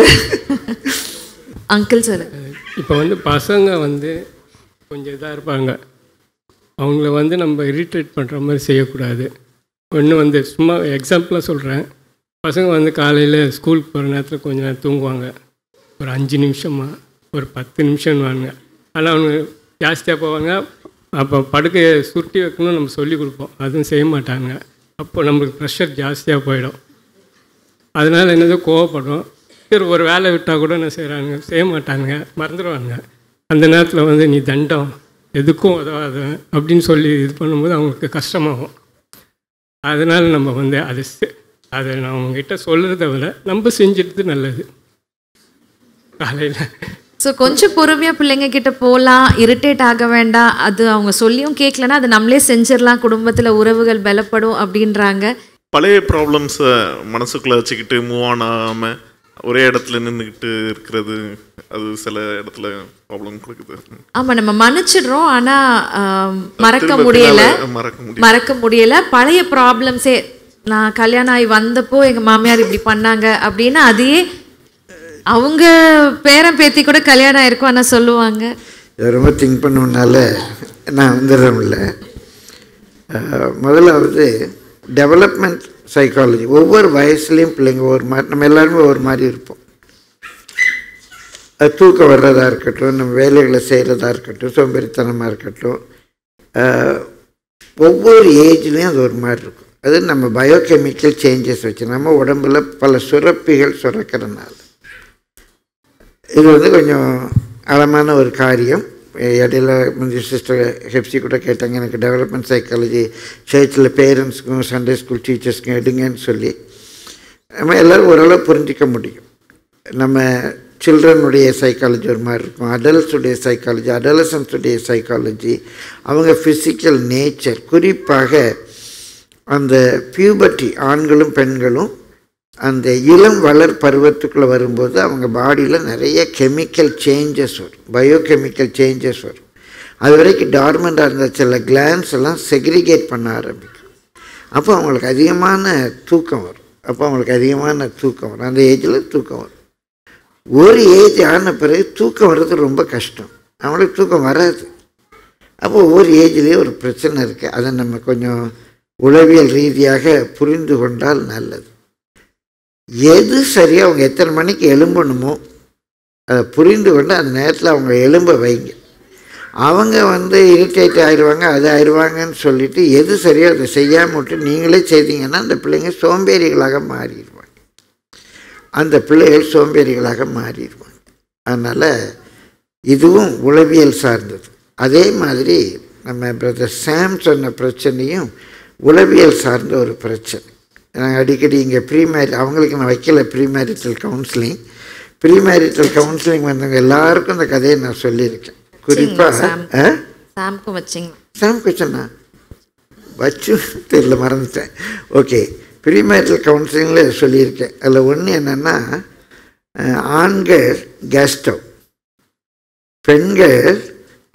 அங்கிள் சொல்லுங்க. இப்போ வந்து பசங்க வந்து கொஞ்சம் இதாக இருப்பாங்க, அவங்கள வந்து நம்ம இரிட்டேட் பண்ணுற மாதிரி செய்யக்கூடாது. ஒன்று வந்து சும்மா எக்ஸாம்பிளாக சொல்கிறேன். பசங்க வந்து காலையில் ஸ்கூலுக்கு போகிற நேரத்தில் கொஞ்சம் நேரம் தூங்குவாங்க, ஒரு அஞ்சு நிமிஷமாக ஒரு பத்து நிமிஷம் வாங்க. ஆனால் அவங்க ஜாஸ்தியாக போவாங்க. அப்போ படுக்கையை சுருட்டி வைக்கணும்னு நம்ம சொல்லி கொடுப்போம், அதுவும் செய்ய மாட்டாங்க. அப்போ நம்மளுக்கு ப்ரெஷர் ஜாஸ்தியாக போயிடும். அதனால் என்னதோ கோவப்படும். சரி, ஒரு வேலை விட்டால் கூட என்ன செய்கிறாங்க, செய்ய மாட்டாங்க, மறந்துடுவாங்க. அந்த நேரத்தில் வந்து நீ தண்டம் எதுக்கும் உதவாத அப்படின்னு சொல்லி இது பண்ணும்போது அவங்களுக்கு கஷ்டமாகும். அதனால் நம்ம வந்து அது அதை நான் அவங்ககிட்ட சொல்கிறத விட நம்ம செஞ்சுட்டு நல்லது. காலையில் ஸோ கொஞ்சம் பொறுமையாக பிள்ளைங்க கிட்ட போகலாம், இரிட்டேட் ஆக வேண்டாம். அது அவங்க சொல்லியும் கேட்கலன்னா அது நம்மளே செஞ்சிடலாம், குடும்பத்தில் உறவுகள் பலப்படும் அப்படின்றாங்க. பழைய ப்ராப்ளம்ஸை மனசுக்குள்ளே வச்சுக்கிட்டு மூவ் ஆன் ஆகாமல் ஒரே இடத்துல நின்றுக்கிட்டு இருக்கிறது, அது சில இடத்துல ப்ராப்ளம் கொடுக்குது. ஆமாம், நம்ம மன்னிச்சிடுறோம், ஆனால் மறக்க முடியலை மறக்க முடியலை பழைய ப்ராப்ளம்ஸே. நான் கல்யாணம் ஆகி வந்தப்போ எங்கள் மாமியார் இப்படி பண்ணாங்க அப்படின்னா அதையே அவங்க பேரன் பேத்தி கூட கல்யாணம் ஆயிருக்கும் ஆனால் சொல்லுவாங்க. இதை ரொம்ப திங்க் பண்ணுனால நான் வந்துடுறோம்ல. முதலாவது டெவலப்மெண்ட் சைக்காலஜி. ஒவ்வொரு வயசுலேயும் பிள்ளைங்க ஒரு மாதிரி, நம்ம எல்லாருமே ஒரு மாதிரி இருப்போம். அது தூக்கம் வர்றதா இருக்கட்டும், நம்ம வேலைகளை செய்கிறதா இருக்கட்டும், சோம்பேறித்தனமாக இருக்கட்டும், ஒவ்வொரு ஏஜ்லேயும் அது ஒரு மாதிரி இருக்கும். அது நம்ம பயோகெமிக்கல் சேஞ்சஸ் வச்சு நம்ம உடம்புல பல சுரப்பிகள் சுரக்கிறதுனால இது வந்து கொஞ்சம் ஆழமான ஒரு காரியம். இடையில முந்தைய சிஸ்டர் ஹெப்சி கூட கேட்டாங்க, எனக்கு டெவலப்மெண்ட் சைக்காலஜி சர்ச்சில் பேரண்ட்ஸுக்கும் சண்டே ஸ்கூல் டீச்சர்ஸ்க்கும் எடுங்கன்னு சொல்லி நம்ம எல்லோரும் ஓரளவு புரிஞ்சிக்க முடியும். நம்ம சில்ட்ரனுடைய சைக்காலஜி ஒரு மாதிரி இருக்கும், அடல்ட்ஸுடைய சைக்காலஜி, அடலசன்ஸுடைய சைக்காலஜி, அவங்க ஃபிசிக்கல் நேச்சர், குறிப்பாக அந்த பியூபர்ட்டி ஆண்களும் பெண்களும் அந்த இளம் வளர் பருவத்துக்குள்ளே வரும்போது அவங்க பாடியில் நிறைய கெமிக்கல் சேஞ்சஸ் வரும், பயோகெமிக்கல் சேஞ்சஸ் வரும். அது வரைக்கும் டார்மெண்டாக இருந்த சில கிளான்ஸ் எல்லாம் செக்ரிகேட் பண்ண ஆரம்பிக்கும். அப்போ அவங்களுக்கு அதிகமான தூக்கம் வரும். அப்போ அவங்களுக்கு அதிகமான தூக்கம் வரும். அந்த ஏஜில் தூக்கம் வரும். ஒரு ஏஜ் ஆன பிறகு தூக்கம் வர்றது ரொம்ப கஷ்டம், அவங்களுக்கு தூக்கம் வராது. அப்போ ஒவ்வொரு ஏஜ்லேயே ஒரு பிரச்சனை இருக்குது. அதை நம்ம கொஞ்சம் உளவியல் ரீதியாக புரிந்து கொண்டால் நல்லது. எது சரியாக அவங்க எத்தனை மணிக்கு எழும்பணுமோ அதை புரிந்து கொண்டு அந்த நேரத்தில் அவங்க எழும்ப வைங்க. அவங்க வந்து இரிட்டேட் ஆயிடுவாங்க, அது ஆயிடுவாங்கன்னு சொல்லிவிட்டு எது சரியாக அதை செய்யாமல் விட்டு நீங்களே செய்தீங்கன்னா அந்த பிள்ளைங்க சோம்பேறிகளாக மாறிடுவாங்க. அந்த பிள்ளைகள் சோம்பேறிகளாக மாறிடுவாங்க. அதனால் இதுவும் உளவியல் சார்ந்தது. அதே மாதிரி நம்ம பிரதர் சாம் சொன்ன பிரச்சனையும் உளவியல் சார்ந்த ஒரு பிரச்சனை. நாங்கள் அடிக்கடி இங்கே ப்ரீ மேரி அவங்களுக்கு நான் வைக்கல premarital counselling. Premarital counselling வந்தவங்க எல்லாருக்கும் இந்த கதையை நான் சொல்லியிருக்கேன். குறிப்பாக சாம்க்கும் வச்சிங்க. சாம்க்கு வச்சேண்ணா வச்சு தெரியல, மறந்துட்டேன். ஓகே, ப்ரீ மேரிட்டல் கவுன்சிலிங்கில் சொல்லியிருக்கேன். அதில் ஒன்று என்னென்னா, ஆண்கள் கேஸ் ஸ்டவ், பெண்கள்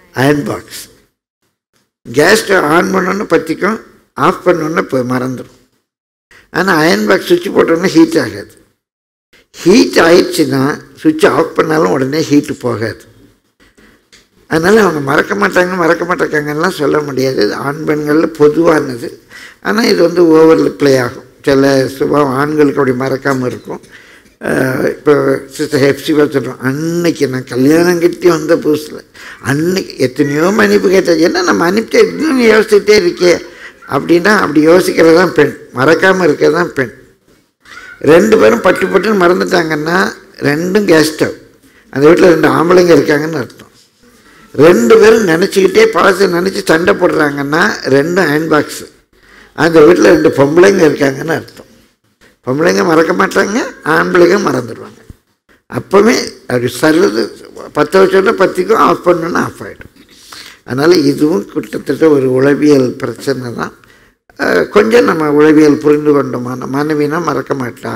iron box. Gas stove on பண்ணோன்னு பற்றிக்கும், ஆஃப் பண்ணோன்னு இப்போ மறந்துடும். ஆனால் அயன் பாக்ஸ் சுவிட்ச் போட்டோன்னா ஹீட் ஆகாது. ஹீட் ஆயிடுச்சுன்னா சுவிட்ச் ஆஃப் பண்ணாலும் உடனே ஹீட்டு போகாது. அதனால் அவங்க மறக்க மாட்டாங்க மறக்க மாட்டாங்கலாம் சொல்ல முடியாது. ஆண் பெண்களில் பொதுவானது. ஆனால் இது வந்து ஓவரில் ப்ளே ஆகும். சில சுபாவம் ஆண்களுக்கு அப்படி மறக்காமல் இருக்கும். இப்போ சிஸ்டர் ஹெப்சிவா சொல்கிறோம், அன்னைக்கு நான் கல்யாணம் கட்டி வந்த புதுசில் அன்னைக்கு எத்தனையோ மன்னிப்பு கேட்டது, என்ன நம்ம மன்னிப்பு இன்னும் யோசிச்சுட்டே இருக்கே அப்படின்னா அப்படி யோசிக்கிறது தான் பெண், மறக்காமல் இருக்கிறது தான் பெண். ரெண்டு பேரும் பட்டு பட்டுன்னு மறந்துட்டாங்கன்னா ரெண்டும் கேஸ் ஸ்டவ், அந்த வீட்டில் ரெண்டு ஆம்பளைங்க இருக்காங்கன்னு அர்த்தம். ரெண்டு பேரும் நினச்சிக்கிட்டே பாச நினச்சி சண்டை போடுறாங்கன்னா ரெண்டும் அயன் பாக்ஸு, அந்த வீட்டில் ரெண்டு பொம்பளைங்க இருக்காங்கன்னு அர்த்தம். பொம்பளைங்க மறக்க மாட்டாங்க, ஆம்பளைங்க மறந்துடுவாங்க. அப்போவே அப்படி சர்வது பத்து வருஷம்னா பத்திக்கும், ஆஃப் பண்ணணுன்னா ஆஃப் ஆகிடும். அதனால் இதுவும் கிட்டத்தட்ட ஒரு உளவியல் பிரச்சனை தான். கொஞ்சம் நம்ம உளவியல் புரிந்து கொண்டோமான மனைவினா மறக்க மாட்டா,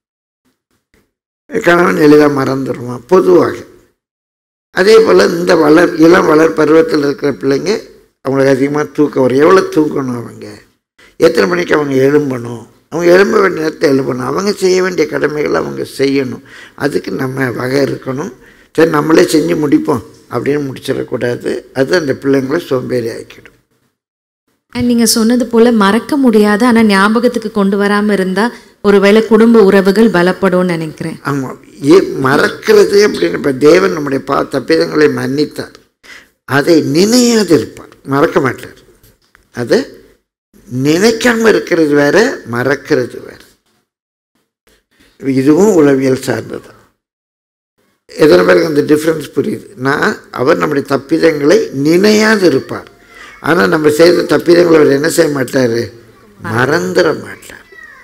கணவன் எளிதாக மறந்துடுவான் பொதுவாக. அதே போல் இந்த வளர் இளம் வளர் பருவத்தில் இருக்கிற பிள்ளைங்க அவங்களுக்கு அதிகமாக தூக்கம் வரும். எவ்வளோ தூக்கணும், அவங்க எத்தனை மணிக்கு அவங்க எழும்பணும், அவங்க எழும்ப வேண்டிய நேரத்தை எழுப்பணும், அவங்க செய்ய வேண்டிய கடமைகளை அவங்க செய்யணும். அதுக்கு நம்ம வகை இருக்கணும். சரி நம்மளே செஞ்சு முடிப்போம் அப்படின்னு முடிச்சிடக்கூடாது. அது அந்த பிள்ளைங்களை சோம்பேறி ஆக்கிடும். நீங்கள் சொன்னது போல் மறக்க முடியாது, ஆனால் ஞாபகத்துக்கு கொண்டு வராமல் இருந்தால் ஒருவேளை குடும்ப உறவுகள் பலப்படும்னு நினைக்கிறேன். ஆமாம், ஏ மறக்கிறது அப்படின்னு இப்போ தேவன் நம்முடைய பா தப்பிதங்களை மன்னித்தார், அதை நினையாது இருப்பார், மறக்க மாட்டார். அதை நினைக்காமல் இருக்கிறது வேற, மறக்கிறது வேற. இதுவும் உளவியல் சார்ந்தது. எத்தனை பேருக்கு அந்த டிஃப்ரென்ஸ் புரியுது? நான் அவர் நம்முடைய தப்பிதங்களை நினையாது இருப்பார், ஆனால் நம்ம செய்த தப்பிதங்களை அவர் என்ன செய்ய மாட்டார், மறந்துட மாட்டார்.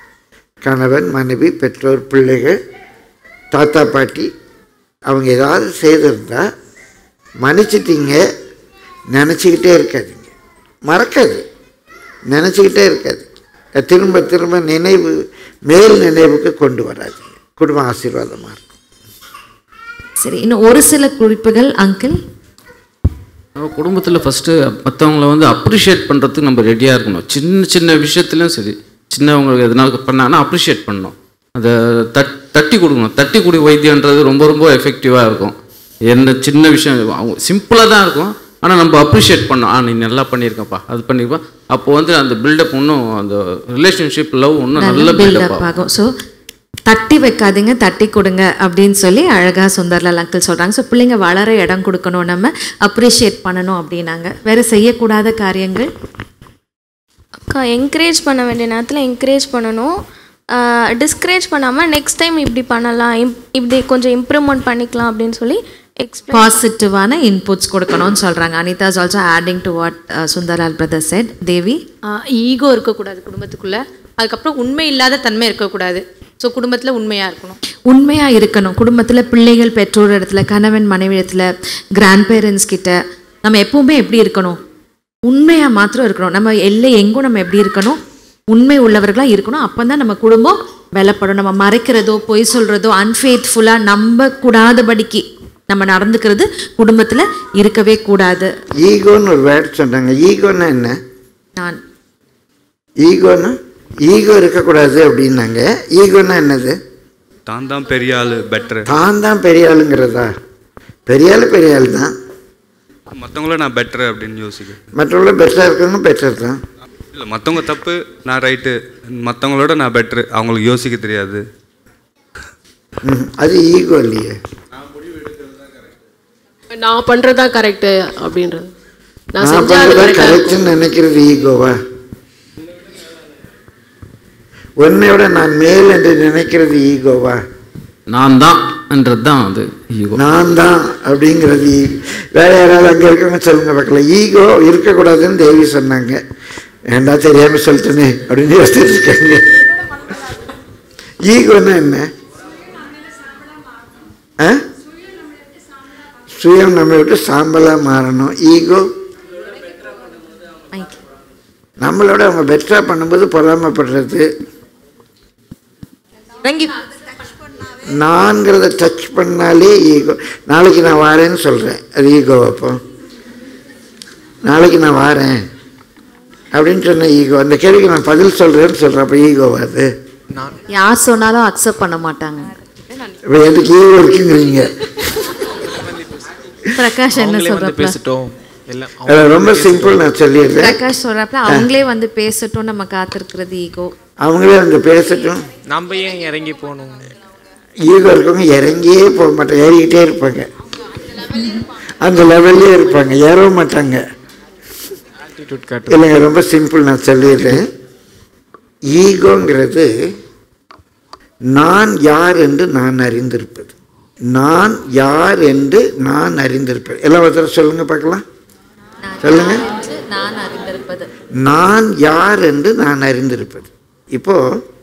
கணவன் மனைவி பெற்றோர் பிள்ளைகள் தாத்தா பாட்டி அவங்க ஏதாவது செய்திருந்தா மன்னிச்சிட்டிங்க நினச்சிக்கிட்டே இருக்காதிங்க, மறக்காது, நினச்சிக்கிட்டே இருக்காது, திரும்ப திரும்ப நினைவு மேல் நினைவுக்கு கொண்டு வராதிங்க. குடும்ப ஆசீர்வாதமாக இருக்கும். சரி, இன்னும் ஒரு சில குறிப்புகள் அங்கிள். நம்ம குடும்பத்தில் ஃபஸ்ட்டு மற்றவங்கள வந்து அப்ரிஷியேட் பண்ணுறதுக்கு நம்ம ரெடியாக இருக்கணும். சின்ன சின்ன விஷயத்துலையும் சரி, சின்னவங்களுக்கு எதனால பண்ணாங்கன்னா அப்ரிஷியேட் பண்ணணும், அதை தட் தட்டி கொடுக்கணும். தட்டி குடி வைத்தியன்றது ரொம்ப ரொம்ப எஃபெக்டிவாக இருக்கும். என்ன சின்ன விஷயம் அவங்க சிம்பிளாக தான் இருக்கும், ஆனால் நம்ம அப்ரிஷியேட் பண்ணோம், ஆ நீ நல்லா பண்ணியிருக்கப்பா, அது பண்ணியிருப்பா, அப்போ வந்து அந்த பில்டப் இன்னும் அந்த ரிலேஷன்ஷிப் லவ் இன்னும் நல்ல பில்டப் ஆகும். ஸோ தட்டி வைக்காதீங்க, தட்டி கொடுங்க அப்படின்னு சொல்லி அழகாக சுந்தர்லால் அங்கிள் சொல்கிறாங்க. ஸோ பிள்ளைங்க வளர இடம் கொடுக்கணும், நம்ம அப்ரிஷியேட் பண்ணணும் அப்படின்னாங்க. வேறு செய்யக்கூடாத காரியங்கள்? அக்கா, என்கரேஜ் பண்ண வேண்டிய நேரத்தில் என்கரேஜ் பண்ணணும், டிஸ்கரேஜ் பண்ணாமல் நெக்ஸ்ட் டைம் இப்படி பண்ணலாம், இம் இப்படி கொஞ்சம் இம்ப்ரூவ்மெண்ட் பண்ணிக்கலாம் அப்படின்னு சொல்லி பாசிட்டிவான இன்புட்ஸ் கொடுக்கணும்னு சொல்கிறாங்க. Anita is also adding to what Sundarlal brother said. Devi, ego இருக்கக்கூடாது குடும்பத்துக்குள்ளே, அதுக்கப்புறம் உண்மை இல்லாத தன்மை இருக்கக்கூடாது. ஸோ குடும்பத்தில் உண்மையாக இருக்கணும், உண்மையாக இருக்கணும். குடும்பத்தில் பிள்ளைகள் பெற்றோர் இடத்துல, கணவன் மனைவி இடத்துல, கிராண்ட் பேரண்ட்ஸ் கிட்ட நம்ம எப்பவுமே எப்படி இருக்கணும், உண்மையாக மாத்திரம் இருக்கணும். நம்ம எல்லை எங்கும் நம்ம எப்படி இருக்கணும், உண்மை உள்ளவர்களாக இருக்கணும். அப்போ தான் நம்ம குடும்பம் பலப்படும். நம்ம மறைக்கிறதோ பொய் சொல்கிறதோ அன்ஃபேத்ஃபுல்லாக நம்பக்கூடாதபடிக்கு நம்ம நடந்துக்கிறது குடும்பத்தில் இருக்கவே கூடாது. ஈகோன்னு ஒரு வேர்ட் சொன்னாங்க. ஈகோன்னா என்ன? நான் ஈகோன்னு ஈகோ இருக்கக்கூடாது அப்படின்னாங்க. ஈகோன்னா என்னது? தான் தான் பெரிய ஆள், பெட்டர், தான் தான் பெரிய ஆளுங்கிறதா? பெரிய ஆள் பெரிய ஆள் தான், மற்றவங்கள நான் பெட்டர் அப்படின்னு யோசிக்கிறேன். மற்றவங்கள பெட்டராக இருக்கவங்க பெட்டர் தான். இல்லை, மற்றவங்க தப்பு, நான் ரைட்டு, மற்றவங்களோட நான் பெட்ரு, அவங்களுக்கு யோசிக்க தெரியாது. அது ஈகோ இல்லையே. நான் பண்ணுறது தான் கரெக்டு அப்படின்றது, நான் பண்ணுறது கரெக்டுன்னு நினைக்கிறது ஈகோவா? உன்னையோட நான் மேல் என்று நினைக்கிறது ஈகோவா? நான் தான் என்றது தான் அது ஈகோ. நான் தான் அப்படிங்கிறது வேற யாராவது அங்கே இருக்கவங்க சொல்லுங்க பார்க்கலாம். ஈகோ இருக்கக்கூடாதுன்னு தேவி சொன்னாங்க, ஏண்டா தெரியாமல் சொல்லிட்டேனே அப்படின்னு யோசிச்சுட்டு இருக்காங்க. ஈகோன்னா என்ன? ஆ, சுயம் நம்ம விட்டு சாம்பலாக மாறணும். ஈகோ நம்மளோட அவங்க பெட்டராக பண்ணும்போது பொறாமப்படுறது. நான்கிறத டச் பண்ணாலே ஈகோ. நாளைக்கு நான் வரேன்னு சொல்கிறேன், அது ஈகோ. அப்போ நாளைக்கு நான் வாரேன் அப்படின்னு சொன்ன ஈகோ. அந்த கேள்விக்கு நான் பதில் சொல்கிறேன்னு சொல்கிறேன். அப்போ ஈகோவா அது? யார் சொன்னாலும் அக்செப்ட் பண்ண மாட்டாங்க. இப்போ எதுக்கு ஈகோ இருக்குங்கிறீங்க? பிரகாஷ் என்ன சொல்றப்ப ரொம்ப சிம்பிள், நான் சொல்லிடுறேன். பிரகாஷ் சொல்றப்ப அவங்களே வந்து பேசட்டும், நம்ம காத்திருக்கிறது ஈகோ. அவங்களே வந்து பேசட்டும், நம்ம ஏன் இறங்கி போகணும்? ஈகோ இருக்கவங்க இறங்கியே போக மாட்டாங்க, ஏறிக்கிட்டே இருப்பாங்க, அந்த லெவல்லே இருப்பாங்க, ஏறவே மாட்டாங்க. இல்லைங்க, ரொம்ப சிம்பிள், நான் சொல்லிடுறேன். ஈகோங்கிறது நான் யார் என்று நான் அறிந்திருப்பது. நான் யார் என்று நான் அறிந்திருப்பது. எல்லாம் ஒருத்தர் சொல்லுங்க பார்க்கலாம். சொல்லுங்க. நான் அறிந்திருப்பது. நான் யார் என்று நான் அறிந்திருப்பது. இப்போ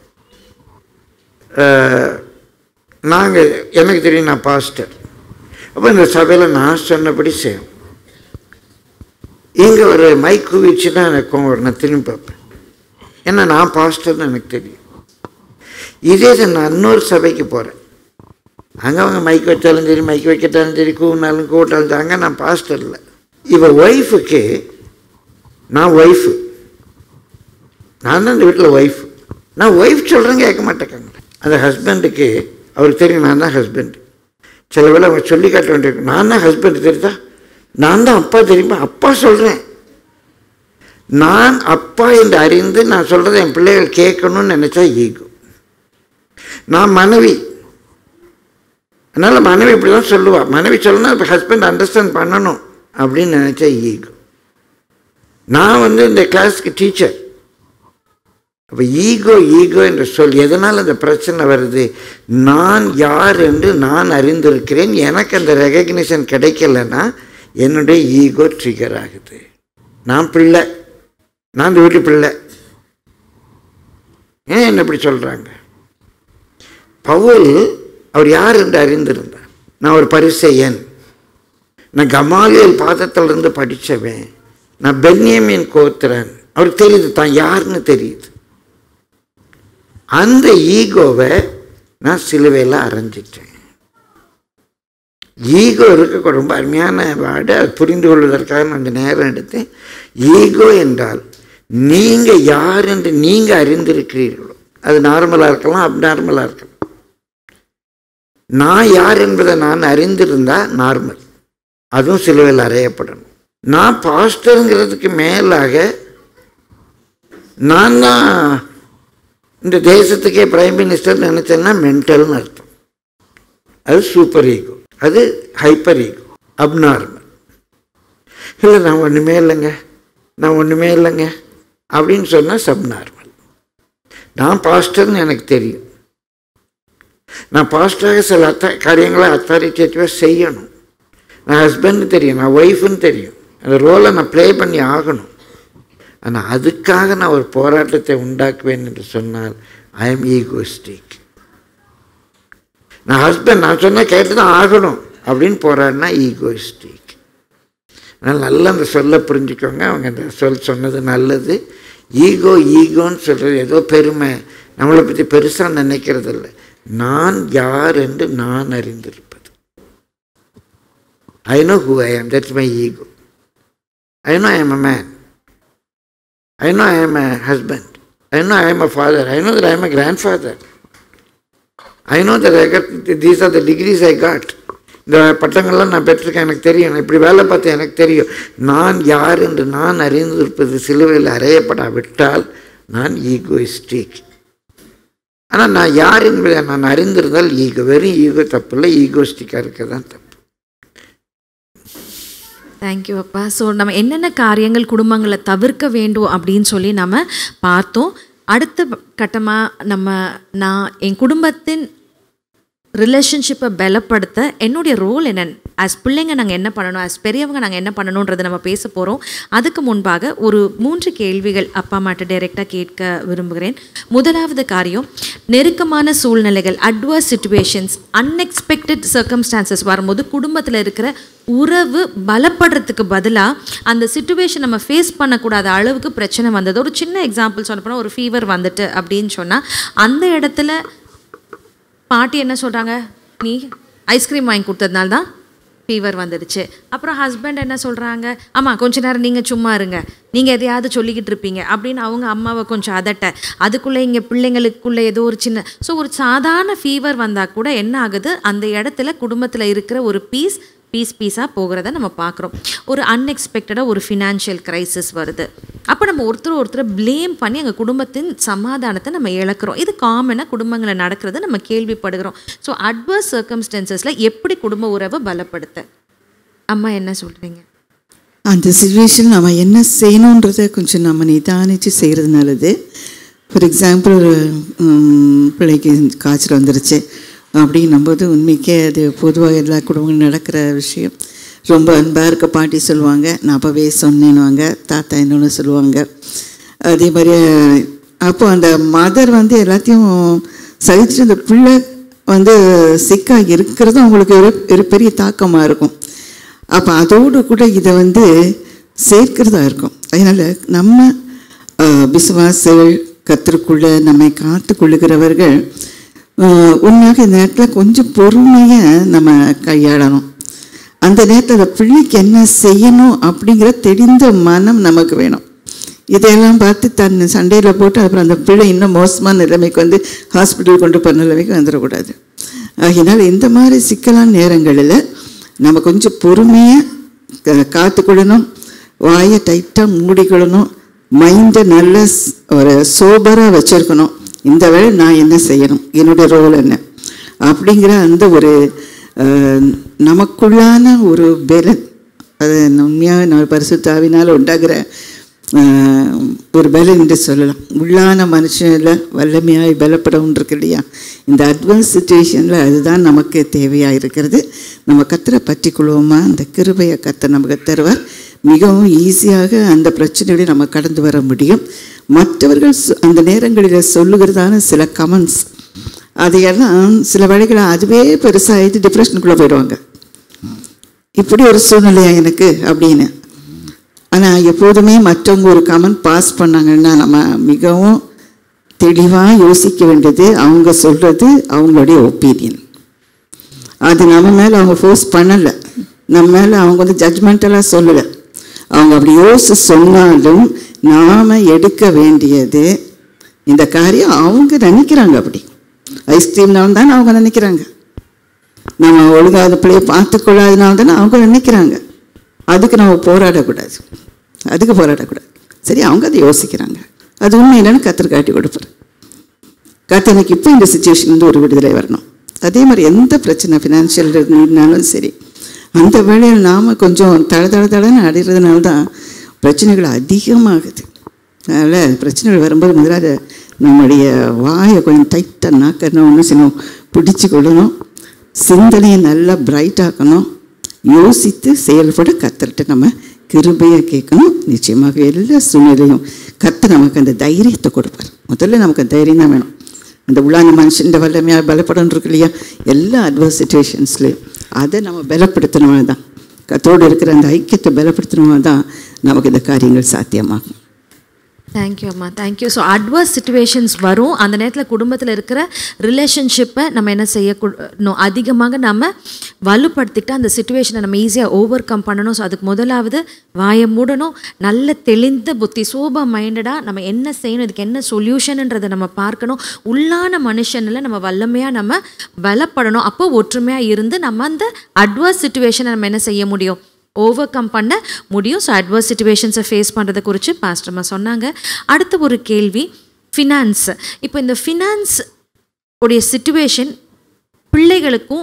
நாங்கள், எனக்கு தெரியும் நான் பாஸ்டர். அப்போ இந்த சபையில் நான் சொன்னபடி செய்யும். இங்கே ஒரு மைக் குவிச்சுன்னா எனக்கு கோவம், நான் திரும்பி பார்ப்பேன். ஏன்னா நான் பாஸ்டர்னு எனக்கு தெரியும். இதே நான் இன்னொரு சபைக்கு போகிறேன், அங்கே அவங்க மைக் வச்சாலும் சரி, மைக் வைக்கட்டாலும் சரி, கூவினாலும் கூட்டாலும் சரி, அங்கே நான் பாஸ்டர் இல்லை. இப்போ ஒய்ஃபுக்கு நான் ஒய்ஃபு, நான் தான் இந்த வீட்டில் ஒய்ஃபு. நான் ஒய்ஃப் சொல்கிறேன், கேட்க மாட்டேங்க. அந்த ஹஸ்பண்டுக்கு அவருக்கு தெரியும் நான் தான் ஹஸ்பண்டு. சில வேளை அவங்க சொல்லி காட்ட வேண்டியிருக்கும், நான் தான் ஹஸ்பண்டு தெரியுதா, நான் தான் அப்பா தெரியுமா, அப்பா சொல்கிறேன். நான் அப்பா என்று அறிந்து நான் சொல்கிறத என் பிள்ளைகள் கேட்கணும்னு நினச்சா ஈகோ. நான் மனைவி, அதனால் மனைவி இப்படி தான் சொல்லுவாள். மனைவி சொல்லணும், இப்போ ஹஸ்பண்ட் அண்டர்ஸ்டாண்ட் பண்ணணும் அப்படின்னு நினச்சா ஈகோ. நான் வந்து இந்த கிளாஸுக்கு டீச்சர். அப்போ ஈகோ ஈகோ என்று சொல் எதனால் அந்த பிரச்சனை வருது? நான் யார் என்று நான் அறிந்திருக்கிறேன், எனக்கு அந்த ரெகக்னிஷன் கிடைக்கலன்னா என்னுடைய ஈகோ ட்ரிகர் ஆகுது. நான் பிள்ளை, நான் இந்த வீட்டு பிள்ளை, ஏன் என்ன இப்படி சொல்கிறாங்க? பவுல் அவர் யார் என்று அறிந்திருந்தார். நான் ஒரு பரிசேயன், நான் கமாலியல் பாதத்திலிருந்து படித்தவன், நான் பென்யமின் கோத்திரன். அவருக்கு தெரியுது தான் யாருன்னு தெரியுது. அந்த ஈகோவை நான் சிலுவையில் அரைஞ்சிட்டேன். ஈகோ இருக்க ரொம்ப அருமையான வார்டு, அது புரிந்து கொள்வதற்காக நான் அந்த நேரம் எடுத்தேன். ஈகோ என்றால் நீங்கள் யார் என்று நீங்கள் அறிந்திருக்கிறீர்களோ, அது நார்மலாக இருக்கலாம், அப்நார்மலாக இருக்கலாம். நான் யார் என்பதை நான் அறிந்திருந்தால் நார்மல், அதுவும் சிலுவையில் அறையப்படணும். நான் பாஸ்டருங்கிறதுக்கு மேலாக நான் தான் இந்த தேசத்துக்கே பிரைம் மினிஸ்டர் நினைச்சேன்னா மென்டல்னு அர்த்தம். அது சூப்பர் ஈகோ, அது ஹைப்பர் ஈகோ, அப்நார்மல். இல்லை நான் ஒன்றுமே இல்லைங்க, நான் ஒன்றுமே இல்லைங்க அப்படின்னு சொன்னால் சப்நார்மல். நான் பாஸ்டர்னு எனக்கு தெரியும், நான் பாஸ்டராக சில அத்த காரியங்களை அத்தாரிட்டேட்டிவாக செய்யணும். நான் ஹஸ்பண்டு தெரியும், நான் ஒய்ஃபுன்னு தெரியும், அந்த ரோலை நான் ப்ளே பண்ணி ஆகணும். ஆனால் அதுக்காக நான் ஒரு போராட்டத்தை உண்டாக்குவேன் என்று சொன்னால் ஐ எம் ஈகோஸ்டிக். நான் ஹஸ்பண்ட், நான் சொன்னால் கேட்டு தான் ஆகணும் அப்படின்னு போராடினா ஈகோஸ்டிக். அதனால் நல்லா அந்த சொல்ல புரிஞ்சுக்கோங்க. அவங்க அந்த சொல் சொன்னது நல்லது. ஈகோ ஈகோன்னு சொல்கிறது ஏதோ பெருமை, நம்மளை பற்றி பெருசாக நினைக்கிறது இல்லை. நான் யார் என்று நான் அறிந்திருப்பது. I know who I am, that's my ego. I know I am a man. I know I am a husband. I know I am a father. I know that I am a grandfather. I know that I got, these are the degrees I got. இந்த பட்டங்கள்லாம் நான் பெற்றிருக்கேன், எனக்கு தெரியும். நான் இப்படி வேலை பார்த்தேன், எனக்கு தெரியும். நான் யார் என்று நான் அறிந்திருப்பது சிலுவையில் அறையப்படாவிட்டால் நான் ஈகோயிஸ்டிக். ஆனால் நான் யார் என்பதை நான் அறிந்திருந்தால் ஈகோ. வெறும் ஈகோ தப்பு இல்லை, ஈகோஸ்டிக்காக இருக்க தான் தப்பு. தேங்க்யூ அப்பா. ஸோ நம்ம என்னென்ன காரியங்கள் குடும்பங்களை தவிர்க்க வேண்டும் அப்படின்னு சொல்லி நம்ம பார்த்தோம். அடுத்த கட்டமாக நம்ம நான் என் குடும்பத்தின் ரிலேஷன்ஷிப்பை பலப்படுத்த என்னுடைய ரோல் என்ன, ஆஸ் பிள்ளைங்க நாங்கள் என்ன பண்ணணும், ஆஸ் பெரியவங்க நாங்கள் என்ன பண்ணணுன்றதை நம்ம பேச போகிறோம். அதுக்கு முன்பாக ஒரு மூன்று கேள்விகள் அப்பா அம்மாட்ட டைரெக்டாக கேட்க விரும்புகிறேன். முதலாவது காரியம், நெருக்கமான சூழ்நிலைகள், அட்வர்ஸ் சிச்சுவேஷன்ஸ், அன்எக்ஸ்பெக்டட் சர்க்கம்ஸ்டான்சஸ் வரும்போது குடும்பத்தில் இருக்கிற உறவு பலப்படுறதுக்கு பதிலாக அந்த சிச்சுவேஷன் நம்ம ஃபேஸ் பண்ணக்கூடாத அளவுக்கு பிரச்சனை வந்தது. ஒரு சின்ன எக்ஸாம்பிள் சொல்ல போனால், ஒரு ஃபீவர் வந்துட்டு அப்படின்னு சொன்னால் அந்த இடத்துல பாட்டி என்ன சொல்கிறாங்க, நீ ஐஸ்கிரீம் வாங்கி கொடுத்ததுனால தான் ஃபீவர் வந்துடுச்சு. அப்புறம் ஹஸ்பண்ட் என்ன சொல்கிறாங்க, ஆமாம் கொஞ்ச நேரம் நீங்கள் சும்மா இருங்க, நீங்கள் எதையாவது சொல்லிக்கிட்டு இருப்பீங்க அப்படின்னு அவங்க அம்மாவை கொஞ்சம் அதட்ட, அதுக்குள்ளே இங்கே பிள்ளைங்களுக்குள்ளே ஏதோ ஒரு சின்ன ஸோ ஒரு சாதாரண ஃபீவர் வந்தால் கூட என்ன ஆகுது, அந்த இடத்துல குடும்பத்தில் இருக்கிற ஒரு பீஸ் பீஸ் பீஸாக போகிறத நம்ம பார்க்குறோம். ஒரு அன்எக்ஸ்பெக்டடாக ஒரு ஃபினான்ஷியல் க்ரைசிஸ் வருது. அப்போ நம்ம ஒருத்தர் ஒருத்தரை ப்ளேம் பண்ணி எங்கள் குடும்பத்தின் சமாதானத்தை நம்ம இழக்கிறோம். இது காமனாக குடும்பங்களில் நடக்கிறத நம்ம கேள்விப்படுகிறோம். ஸோ அட்வர்ஸ் சர்க்கம்ஸ்டன்சஸில் எப்படி குடும்ப உறவை பலப்படுத்த அம்மா என்ன சொல்கிறீங்க? அந்த சுச்சுவேஷன் நம்ம என்ன செய்யணுன்றதை கொஞ்சம் நம்ம நிதானித்து செய்கிறது நல்லது. ஃபார் எக்ஸாம்பிள் ஒரு பிள்ளைக்கு காய்ச்சல் வந்துருச்சு அப்படின்னும்போது உண்மைக்கே அது பொதுவாக எல்லா குடும்பங்களும் நடக்கிற விஷயம். ரொம்ப அன்பாக இருக்க பாட்டி சொல்லுவாங்க, நான் அப்போவே சொன்னேன்னுவாங்க, தாத்தா என்னொன்று சொல்லுவாங்க. அதே மாதிரி அப்போ அந்த மதர் வந்து எல்லாத்தையும் சகிச்சுட்டு அந்த பிள்ளை வந்து சிக்காக இருக்கிறதும் அவங்களுக்கு ஒரு ஒரு பெரிய தாக்கமாக இருக்கும். அப்போ அதோடு கூட இதை வந்து சேர்க்கிறதா இருக்கும். அதனால் நம்ம விசுவாசிகள் கர்த்தருக்குள்ளே நம்மை காத்து கொள்ளுகிறவர்கள் உண்மையாக இந்த நேரத்தில் கொஞ்சம் பொறுமையை நம்ம கையாளணும். அந்த நேரத்தில் அந்த பிள்ளைக்கு என்ன செய்யணும் அப்படிங்கிற தெரிந்த மனம் நமக்கு வேணும். இதையெல்லாம் பார்த்து தன் சண்டையில் போட்டு அப்புறம் அந்த பிள்ளை இன்னும் மோசமான நிலைமைக்கு வந்து ஹாஸ்பிட்டல் கொண்டு போகிற நிலைமைக்கு வந்துடக்கூடாது. ஆகினால் இந்த மாதிரி சிக்கலான நேரங்களில் நம்ம கொஞ்சம் பொறுமையாக காத்துக்கொள்ளணும், வாயை டைட்டாக மூடிக்கொள்ளணும், மைண்டை நல்ல ஒரு சோபராக வச்சுருக்கணும். இந்த வேளை நான் என்ன செய்யணும், என்னுடைய ரோல் என்ன அப்படிங்கிற அந்த ஒரு நமக்குள்ளான ஒரு பலன், அது உண்மையாக நம்ம பரிசுத்தாவினால் உண்டாகிற ஒரு பலன் என்று சொல்லலாம். உள்ளான மனுஷனில் வல்லமையாய் பலப்படவும் இருக்கு இல்லையா. இந்த அட்வான்ஸ் சுச்சுவேஷனில் அதுதான் நமக்கு தேவையாக இருக்கிறது. நம்ம கத்தரை பற்றி கொள்வோமா, அந்த கிருபையை கத்த நமக்கு தருவார். மிகவும் ஈஸியாக அந்த பிரச்சனைகளை நம்ம கடந்து வர முடியும். மற்றவர்கள் அந்த நேரங்களில் சொல்லுகிறதான சில கமெண்ட்ஸ் அதையெல்லாம் சில வேளைகளில் அதுவே பெருசாகிட்டு டிப்ரெஷனுக்குள்ளே போயிடுவாங்க. இப்படி ஒரு சூழ்நிலையா எனக்கு அப்படின்னு. ஆனால் எப்போதுமே மற்றவங்க ஒரு கமெண்ட் பாஸ் பண்ணாங்கன்னா நம்ம மிகவும் தெளிவாக யோசிக்க வேண்டியது, அவங்க சொல்கிறது அவங்களுடைய ஒப்பீனியன். அது நம்ம மேலே அவங்க ஃபோர்ஸ் பண்ணலை, நம்ம மேலே அவங்க வந்து ஜட்ஜ்மெண்டலாக சொல்லலை. அவங்க அப்படி யோசி சொன்னாலும் நாம் எடுக்க வேண்டியது இந்த காரியம் அவங்க நினைக்கிறாங்க. அப்படி ஐஸ்கிரீம்னாலும் தானே அவங்க நினைக்கிறாங்க, நம்ம ஒழுங்காத பிள்ளையை பார்த்துக்கொள்ளாதனால தானே அவங்க நினைக்கிறாங்க. அதுக்கு நம்ம போராடக்கூடாது, அதுக்கு போராடக்கூடாது. சரி, அவங்க அதை யோசிக்கிறாங்க, அது உண்மை இல்லைன்னு கத்தர் காட்டி கொடுப்பார். கத்தர் எனக்கு இப்போ இந்த சுச்சுவேஷன் வந்து ஒரு விடுதலை வரணும். அதே மாதிரி எந்த பிரச்சனை ஃபினான்ஷியல் நீட்னாலும் சரி, அந்த வேளையில் நாம் கொஞ்சம் தட தட தடன்னு அடைகிறதுனால தான் பிரச்சனைகள் அதிகமாகுது. அதனால் பிரச்சனைகள் வரும்போது முதலாக நம்முடைய வாயை கொஞ்சம் டைட்டாக நாக்கணும், ஒன்று செய்யணும், பிடிச்சி கொள்ளணும், சிந்தனையை நல்லா பிரைட்டாக்கணும், யோசித்து செயல்பட கத்தர்கிட்ட நம்ம கிருபையாக கேட்கணும். நிச்சயமாக எல்லா சூழ்நிலையும் கர்த்தர் நமக்கு அந்த தைரியத்தை கொடுப்பார். முதல்ல நமக்கு அந்த தைரியம் தான் வேணும். அந்த உள்ளான மனுஷன் வல்லமையாக பலப்படம் இருக்கு இல்லையா, எல்லா அட்வர்ஸ் சுச்சுவேஷன்ஸ்லேயும் அதை நம்ம பலப்படுத்தணுமா தான், கத்தோடு இருக்கிற அந்த ஐக்கியத்தை பலப்படுத்தணுமா தான் நமக்கு இந்த காரியங்கள் சாத்தியமாகும். தேங்க்யூ அம்மா, தேங்க்யூ. ஸோ அட்வர்ஸ் சுச்சுவேஷன்ஸ் வரும், அந்த நேரத்தில் குடும்பத்தில் இருக்கிற ரிலேஷன்ஷிப்பை நம்ம என்ன செய்யணும், அதிகமாக நம்ம வலுப்படுத்திட்டு அந்த சுச்சுவேஷனை நம்ம ஈஸியாக ஓவர் கம் பண்ணணும். ஸோ அதுக்கு முதலாவது வாயை மூடணும், நல்ல தெளிந்த புத்தி, சோபா மைண்டடாக நம்ம என்ன செய்யணும், இதுக்கு என்ன சொல்யூஷன்ன்றதை நம்ம பார்க்கணும். உள்ளான மனுஷனில் நம்ம வல்லமையாக நம்ம பலப்படணும். அப்போ ஒற்றுமையாக இருந்து நம்ம அந்த அட்வர்ஸ் சுச்சுவேஷனை நம்ம என்ன செய்ய முடியும், ஓவர் கம் பண்ண முடியும். ஸோ அட்வர்ஸ் சுச்சுவேஷன்ஸை ஃபேஸ் பண்ணுறதை குறித்து பாஸ்டர்மா சொன்னாங்க. அடுத்த ஒரு கேள்வி, ஃபினான்ஸ். இப்போ இந்த ஃபினான்ஸ் உடைய சுச்சுவேஷன் பிள்ளைகளுக்கும்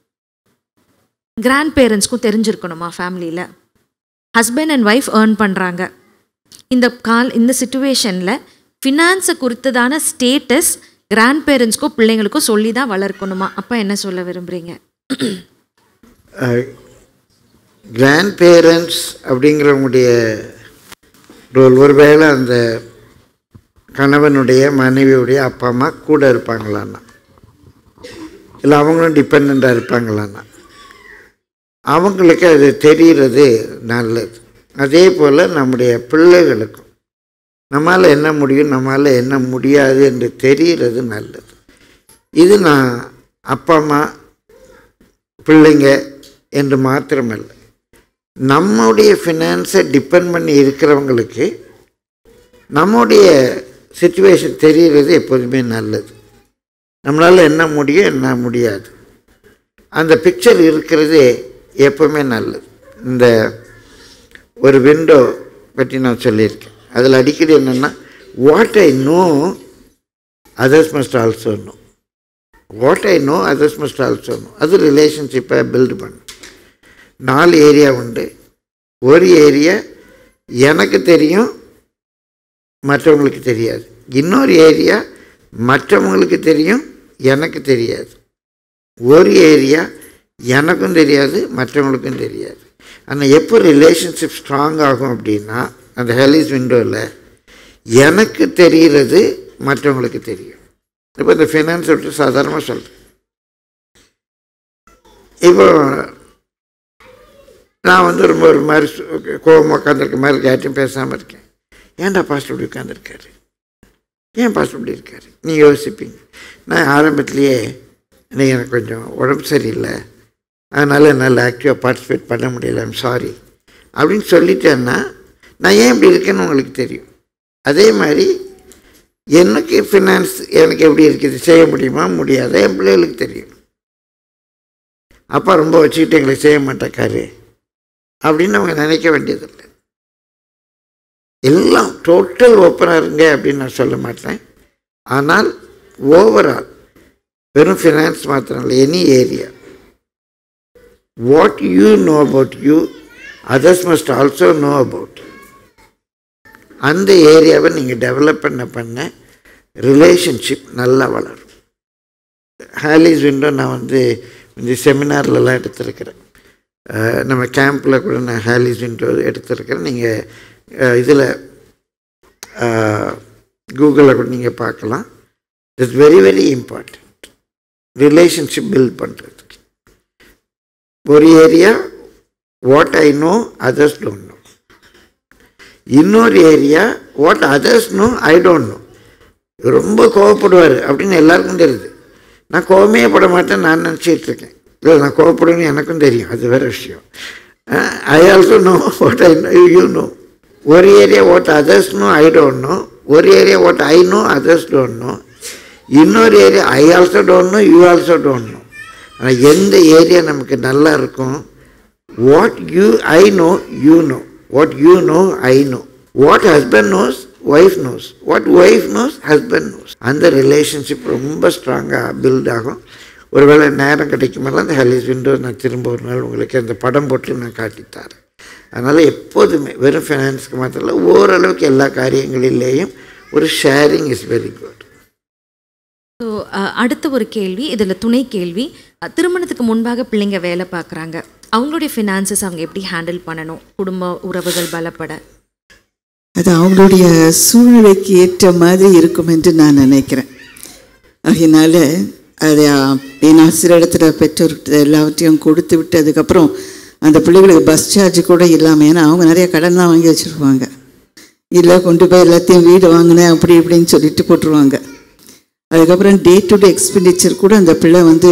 கிராண்ட் பேரண்ட்ஸ்க்கும் தெரிஞ்சிருக்கணுமா? ஃபேமிலியில் ஹஸ்பண்ட் அண்ட் ஒய்ஃப் ஏர்ன் பண்ணுறாங்க, இந்த கால் இந்த சுச்சுவேஷனில் ஃபினான்ஸை குறித்ததான ஸ்டேட்டஸ் கிராண்ட் பேரண்ட்ஸ்க்கோ பிள்ளைங்களுக்கோ சொல்லி தான் வளர்க்கணுமா? அப்போ என்ன சொல்ல விரும்புகிறீங்க? கிராண்ட் பேரண்ட்ஸ் அப்படிங்கிறவங்களுடைய ரோல், ஒருவேளை அந்த கணவனுடைய மனைவியுடைய அப்பா அம்மா கூட இருப்பாங்களான்னா, இல்லை அவங்களும் டிபெண்ட்டாக இருப்பாங்களான்னா, அவங்களுக்கு அது தெரிகிறது நல்லது. அதே போல் நம்முடைய பிள்ளைகளுக்கும் நம்மால் என்ன முடியும், நம்மால் என்ன முடியாது என்று தெரிகிறது நல்லது. இது நான் அப்பா அம்மா பிள்ளைங்க என்று மாத்திரமல்ல, நம்முடைய ஃபினான்ஸை டிபெண்ட் பண்ணி இருக்கிறவங்களுக்கு நம்முடைய சிச்சுவேஷன் தெரிகிறது எப்போதுமே நல்லது. நம்மளால் என்ன முடியும் என்ன முடியாது அந்த பிக்சர் இருக்கிறது எப்போவுமே நல்லது. இந்த ஒரு விண்டோ பற்றி நான் சொல்லியிருக்கேன். அதில் அடிக்கடி என்னென்னா, what I know others must also know, what I know others must also know. அது ரிலேஷன்ஷிப்பை பில்டு பண்ணும். நாலு ஏரியா உண்டு. ஒரு ஏரியா எனக்கு தெரியும், மற்றவங்களுக்கு தெரியாது. இன்னொரு ஏரியா மற்றவங்களுக்கு தெரியும், எனக்கு தெரியாது. ஒரு ஏரியா எனக்கும் தெரியாது, மற்றவங்களுக்கும் தெரியாது. ஆனால் எப்போ ரிலேஷன்ஷிப் ஸ்ட்ராங் ஆகும் அப்படின்னா, அந்த ஹெலிஸ் விண்டோவில் எனக்கு தெரிகிறது மற்றவங்களுக்கு தெரியும். இப்போ இந்த ஃபினான்ஸ் விட்டு சாதாரணமாக சொல்கிறேன். இப்போ நான் வந்து ரொம்ப ஒரு மாதிரி கோபமாக உட்காந்துருக்க மாதிரி யார்ட்டையும் பேசாமல் இருக்கேன். ஏன்டா பாஸ்டர் இப்படி உட்காந்துருக்காரு, ஏன் பாஸ்டர் இப்படி இருக்காரு நீங்கள் யோசிப்பீங்க. நான் ஆரம்பத்துலேயே இன்னைக்கு எனக்கு கொஞ்சம் உடம்பு சரியில்லை, அதனால் என்னால் ஆக்டிவாக பார்ட்டிசிபேட் பண்ண முடியல, ஐம் சாரி அப்படின்னு சொல்லிட்டேன்னா நான் ஏன் இப்படி இருக்கேன்னு உங்களுக்கு தெரியும். அதே மாதிரி எனக்கு ஃபினான்ஸ் எனக்கு எப்படி இருக்குது, செய்ய முடியுமா முடியாத என் பிள்ளைகளுக்கு தெரியும். அப்பா ரொம்ப வச்சுக்கிட்டு எங்களுக்கு செய்ய மாட்டேக்காரு அப்படின்னு அவங்க நினைக்க வேண்டியதில்லை. எல்லாம் டோட்டல் ஓப்பனாக இருங்க அப்படின்னு நான் சொல்ல மாட்டேன். ஆனால் ஓவரால் வெறும் ஃபினான்ஸ் மாத்திரம் இல்லை, any area what you know about you others must also know about. அந்த ஏரியாவை நீங்கள் டெவலப் பண்ண பண்ண ரிலேஷன்ஷிப் நல்லா வளரும். ஹாலிஸ் விண்டோ நான் வந்து இந்த செமினார்லலாம் எடுத்திருக்கிறேன். நம்ம கேம்பில் கூட நான் ஹாலிஸ் விண்டோ எடுத்திருக்கிறேன். நீங்கள் இதில் கூகுளில் கூட நீங்கள் பார்க்கலாம். It's very very important relationship build பண்ணுறதுக்கு. ஒரு area what I know others don't know. இன்னொரு area what others know I don't know. ரொம்ப கோவப்படுவார் அப்படின்னு எல்லாருக்கும் தெரியுது. நான் கோவமே பட மாட்டேன் நான் நினச்சிட்டு இருக்கேன். இல்லை நான் கோவப்படுவேன்னு எனக்கும் தெரியும், அது வேறு விஷயம். I also know what I know you know. ஒரு area what others know I don't know. ஒரு area what I know others don't know. இன்னொரு area I also don't know you also don't know. ஆனால் எந்த area நமக்கு நல்லா இருக்கும், what you I know you know, what you know I know, what husband knows wife knows, what wife knows husband knows. அந்த relationship ரொம்ப ஸ்ட்ராங்காக build ஆகும். ஒருவேளை நேரம் கிடைக்குமெல்லாம் அந்த ஹாலிஸ் விண்டோ நான் திரும்ப ஒரு நாள் உங்களுக்கு அந்த படம் போட்டு நான் காட்டித்தாரேன். அதனால் எப்போதுமே வெறும் ஃபைனான்ஸுக்கு மாத்திரம் இல்லை, ஓரளவுக்கு எல்லா காரியங்களிலேயும் ஒரு sharing is very good. So அடுத்த ஒரு கேள்வி, இதில் துணை கேள்வி. திருமணத்துக்கு முன்பாக பிள்ளைங்க வேலை பார்க்குறாங்க, அவங்களுடைய ஃபினான்சஸ் அவங்க எப்படி ஹேண்டில் பண்ணணும், குடும்ப உறவுகள் பலப்பட? அது அவங்களுடைய சூழ்நிலைக்கு ஏற்ற மாதிரி இருக்கும் என்று நான் நினைக்கிறேன். அதனால் அதை ஏன்னா சில இடத்துல பெற்றோர்கிட்ட எல்லாவற்றையும் கொடுத்து விட்டு அதுக்கப்புறம் அந்த பிள்ளைகளுக்கு பஸ் சார்ஜ் கூட இல்லாமல், ஏன்னா அவங்க நிறைய கடன்லாம் வாங்கி வச்சுருப்பாங்க, இல்லை கொண்டு போய் எல்லாத்தையும் வீடு வாங்கினேன் அப்படி இப்படின்னு சொல்லிட்டு போட்டுருவாங்க. அதுக்கப்புறம் டே டு டே எக்ஸ்பெண்டிச்சர் கூட அந்த பிள்ளை வந்து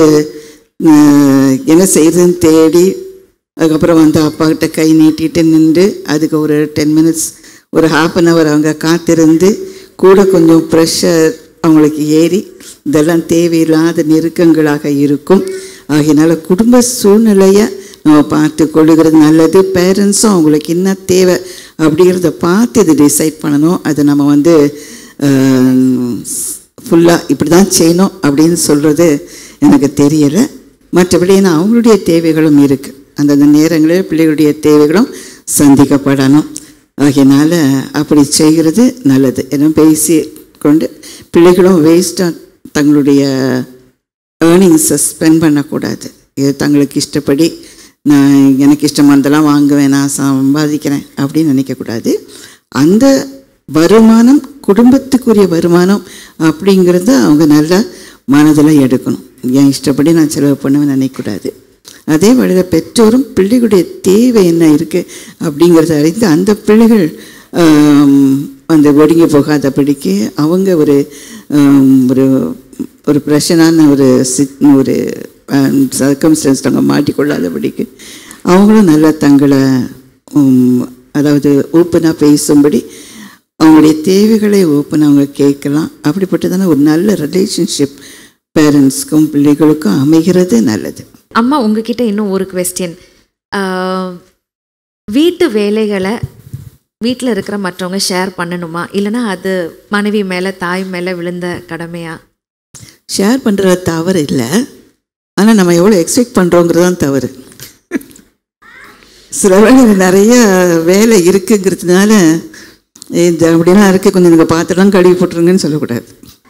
என்ன செய்யுதுன்னு தேடி அதுக்கப்புறம் வந்து அப்பாக்கிட்ட கை நீட்டிட்டு நின்று அதுக்கு ஒரு டென் மினிட்ஸ் ஒரு ஹாஃப் அன் ஹவர் அவங்க காத்திருந்து கூட கொஞ்சம் ப்ரெஷர் அவங்களுக்கு ஏறி இதெல்லாம் தேவையில்லாத நெருக்கங்களாக இருக்கும். ஆகையினால குடும்ப சூழ்நிலையை நம்ம பார்த்து கொள்ளுகிறது நல்லது. பேரண்ட்ஸும் அவங்களுக்கு என்ன தேவை அப்படிங்கிறத பார்த்து இது டிசைட் பண்ணணும். அதை நம்ம வந்து ஃபுல்லாக இப்படி தான் செய்யணும் அப்படின்னு சொல்கிறது எனக்கு தெரியலை. மற்றபடி ஏன்னா அவங்களுடைய தேவைகளும் இருக்குது, அந்தந்த நேரங்களில் பிள்ளைகளுடைய தேவைகளும் சந்திக்கப்படணும். ஆகையினால் அப்படி செய்கிறது நல்லது. ஏன்னா பேசி கொண்டு பிள்ளைகளும் வேஸ்ட்டாக தங்களுடைய ஏர்னிங்ஸை ஸ்பெண்ட் பண்ணக்கூடாது. இது தங்களுக்கு இஷ்டப்படி நான் எனக்கு இஷ்டமானதெல்லாம் வாங்குவேன், நான் சம்பாதிக்கிறேன் அப்படின்னு நினைக்கக்கூடாது. அந்த வருமானம் குடும்பத்துக்குரிய வருமானம் அப்படிங்கிறத அவங்க நல்லா மனதில் எடுக்கணும். என் இஷ்டப்படி நான் செலவு பண்ணுவேன் நினைக்கக்கூடாது. அதே வழியில் பெற்றோரும் பிள்ளைகளுடைய தேவை என்ன இருக்குது அப்படிங்கிறத அறிந்து அந்த பிள்ளைகள் அந்த ஒடுங்கி போகாதபடிக்கு அவங்க ஒரு ஒரு ஒரு பிரச்சனான ஒரு சித் ஒரு சர்க்கம்ஸ்டன்ஸ் அவங்க மாட்டிக்கொள்ளாதபடிக்கு அவங்களும் நல்லா தங்களை அதாவது ஓப்பனாக பேசும்படி அவங்களுடைய தேவைகளை ஓப்பனாக அவங்க கேட்கலாம். அப்படிப்பட்டதான ஒரு நல்ல ரிலேஷன்ஷிப் பேரண்ட்ஸ்க்கும் பிள்ளைகளுக்கும் அமைகிறது நல்லது. அம்மா உங்ககிட்ட இன்னும் ஒரு கொஸ்டின். வீட்டு வேலைகளை வீட்டில் இருக்கிற மற்றவங்க ஷேர் பண்ணணுமா, இல்லைனா அது மனைவி மேலே தாய் மேலே விழுந்த கடமையா? ஷேர் பண்ணுறது தவறு இல்லை, ஆனால் நம்ம எவ்வளோ எக்ஸ்பெக்ட் பண்ணுறோங்கிறது தான் தவறு. சில வேலை நிறைய வேலை இருக்குங்கிறதுனால இது அப்படிலாம் இருக்குது, கொஞ்சம் நீங்கள் பார்த்துலாம் கழுவி போட்டுருங்கன்னு சொல்லக்கூடாது.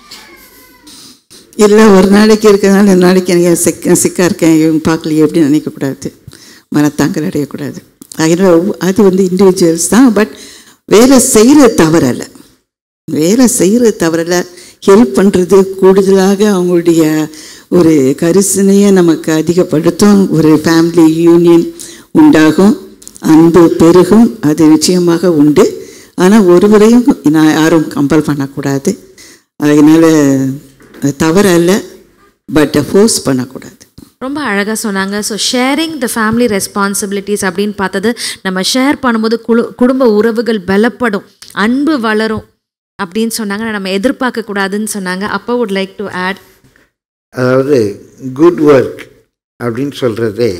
இல்லை ஒரு நாளைக்கு இருக்கிறதுனால ரெண்டு நாளைக்கு எனக்கு சிக்க சிக்காக இருக்கேன் இவங்க பார்க்கலையே அப்படின்னு நினைக்கக்கூடாது, மனத்தாங்கல் அடையக்கூடாது. அதனால் அது வந்து இண்டிவிஜுவல்ஸ் தான். பட் வேலை செய்கிறது தவறல்ல, வேலை செய்கிறது தவறல்ல. ஹெல்ப் பண்ணுறது கூடுதலாக அவங்களுடைய ஒரு கரிசனையை நமக்கு அதிகப்படுத்தும், ஒரு ஃபேமிலி யூனியன் உண்டாகும், அன்பு பெருகும், அது நிச்சயமாக உண்டு. ஆனால் ஒருவரையும் நான் யாரும் கம்பல் பண்ணக்கூடாது. அதனால் தவறல்ல, பட் ஃபோர்ஸ் பண்ணக்கூடாது. ரொம்ப அழகாக சொன்னாங்க. So sharing the family responsibilities அப்படின்னு பார்த்தது, நம்ம ஷேர் பண்ணும்போது குழு குடும்ப உறவுகள் பலப்படும், அன்பு வளரும் அப்படின்னு சொன்னாங்க. நம்ம எதிர்பார்க்கக்கூடாதுன்னு சொன்னாங்க. அப்போ வுட் லைக் டு ஆட், அதாவது குட் ஒர்க் அப்படின்னு சொல்கிறதே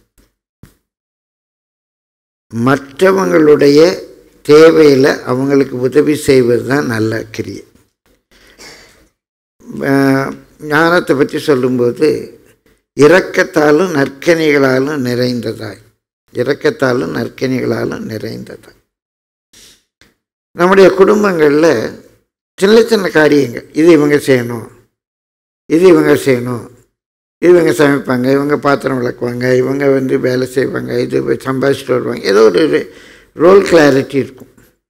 மற்றவங்களுடைய தேவையில் அவங்களுக்கு உதவி செய்வது தான் நல்ல கிரியை. ஞானத்தை பற்றி சொல்லும்போது இரக்கத்தாலும் நற்கனிகளாலும் நிறைந்ததாய், இரக்கத்தாலும் நற்கனிகளாலும் நிறைந்ததாய். நம்முடைய குடும்பங்களில் சின்ன சின்ன காரியங்கள், இது இவங்க செய்யணும், இது இவங்க செய்யணும், இது இவங்க சமைப்பாங்க, இவங்க பாத்திரம் விளக்குவாங்க, இவங்க வந்து வேலை செய்வாங்க, இது சம்பாதிச்சுட்டு வருவாங்க, ஏதோ ஒரு ரோல் கிளாரிட்டி இருக்கும்.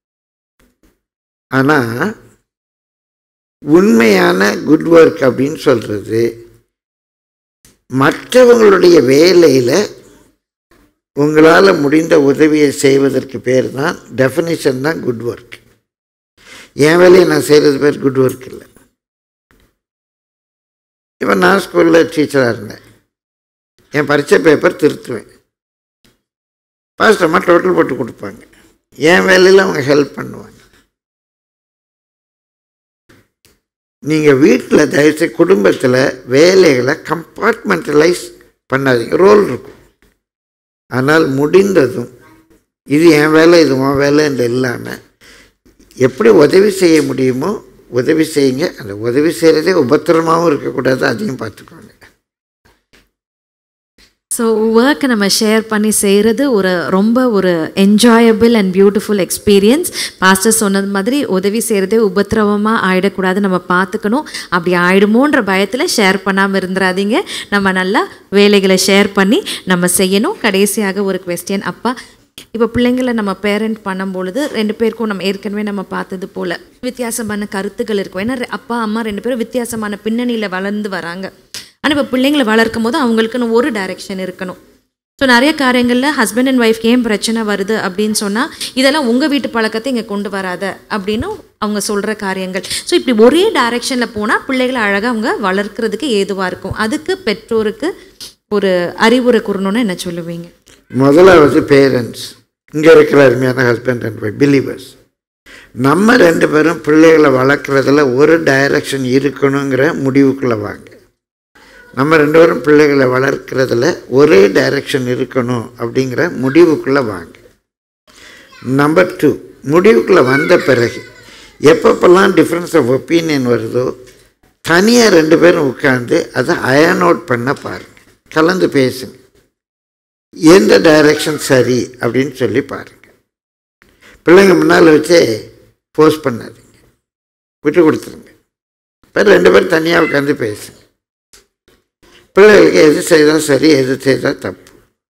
ஆனால் உண்மையான குட் ஒர்க் அப்படின்னு சொல்கிறது மற்றவங்களுடைய வேலையில் உங்களால் முடிந்த உதவியை செய்வதற்கு பேர் தான் டெஃபினிஷன் தான் குட் ஒர்க். என் வேலையை நான் செய்கிறது பேர் குட் ஒர்க் இல்லை. இப்போ நான் ஸ்கூலில் டீச்சராக இருந்தேன், என் பரீட்சை பேப்பர் திருத்துவேன், பாஸ்டர்மா டோட்டல் போட்டு கொடுப்பாங்க, என் வேலையில் அவங்க ஹெல்ப் பண்ணுவாங்க. நீங்கள் வீட்டில் தயவுசெய்து குடும்பத்தில் வேலைகளை கம்பார்ட்மெண்டலைஸ் பண்ணாதீங்க. ரோல் இருக்கும், ஆனால் முடிந்ததும் இது என் வேலை இது உன் வேலை என்று இல்லாமல் எப்படி உதவி செய்ய முடியுமோ உதவி செய்யுங்க. அந்த உதவி செய்கிறதே உபத்திரமாகவும் இருக்கக்கூடாது, அதையும் பார்த்துக்கோங்க. ஸோ ஒர்க்கை நம்ம ஷேர் பண்ணி செய்கிறது ஒரு ரொம்ப ஒரு enjoyable and beautiful experience. Pastor சொன்னது மாதிரி உதவி செய்கிறதே உபத்திரவமாக ஆகிடக்கூடாது, நம்ம பார்த்துக்கணும். அப்படி ஆகிடுமோன்ற பயத்தில் ஷேர் பண்ணாமல் இருந்துடாதீங்க. நம்ம நல்லா வேலைகளை ஷேர் பண்ணி நம்ம செய்யணும். கடைசியாக ஒரு கொஸ்டின். அப்பா, இப்போ பிள்ளைங்களை நம்ம பேரண்ட் பண்ணும்பொழுது ரெண்டு பேருக்கும் நம்ம ஏற்கனவே நம்ம பார்த்தது போல் வித்தியாசமான கருத்துக்கள் இருக்கும். ஏன்னா அப்பா அம்மா ரெண்டு பேரும் வித்தியாசமான பின்னணியில் வளர்ந்து வராங்க. ஆனால் இப்போ பிள்ளைங்களை வளர்க்கும் போது அவங்களுக்குன்னு ஒரு டைரெக்ஷன் இருக்கணும். ஸோ நிறைய காரியங்களில் ஹஸ்பண்ட் அண்ட் ஒய்ஃப்க்கு ஏன் பிரச்சனை வருது அப்படின்னு சொன்னால், இதெல்லாம் உங்கள் வீட்டு பழக்கத்தை இங்கே கொண்டு வராத அப்படின்னு அவங்க சொல்கிற காரியங்கள். ஸோ இப்படி ஒரே டைரெக்ஷனில் போனால் பிள்ளைகளை அழகாக அவங்க வளர்க்குறதுக்கு ஏதுவாக இருக்கும். அதுக்கு பெற்றோருக்கு ஒரு அறிவுரை கூறணும்னு என்ன சொல்லுவீங்க? முதலாவது பேரண்ட்ஸ், இங்கே இருக்கிற அருமையான ஹஸ்பண்ட் அண்ட் ஒய்ஃப் பிலீவர்ஸ், நம்ம ரெண்டு பேரும் பிள்ளைகளை வளர்க்குறதுல ஒரு டைரக்ஷன் இருக்கணுங்கிற முடிவுக்குள்ளே வாங்க. நம்ம ரெண்டு பேரும் பிள்ளைகளை வளர்க்குறதுல ஒரே டைரக்ஷன் இருக்கணும் அப்படிங்கிற முடிவுக்குள்ளே வாங்க. நம்பர் டூ, முடிவுக்குள்ளே வந்த பிறகு எப்பப்பெல்லாம் டிஃப்ரென்ஸ் ஆஃப் ஒப்பீனியன் வருதோ தனியாக ரெண்டு பேரும் உட்காந்து அதை அயர்ன் அவுட் பண்ண பாருங்கள், கலந்து பேசுங்க. எந்த டைரக்ஷன் சரி அப்படின்னு சொல்லி பாருங்கள். பிள்ளைங்க முன்னால் வச்சே போஸ்ட் பண்ணாதீங்க, விட்டு கொடுத்துருங்க. இப்போ ரெண்டு பேரும் தனியாக உட்காந்து பேசுங்க. பிள்ளைகளுக்கு எது செய்தால் சரி, எது செய்தால் தப்பு.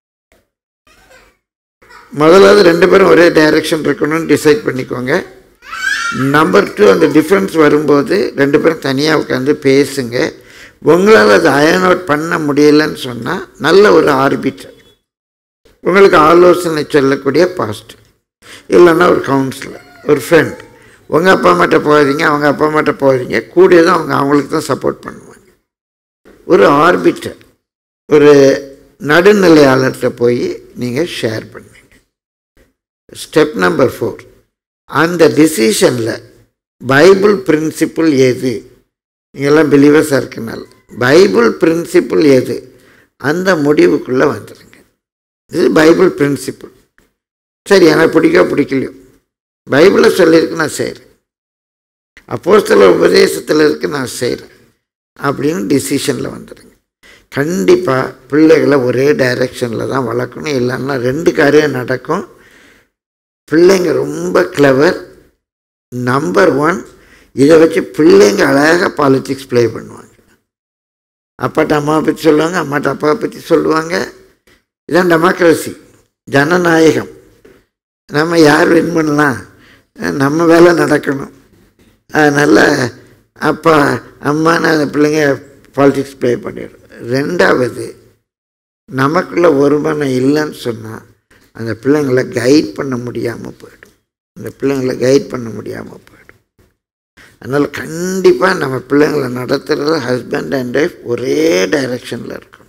முதலாவது ரெண்டு பேரும் ஒரே டைரக்ஷன் இருக்கணும்னு டிசைட் பண்ணிக்கோங்க. நம்பர் டூ, அந்த டிஃப்ரென்ஸ் வரும்போது ரெண்டு பேரும் தனியாக உட்காந்து பேசுங்க. உங்களால் அதை அயர்ன் அவுட் பண்ண முடியலைன்னு சொன்னால் நல்ல ஒரு ஆர்பிட்டர், உங்களுக்கு ஆலோசனை சொல்லக்கூடிய பாஸ்டர், இல்லைன்னா ஒரு கவுன்சிலர், ஒரு ஃப்ரெண்ட். உங்கள் அப்பா அம்மாட்ட போகாதீங்க, அவங்க அப்பா அம்மாட்ட போகாதீங்க, கூடியதும் அவங்க அவங்களுக்கு தான் சப்போர்ட் பண்ணுவாங்க. ஒரு ஆர்பிட்டர், ஒரு நடுநிலையாளர்கிட்ட போய் நீங்கள் ஷேர் பண்ணுங்க. ஸ்டெப் நம்பர் ஃபோர், அந்த டிசிஷனில் பைபிள் பிரின்சிபிள் எது, நீங்கள்லாம் பிலீவர்ஸாக இருக்கனால பைபிள் பிரின்சிபிள் எது, அந்த முடிவுக்குள்ளே வந்துடுங்க. இது பைபிள் பிரின்சிபிள். சரி, எனக்கு பிடிக்க பிடிக்கலையோ, பைபிளில் சொல்லியிருக்கு நான் செய்கிறேன், அப்போஸ்தலர் உபதேசத்தில் இருக்கு நான் செய்கிறேன் அப்படின்னு டிசிஷனில் வந்துடுங்க. கண்டிப்பாக பிள்ளைகளை ஒரே டைரெக்ஷனில் தான் வளர்க்கணும். இல்லைன்னா ரெண்டு காரியம் நடக்கும். பிள்ளைங்க ரொம்ப கிளவர். நம்பர் ஒன், இதை வச்சு பிள்ளைங்க அழகாக பாலிட்டிக்ஸ் ப்ளே பண்ணுவாங்க. அப்பாட்ட அம்மாவை பற்றி சொல்லுவாங்க, அம்மாட்ட அப்பாவை பற்றி சொல்லுவாங்க. இதான் டெமோக்ரஸி, ஜனநாயகம். நம்ம யார் வின் பண்ணலாம், நம்ம வேலை நடக்கணும். அதனால் அப்பா அம்மான்னு அந்த பிள்ளைங்க பாலிட்டிக்ஸ் ப்ளே பண்ணிடும். ரெண்டாவது, நமக்குள்ள ஒருமனம் இல்லைன்னு சொன்னால் அந்த பிள்ளைங்களை கைட் பண்ண முடியாமல் போயிடும். அந்த பிள்ளைங்களை கைட் பண்ண முடியாமல் போயிடும். அதனால் கண்டிப்பாக நம்ம பிள்ளைங்களை நடத்துகிறது ஹஸ்பண்ட் அண்ட் ஒய்ஃப் ஒரே டைரெக்ஷனில் இருக்கணும்.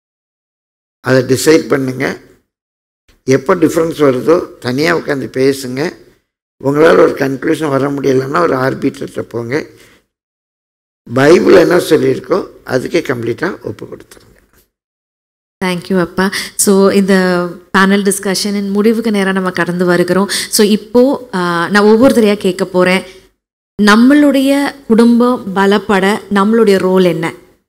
அதை டிசைட் பண்ணுங்க. எப்போ டிஃப்ரென்ஸ் வருதோ தனியாக உட்காந்து பேசுங்க. உங்களால் ஒரு கன்க்ளூஷன் வர முடியலைன்னா ஒரு ஆர்பிட்டர்கிட்ட போங்க. பைபிள் என்ன சொல்லியிருக்கோ அதுக்கே கம்ப்ளீட்டாக ஒப்பு கொடுத்துருங்க. தேங்க்யூ அப்பா. ஸோ இந்த பேனல் டிஸ்கஷனின் முடிவுக்கு நேராக நம்ம கடந்து வருகிறோம். ஸோ இப்போது நான் ஒவ்வொருத்தரையாக கேட்க போகிறேன். நம்மளுடைய குடும்பம் பலப்பட நம்மளுடைய ரோல் என்ன,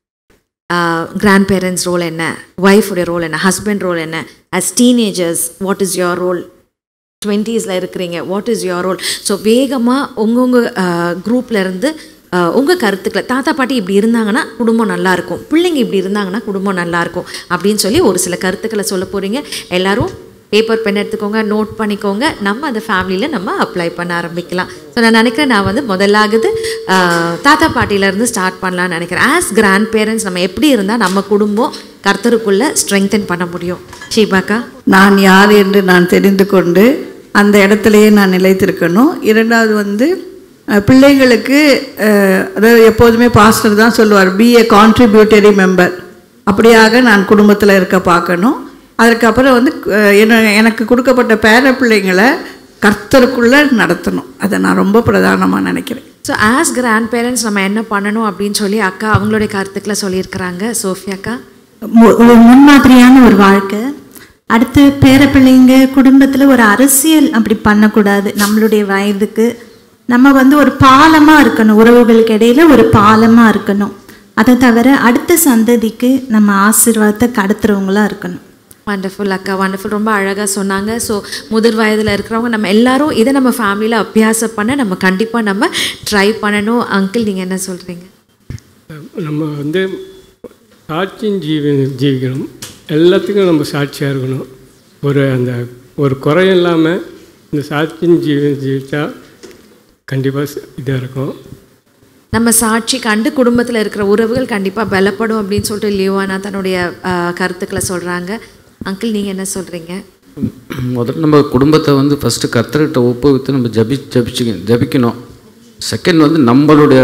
கிராண்ட் பேரண்ட்ஸ் ரோல் என்ன, ஒய்ஃபுடைய ரோல் என்ன, ஹஸ்பண்ட் ரோல் என்ன, as teenagers what is your role, டுவெண்ட்டீஸில் இருக்கிறீங்க what is your role. So வேகமாக உங்கவுங்க குரூப்லேருந்து உங்கள் கருத்துக்களை, தாத்தா பாட்டி இப்படி இருந்தாங்கன்னா குடும்பம் நல்லாயிருக்கும், பிள்ளைங்க இப்படி இருந்தாங்கன்னா குடும்பம் நல்லாயிருக்கும் அப்படின்னு சொல்லி ஒரு சில கருத்துக்களை சொல்ல போகிறீங்க. எல்லோரும் பேப்பர் பென் எடுத்துக்கோங்க, நோட் பண்ணிக்கோங்க. நம்ம அந்த ஃபேமிலியில் நம்ம அப்ளை பண்ண ஆரம்பிக்கலாம். ஸோ நான் நினைக்கிறேன் நான் வந்து முதலாகுது தாத்தா பாட்டியிலேருந்து ஸ்டார்ட் பண்ணலான்னு நினைக்கிறேன். ஆஸ் கிராண்ட் பேரண்ட்ஸ் நம்ம எப்படி இருந்தால் நம்ம குடும்பம் கர்த்தருக்குள்ளே ஸ்ட்ரெங்தன் பண்ண முடியும்? ஷீபாக்கா. நான் யார் என்று நான் தெரிந்து கொண்டு அந்த இடத்துலையே நான் நிலைத்திருக்கணும். இரண்டாவது வந்து பிள்ளைங்களுக்கு, அதாவது எப்போதுமே பாஸ்டர் தான் சொல்லுவார், பி ஏ கான்ட்ரிபியூட்டரி மெம்பர். அப்படியாக நான் குடும்பத்தில் இருக்க பார்க்கணும். அதுக்கப்புறம் வந்து என்ன எனக்கு கொடுக்கப்பட்ட பேர பிள்ளைங்களை கர்த்தருக்குள்ளே நடத்தணும். அதை நான் ரொம்ப பிரதானமாக நினைக்கிறேன். ஸோ ஆஸ் கிராண்ட் பேரண்ட்ஸ் நம்ம என்ன பண்ணணும் அப்படின்னு சொல்லி அக்கா அவங்களுடைய கருத்துக்களை சொல்லியிருக்கிறாங்க. சோஃபியாக்கா. ஒரு முன்மாதிரியான ஒரு வாழ்க்கை. அடுத்து பேர பிள்ளைங்க குடும்பத்தில் ஒரு அரசியல் அப்படி பண்ணக்கூடாது. நம்மளுடைய வயதுக்கு நம்ம வந்து ஒரு பாலமாக இருக்கணும், உறவுகளுக்கு இடையில ஒரு பாலமாக இருக்கணும். அதை தவிர அடுத்த சந்ததிக்கு நம்ம ஆசீர்வாதத்தை கடத்துறவங்களாக இருக்கணும். வண்டர்ஃபுல் அக்கா, வண்டர்ஃபுல். ரொம்ப அழகாக சொன்னாங்க. ஸோ முதிர் வயதில் இருக்கிறவங்க நம்ம எல்லாரும் இதை நம்ம ஃபேமிலியில் அபியாசம் பண்ண நம்ம கண்டிப்பாக நம்ம ட்ரை பண்ணணும். அங்கிள் நீங்கள் என்ன சொல்கிறீங்க? நம்ம வந்து சாட்சியும் ஜீவி ஜீவிக்கணும். எல்லாத்துக்கும் நம்ம சாட்சியாக இருக்கணும். ஒரு அந்த ஒரு குறை இல்லாமல் இந்த சாட்சியும் ஜீவி ஜீவிச்சா கண்டிப்பாக இதாக இருக்கும். நம்ம சாட்சி கண்டு குடும்பத்தில் இருக்கிற உறவுகள் கண்டிப்பாக பலப்படும் அப்படின்னு சொல்லிட்டு லியோவானா தன்னுடைய கருத்துக்களை சொல்கிறாங்க. அங்கிள் நீங்கள் என்ன சொல்கிறீங்க? முதல்ல நம்ம குடும்பத்தை வந்து ஃபஸ்ட்டு கர்த்தர்கிட்ட ஒப்புவித்து நம்ம ஜபி ஜபிச்சு ஜபிக்கணும். செகண்ட் வந்து நம்மளுடைய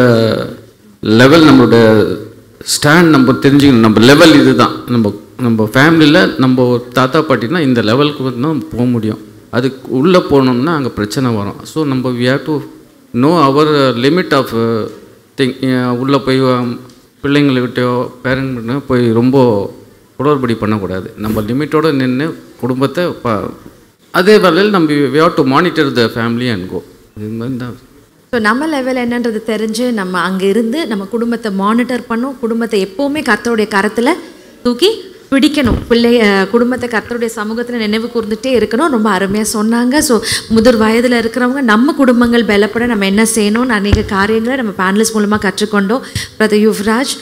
லெவல், நம்மளுடைய ஸ்டாண்ட் நம்ம தெரிஞ்சுக்கணும். நம்ம லெவல் இது தான். நம்ம நம்ம ஃபேமிலியில் நம்ம தாத்தா பாட்டினா இந்த லெவலுக்கு வந்து தான் போக முடியும். அதுக்கு உள்ளே போனோம்னா அங்கே பிரச்சனை வரும். ஸோ நம்ம we have to know our limit of thing. உள்ளே போய் பிள்ளைங்கள்கிட்டயோ பேரண்ட்கிட்ட போய் ரொம்ப குளறுபடி பண்ணக்கூடாது. நம்ம லிமிட்டோடு நின்று குடும்பத்தை ப அதே வேலையில் நம்ம we have to monitor the family and go. இது மாதிரி தான். ஸோ நம்ம லெவல் என்னன்றது தெரிஞ்சு நம்ம அங்கே இருந்து நம்ம குடும்பத்தை மானிட்டர் பண்ணோம். குடும்பத்தை எப்போவுமே கர்த்தருடைய கரத்தில் தூக்கி பிடிக்கணும். பிள்ளை குடும்பத்தை கர்த்தருடைய சமூகத்தில் நினைவு கூர்ந்துட்டே இருக்கணும். ரொம்ப அருமையாக சொன்னாங்க. ஸோ முதிர் வயதில் இருக்கிறவங்க நம்ம குடும்பங்கள் பலப்பட நம்ம என்ன செய்யணும்னு அநேக காரியங்களை நம்ம பேனலிஸ்ட் மூலமாக கற்றுக்கொண்டோம். பிரதர் யுவராஜ்.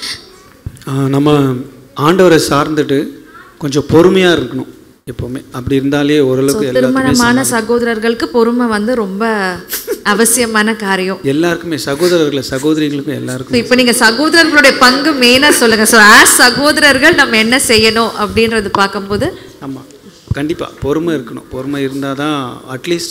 நம்ம ஆண்டவரை சார்ந்துட்டு கொஞ்சம் பொறுமையாக இருக்கணும் எப்போவுமே. அப்படி இருந்தாலே ஓரளவுக்கு திருமணமான சகோதரர்களுக்கு பொறுமை வந்து ரொம்ப அவசியமான காரியம். எல்லாருக்குமே, சகோதரர்கள் சகோதரிகளுக்கும் எல்லாருக்கும். இப்போ நீங்கள் சகோதரர்களுடைய பங்கு மெயினாக சொல்லுங்கள். ஸோ ஆஸ் சகோதரர்கள் நம்ம என்ன செய்யணும் அப்படின்றது பார்க்கும்போது, ஆமாம், கண்டிப்பாக பொறுமை இருக்கணும். பொறுமை இருந்தால் தான் அட்லீஸ்ட்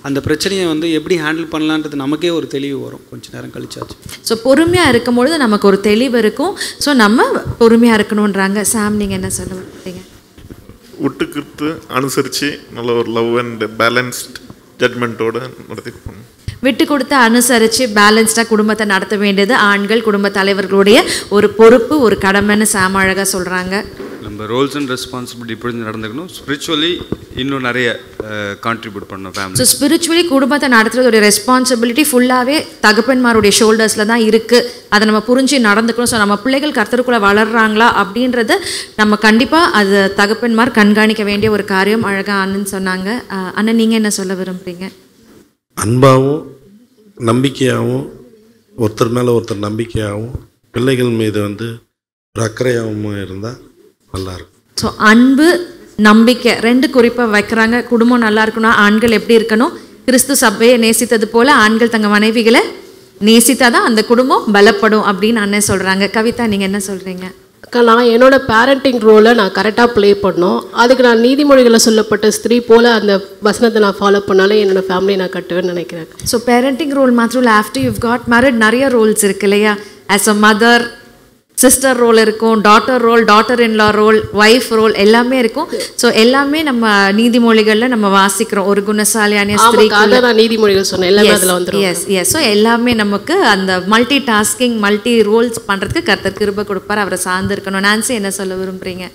அந்த பிரச்சனையை வந்து எப்படி ஹேண்டில் பண்ணலான்றது நமக்கே ஒரு தெளிவு வரும் கொஞ்ச நேரம் கழிச்சாச்சு. ஸோ பொறுமையாக இருக்கும் பொழுது நமக்கு ஒரு தெளிவு இருக்கும். ஸோ நம்ம பொறுமையாக இருக்கணுன்றாங்க. சாம், நீங்கள் என்ன சொல்ல வரீங்க? விட்டுக்கிட்டு அனுசரித்து நல்ல ஒரு லவ் அண்ட் பேலன்ஸ்ட் ஜட்மெண்ட்டோடு நடத்தி போகணும். விட்டு கொடுத்து அனுசரித்து பேலன்ஸ்டாக குடும்பத்தை நடத்த வேண்டியது ஆண்கள் குடும்ப தலைவர்களுடைய ஒரு பொறுப்பு, ஒரு கடமைன்னு சாம் அழகாக சொல்கிறாங்க. நம்ம ரோல்ஸ் அண்ட் ரெஸ்பான்சிபிலிட்டி புரிஞ்சு நடந்துக்கணும். ஸ்பிரிச்சுவலி இன்னும் நிறைய கான்ட்ரிபியூட் பண்ணணும் ஃபேமிலி. ஸோ ஸ்பிரிச்சுவலி குடும்பத்தை நடத்துறதுடைய ரெஸ்பான்சிபிலிட்டி ஃபுல்லாகவே தகப்பன்மாருடைய ஷோல்டர்ஸில் தான் இருக்குது. அதை நம்ம புரிஞ்சு நடந்துக்கணும். ஸோ நம்ம பிள்ளைகள் கர்த்தருக்குள்ளே வளர்கிறாங்களா அப்படின்றது நம்ம கண்டிப்பாக அது தகப்பன்மார் கண்காணிக்க வேண்டிய ஒரு காரியம். அழகாக அண்ணன் சொன்னாங்க. அண்ணன், நீங்கள் என்ன சொல்ல விரும்புகிறீங்க? அன்பாகவும் நம்பிக்கையாகவும் ஒருத்தர் மேலே ஒருத்தர் நம்பிக்கையாகவும் பிள்ளைகள் மீது வந்து ஒரு அக்கறையாகவும் இருந்தால் நல்லாயிருக்கும். ஸோ அன்பு நம்பிக்கை ரெண்டு குறிப்பாக வைக்கிறாங்க. குடும்பம் நல்லா இருக்கணும். ஆண்கள் எப்படி இருக்கணும்? கிறிஸ்து சபையை நேசித்தது போல் ஆண்கள் தங்கள் மனைவிகளை நேசித்தா தான் அந்த குடும்பம் பலப்படும் அப்படின்னு அண்ணன் சொல்கிறாங்க. கவிதா, நீங்கள் என்ன சொல்கிறீங்க? அக்கா, நான் என்னோட பேரண்டிங் ரோலை நான் கரெக்டாக ப்ளே பண்ணோம். அதுக்கு நான் நீதிமொழிகளில் சொல்லப்பட்ட ஸ்திரீ போல் அந்த வசனத்தை நான் ஃபாலோ பண்ணாலே என்னோடய ஃபேமிலியை நான் கட்டுவேன்னு நினைக்கிறேன். ஸோ பேரண்டிங் ரோல் மாத்திரம் இல்லை, ஆஃப்டர் யூவ் காட் மேரிட் நிறைய ரோல்ஸ் இருக்கு இல்லையா? As a mother sister role இருக்கும், daughter role, daughter in law role, wife role எல்லாமே இருக்கும். ஸோ எல்லாமே நம்ம நீதிமொழிகளில் நம்ம வாசிக்கிறோம். ஒரு குணசாலியான ஸ்திரீ, நீதிமொழிகள் சொன்னேன் எல்லாமே அதில் வந்துடும். எஸ் எஸ் ஸோ எல்லாமே நமக்கு அந்த மல்டி டாஸ்கிங் மல்டி ரோல்ஸ் பண்ணுறதுக்கு கர்த்தர் கிருபை கொடுப்பார். அவரை சார்ந்து இருக்கணும். நான்சி, என்ன சொல்ல விரும்புகிறீங்க?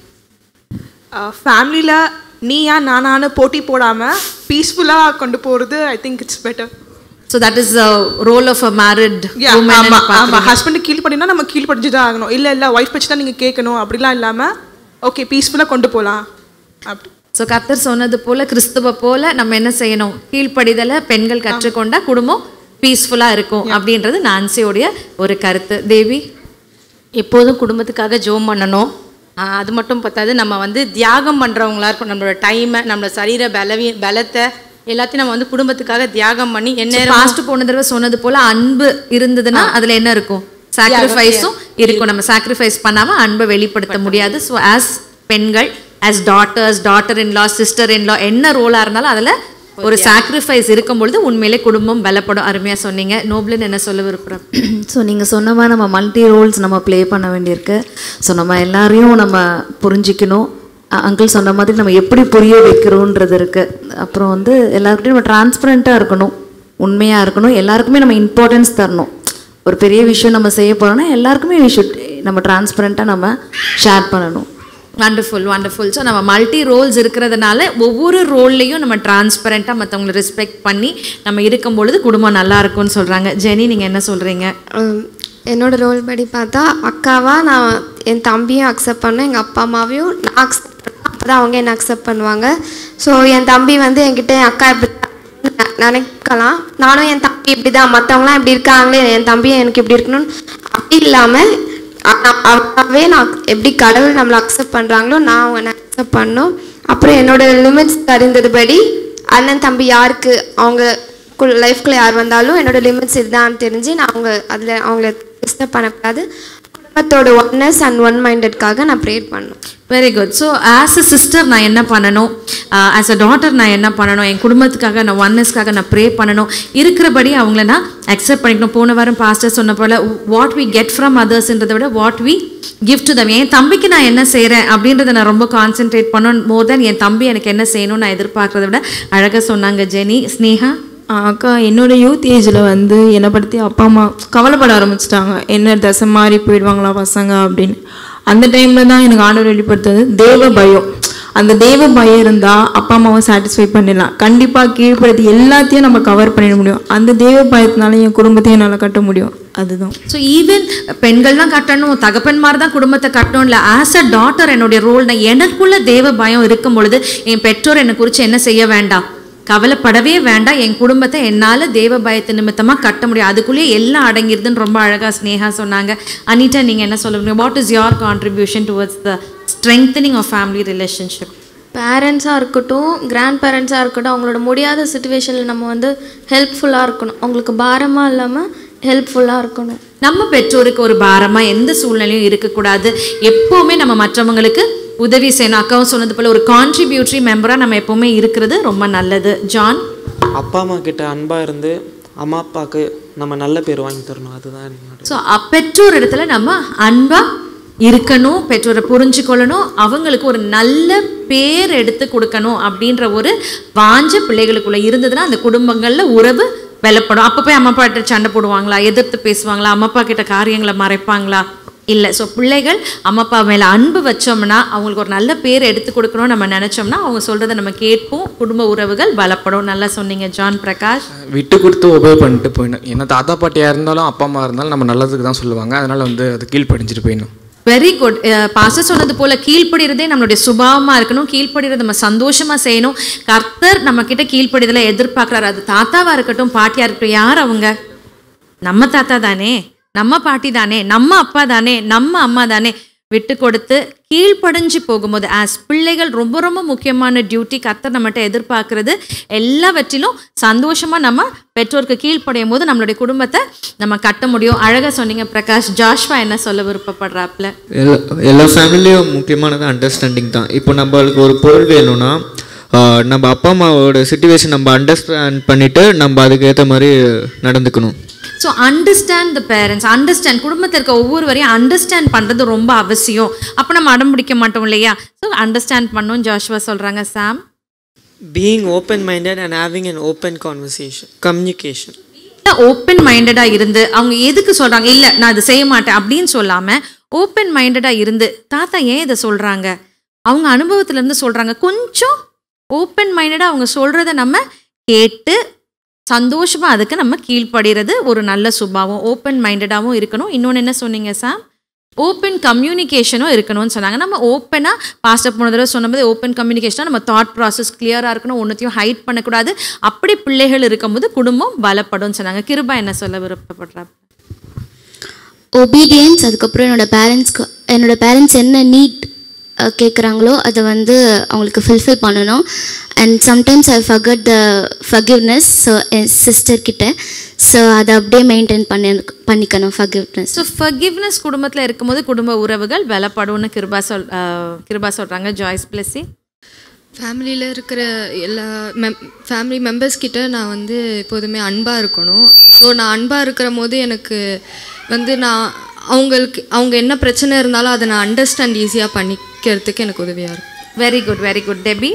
ஃபேமிலியில் நீயா நானான்னு போட்டி போடாமல் பீஸ்ஃபுல்லாக கொண்டு போகிறது I think it's better. So that is the role of a married woman. ஆமாம், ஹஸ்பண்ட் கீழ்படினா நம்ம கீழ்படிஞ்சு தான் ஆகணும். இல்லை இல்லை ஒய்ஃப் பற்றி தான் நீங்கள் கேட்கணும் அப்படிலாம் இல்லாமல் ஓகே பீஸ்ஃபுல்லாக கொண்டு போகலாம் அப்படி. ஸோ கர்த்தர் சொன்னது போல் கிறிஸ்துவ போல் நம்ம என்ன செய்யணும்? கீழ்ப்படிதலை பெண்கள் கற்றுக்கொண்டா குடும்பம் பீஸ்ஃபுல்லாக இருக்கும் அப்படின்றது நான்சியோடைய ஒரு கருத்து. தேவி, எப்போதும் குடும்பத்துக்காக ஜெபம் பண்ணணும். அது மட்டும் பத்தாது, நம்ம வந்து தியாகம் பண்ணுறவங்களா இருக்கும். நம்மளோட டைமை, நம்மளோட சரீர பலவி பலத்தை எல்லாத்தையும் நம்ம வந்து குடும்பத்துக்காக தியாகம் பண்ணி என்ன பாஸ்ட் போன தடவை சொன்னது போல அன்பு இருந்ததுன்னா அதுல என்ன இருக்கும்? சாக்ரிஃபைஸும் இருக்கும். நம்ம சாக்ரிஃபைஸ் பண்ணாம அன்பை வெளிப்படுத்த முடியாது. ஸோ ஆஸ் பெண்கள், as daughters, daughter in law, sister in law, என்ன ரோலா இருந்தாலும் அதுல ஒரு சாக்ரிஃபைஸ் இருக்கும் பொழுது உண்மையிலே குடும்பம் பலப்படும். அருமையாக சொன்னீங்க. நோப்லின், என்ன சொல்ல விருப்பம்? ஸோ நீங்கள் சொன்ன மாதிரி நம்ம மல்டி ரோல்ஸ் நம்ம ப்ளே பண்ண வேண்டியிருக்கு. ஸோ நம்ம எல்லாரையும் நம்ம புரிஞ்சிக்கணும். அங்கிள் சொன்ன மாதிரி நம்ம எப்படி புரிய வைக்கிறோன்றது இருக்குது. அப்புறம் வந்து எல்லாருக்கிட்டையும் நம்ம டிரான்ஸ்பரண்ட்டாக இருக்கணும், உண்மையாக இருக்கணும். எல்லாருக்குமே நம்ம இம்பார்ட்டன்ஸ் தரணும். ஒரு பெரிய விஷயம் நம்ம செய்ய போகிறோம்னா எல்லாருக்குமே ஷுட் நம்ம டிரான்ஸ்பரண்ட்டாக நம்ம ஷேர் பண்ணணும். Wonderful wonderful. ஸோ நம்ம மல்டி ரோல்ஸ் இருக்கிறதுனால ஒவ்வொரு ரோல்லையும் நம்ம டிரான்ஸ்பரண்ட்டாக மற்றவங்களை ரெஸ்பெக்ட் பண்ணி நம்ம இருக்கும் பொழுது குடும்பம் நல்லா இருக்கும்னு சொல்கிறாங்க. ஜெனி, நீங்கள் என்ன சொல்கிறீங்க? என்னோடய ரோல் படி பார்த்தா அக்காவாக நான் என் தம்பியும் அக்செப்ட் பண்ணேன், எங்கள் அப்பா அம்மாவையும் நான் அக்செப்ட் பண்ணேன். அப்போ தான் அவங்க என்ன அக்செப்ட் பண்ணுவாங்க. ஸோ என் தம்பி வந்து என்கிட்ட என் அக்கா இப்படி நினைக்கலாம், நானும் என் தம்பி இப்படி தான், மற்றவங்களாம் இப்படி இருக்காங்களே என் தம்பியும் எனக்கு இப்படி இருக்கணும்னு அப்படி இல்லாமல் அவவே நான் எப்படி கடவுள் நம்மளை அக்செப்ட் பண்ணுறாங்களோ நான் அவங்க அக்செப்ட் பண்ணணும். அப்புறம் என்னோடய லிமிட்ஸ் தெரிந்ததுபடி அண்ணன் தம்பி யாருக்கு அவங்க லைஃப்குள்ளே யார் வந்தாலும் என்னோடய லிமிட்ஸ் இதுதான் தெரிஞ்சு நான் அவங்க அதில் அவங்கள டிஸ்டர்ப் பண்ணக்கூடாது. குடும்பத்தோட ஒன்னஸ் அண்ட் ஒன் மைண்டட்காக நான் ப்ரேயர் பண்ணணும். Very good. So as a sister நான் என்ன பண்ணணும், ஆஸ் அ டாட்டர் நான் என்ன பண்ணணும், என் குடும்பத்துக்காக நான் ஒன்னஸ்க்காக நான் ப்ரே பண்ணணும், இருக்கிறபடி அவங்கள நான் அக்செப்ட் பண்ணிக்கணும். போன வாரம் பாஸ்டர் சொன்ன போல் வாட் வி கெட் ஃப்ரம் அதர்ஸ்ன்றதை விட what we give to them. என் தம்பிக்கு நான் என்ன செய்கிறேன் அப்படின்றத நான் ரொம்ப கான்சென்ட்ரேட் பண்ணணும் மோர் தென் என் தம்பி எனக்கு என்ன செய்யணும்னு நான் எதிர்பார்க்குறத விட. அழகாக சொன்னாங்க ஜெனி. ஸ்னேகா, அக்கா, என்னோட யூத் ஏஜில் வந்து என்னை பற்றி அப்பா அம்மா கவலைப்பட ஆரம்பிச்சிட்டாங்க. என்ன தசை மாறி போயிடுவாங்களா பசங்க அப்படின்னு. அந்த டைமில் தான் எனக்கு ஆண்டவர் வெளிப்படுத்துறது தேவ பயம். அந்த தேவ பயம் இருந்தால் அப்பா அம்மாவை சாட்டிஸ்ஃபை பண்ணிடலாம். கண்டிப்பாக கீழ்ப்படுத்தி எல்லாத்தையும் நம்ம கவர் பண்ணிட முடியும். அந்த தேவ பயத்தினால என் குடும்பத்தையும் என்னால் கட்ட முடியும். அதுதான். ஸோ ஈவன் பெண்கள் தான் கட்டணும், தகப்பன்மார் தான் குடும்பத்தை கட்டணும் இல்லை. ஆஸ் அ டாட்டர் என்னுடைய ரோல் தான். எனக்குள்ள தேவ பயம் இருக்கும் பொழுது என் பெற்றோர் என்னை குறித்து என்ன செய்ய வேண்டாம், கவலைப்படவே வேண்டாம். என் குடும்பத்தை என்னால் தேவ பயத்து நிமித்தமாக கட்ட முடியும். அதுக்குள்ளேயே எல்லாம் அடங்கிருதுன்னு ரொம்ப அழகாக ஸ்னேகா சொன்னாங்க. அனிதா, நீங்கள் என்ன சொல்ல முடியும்? What is your contribution towards the strengthening of family relationship? பேரண்ட்ஸாக இருக்கட்டும், கிராண்ட் பேரண்ட்ஸாக இருக்கட்டும், அவங்களோட முடியாத சுச்சுவேஷனில் நம்ம வந்து ஹெல்ப்ஃபுல்லாக இருக்கணும். அவங்களுக்கு பாரமாக இல்லாமல் ஹெல்ப்ஃபுல்லாக இருக்கணும். நம்ம பெற்றோருக்கு ஒரு பாரமாக எந்த சூழ்நிலையும் இருக்கக்கூடாது. எப்போவுமே நம்ம மற்றவங்களுக்கு உதவி செய்யணும். அக்காவும் சொன்னது போல் ஒரு கான்ட்ரிபியூட்டரி மெம்பராக நம்ம எப்போவுமே இருக்கிறது ரொம்ப நல்லது. ஜான், அப்பா அம்மா கிட்ட அன்பாக இருந்து அம்மா அப்பாவுக்கு நம்ம நல்ல பேர் வாங்கி தரணும். அதுதான். ஸோ பெற்றோர் இடத்துல நம்ம அன்பா இருக்கணும், பெற்றோரை புரிஞ்சுக்கொள்ளணும், அவங்களுக்கு ஒரு நல்ல பேர் எடுத்து கொடுக்கணும் அப்படின்ற ஒரு வாஞ்ச பிள்ளைகளுக்குள்ள இருந்ததுன்னா அந்த குடும்பங்களில் உறவு வெலப்படும். அப்போ போய் அம்மா அப்பா கிட்ட சண்டை போடுவாங்களா, எதிர்த்து பேசுவாங்களா, அம்மா அப்பா கிட்ட காரியங்களை மறைப்பாங்களா? இல்லை. ஸோ பிள்ளைகள் அம்மா அப்பா மேலே அன்பு வச்சோம்னா, அவங்களுக்கு ஒரு நல்ல பேர் எடுத்து கொடுக்கணும்னு நம்ம நினச்சோம்னா அவங்க சொல்கிறத நம்ம கேட்போம், குடும்ப உறவுகள் பலப்படும். நல்லா சொன்னீங்க ஜான் பிரகாஷ். விட்டு கொடுத்து உபயோக பண்ணிட்டு போயிடணும். ஏன்னா தாத்தா பாட்டியாக இருந்தாலும் அப்பா அம்மா இருந்தாலும் நம்ம நல்லதுக்கு தான் சொல்லுவாங்க. அதனால் வந்து அது கீழ்ப்படிஞ்சிட்டு போயிடணும். Very good. பாஸ்டர் சொன்னது போல கீழ்ப்படிறதே நம்மளுடைய சுபாவமாக இருக்கணும். கீழ்ப்படிறத நம்ம சந்தோஷமாக செய்யணும். கர்த்தர் நம்ம கிட்ட கீழ்ப்படிதலை எதிர்பார்க்குறாரு. அது தாத்தாவாக இருக்கட்டும், பாட்டியாக இருக்கட்டும். யார் அவங்க? நம்ம தாத்தா தானே, நம்ம பாட்டி தானே, நம்ம அப்பா தானே, நம்ம அம்மா தானே. விட்டு கொடுத்து கீழ்ப்படிஞ்சு போகும்போது ஆஸ் பிள்ளைகள் ரொம்ப ரொம்ப முக்கியமான டியூட்டி கர்த்தர் நம்மகிட்ட எதிர்பார்க்கறது. எல்லாவற்றிலும் சந்தோஷமாக நம்ம பெற்றோருக்கு கீழ்ப்படையும் போது நம்மளுடைய குடும்பத்தை நம்ம கட்ட முடியும். அழகாக சொன்னீங்க பிரகாஷ். ஜாஷ்வா என்ன சொல்ல விருப்பப்படுறாப்புல? எல்லா எல்லா ஃபேமிலியும் முக்கியமானது அண்டர்ஸ்டாண்டிங் தான். இப்போ நம்மளுக்கு ஒரு பொருள் வேணும்னா நம்ம அப்பா அம்மாவோட சுச்சுவேஷன் நம்ம அண்டர்ஸ்டாண்ட் பண்ணிவிட்டு நம்ம அதுக்கேற்ற மாதிரி நடந்துக்கணும். So understand the parents, understand குடும்பத்தில் இருக்க ஒவ்வொருவரையும் அண்டர்ஸ்டாண்ட் பண்ணுறது ரொம்ப அவசியம். அப்போ நம்ம அடம் பிடிக்க மாட்டோம் இல்லையா? ஸோ அண்டர்ஸ்டாண்ட் பண்ணணும். ஜாஷ்வா சொல்கிறாங்க. Sam? Being open minded and having an open conversation, communication. Open மைண்டடாக இருந்து அவங்க எதுக்கு சொல்கிறாங்க, இல்லை நான் இதை செய்ய மாட்டேன் அப்படின்னு சொல்லாமல் ஓப்பன் மைண்டடாக இருந்து தாத்தா ஏன் இதை சொல்கிறாங்க, அவங்க அனுபவத்திலேருந்து சொல்கிறாங்க, கொஞ்சம் ஓப்பன் மைண்டடாக அவங்க சொல்கிறத நம்ம கேட்டு சந்தோஷமாக அதுக்கு நம்ம கீழ்ப்படுறது ஒரு நல்ல சுபாவம். ஓப்பன் மைண்டடாகவும் இருக்கணும். இன்னொன்று என்ன சொன்னீங்க சாம்? ஓப்பன் கம்யூனிகேஷனும் இருக்கணும்னு சொன்னாங்க. நம்ம ஓப்பனாக பாஸ்டர் போன தடவை சொன்னபோது ஓப்பன் கம்யூனிகேஷனாக நம்ம தாட் ப்ராசஸ் கிளியராக இருக்கணும், ஒன்றுத்தையும் ஹைட் பண்ணக்கூடாது. அப்படி பிள்ளைகள் இருக்கும்போது குடும்பம் பலப்படும் சொன்னாங்க. கிருபா என்ன சொல்ல விருப்பப்படுறா? ஒபீடியன்ஸ். அதுக்கப்புறம் என்னோடய பேரண்ட்ஸ்க்கு என்னோடய பேரண்ட்ஸ் என்ன நீட் கேட்குறாங்களோ அதை வந்து அவங்களுக்கு ஃபுல்ஃபில் பண்ணணும். And sometimes I forget the forgiveness. So என் சிஸ்டர் கிட்ட ஸோ அதை அப்படியே மெயின்டைன் பண்ணி பண்ணிக்கணும் ஃபர்கிவ்னஸ். ஸோ ஃபர்கிவ்னஸ் குடும்பத்தில் இருக்கும்போது குடும்ப உறவுகள் பலப்படும்னு கிருபா சொல் கிருபா சொல்கிறாங்க. ஜாய்ஸ் பிளஸி? ஃபேமிலியில் இருக்கிற எல்லா மெம் ஃபேமிலி மெம்பர்ஸ் கிட்ட நான் வந்து எப்போதுமே அன்பாக இருக்கணும். ஸோ நான் அன்பாக இருக்கிற போது எனக்கு வந்து நான் அவங்களுக்கு அவங்க என்ன பிரச்சனை இருந்தாலும் அதை நான் அண்டர்ஸ்டாண்ட் ஈஸியாக பண்ணிக்கிறதுக்கு எனக்கு உதவியாக இருக்கும். Very good, very good. Debbie?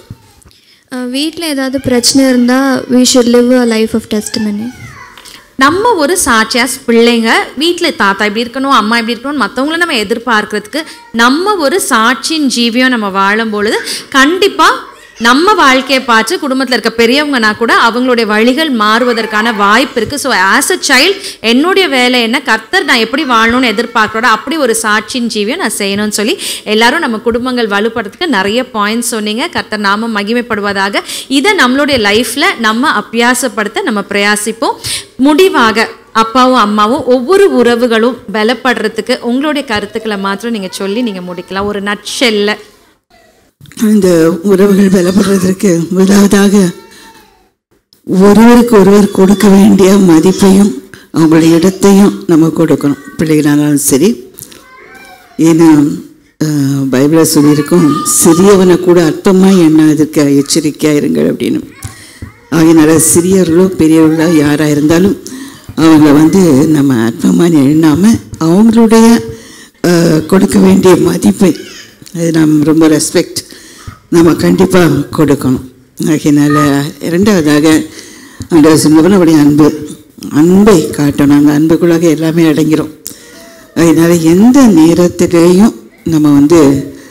வீட்டில் ஏதாவது பிரச்சனை இருந்தால் we should live a life of testimony. நம்ம ஒரு சாட்சியாஸ் பிள்ளைங்க வீட்டில் தாத்தா இப்படி இருக்கணும், அம்மா இப்படி இருக்கணும், மற்றவங்கள நம்ம எதிர்பார்க்கறதுக்கு நம்ம ஒரு சாட்சியின் ஜீவியம் நம்ம வாழும் பொழுது கண்டிப்பாக நம்ம வாழ்க்கையை பார்த்து குடும்பத்தில் இருக்க பெரியவங்கன்னா கூட அவங்களுடைய வழிகள் மாறுவதற்கான வாய்ப்பு இருக்குது. ஸோ ஆஸ் அ சைல்டு என்னுடைய வேலை என்ன, கர்த்தர் நான் எப்படி வாழணும்னு எதிர்பார்க்குறோட அப்படி ஒரு சாட்சியின் ஜீவியம் நான் செய்யணும்னு சொல்லி எல்லாரும் நம்ம குடும்பங்கள் வலுப்படுறதுக்கு நிறைய பாயிண்ட்ஸ் சொன்னீங்க. கர்த்தர் நாம மகிமைப்படுவதாக. இதை நம்மளுடைய லைஃப்பில் நம்ம அபியாசப்படுத்த நம்ம பிரயாசிப்போம். முடிவாக அப்பாவும் அம்மாவும் ஒவ்வொரு உறவுகளும் பலப்படுறதுக்கு உங்களுடைய கருத்துக்களை மாத்திரம் நீங்கள் சொல்லி நீங்கள் முடிக்கலாம் ஒரு நட்ஷெல்ல. இந்த உறவுகள் பலப்படுறதற்கு முதலாவதாக ஒருவருக்கு ஒருவர் கொடுக்க வேண்டிய மதிப்பையும் அவங்களுடைய இடத்தையும் நம்ம கொடுக்கணும். பிள்ளைகளானாலும் சரி. ஏன்னா பைபிளில் சொல்லியிருக்கோம், சிறியவனை கூட அற்பமாக எண்ணாதற்கு எச்சரிக்கையாக இருங்கள் அப்படின்னு. அதனால் சிறியவர்களோ பெரியவர்களோ யாராக இருந்தாலும் அவங்கள வந்து நம்ம அற்பமாக எண்ணாமல் அவங்களுடைய கொடுக்க வேண்டிய மதிப்பை அது நம்ம ரொம்ப ரெஸ்பெக்ட் நம்ம கண்டிப்பாக கொடுக்கணும். அதனால் இரண்டாவதாக அந்த சின்னவனுடைய அன்பு அன்பை காட்டணும். அந்த அன்புக்குள்ளாக எல்லாமே அடங்கிடும். அதனால் எந்த நேரத்திலேயும் நம்ம வந்து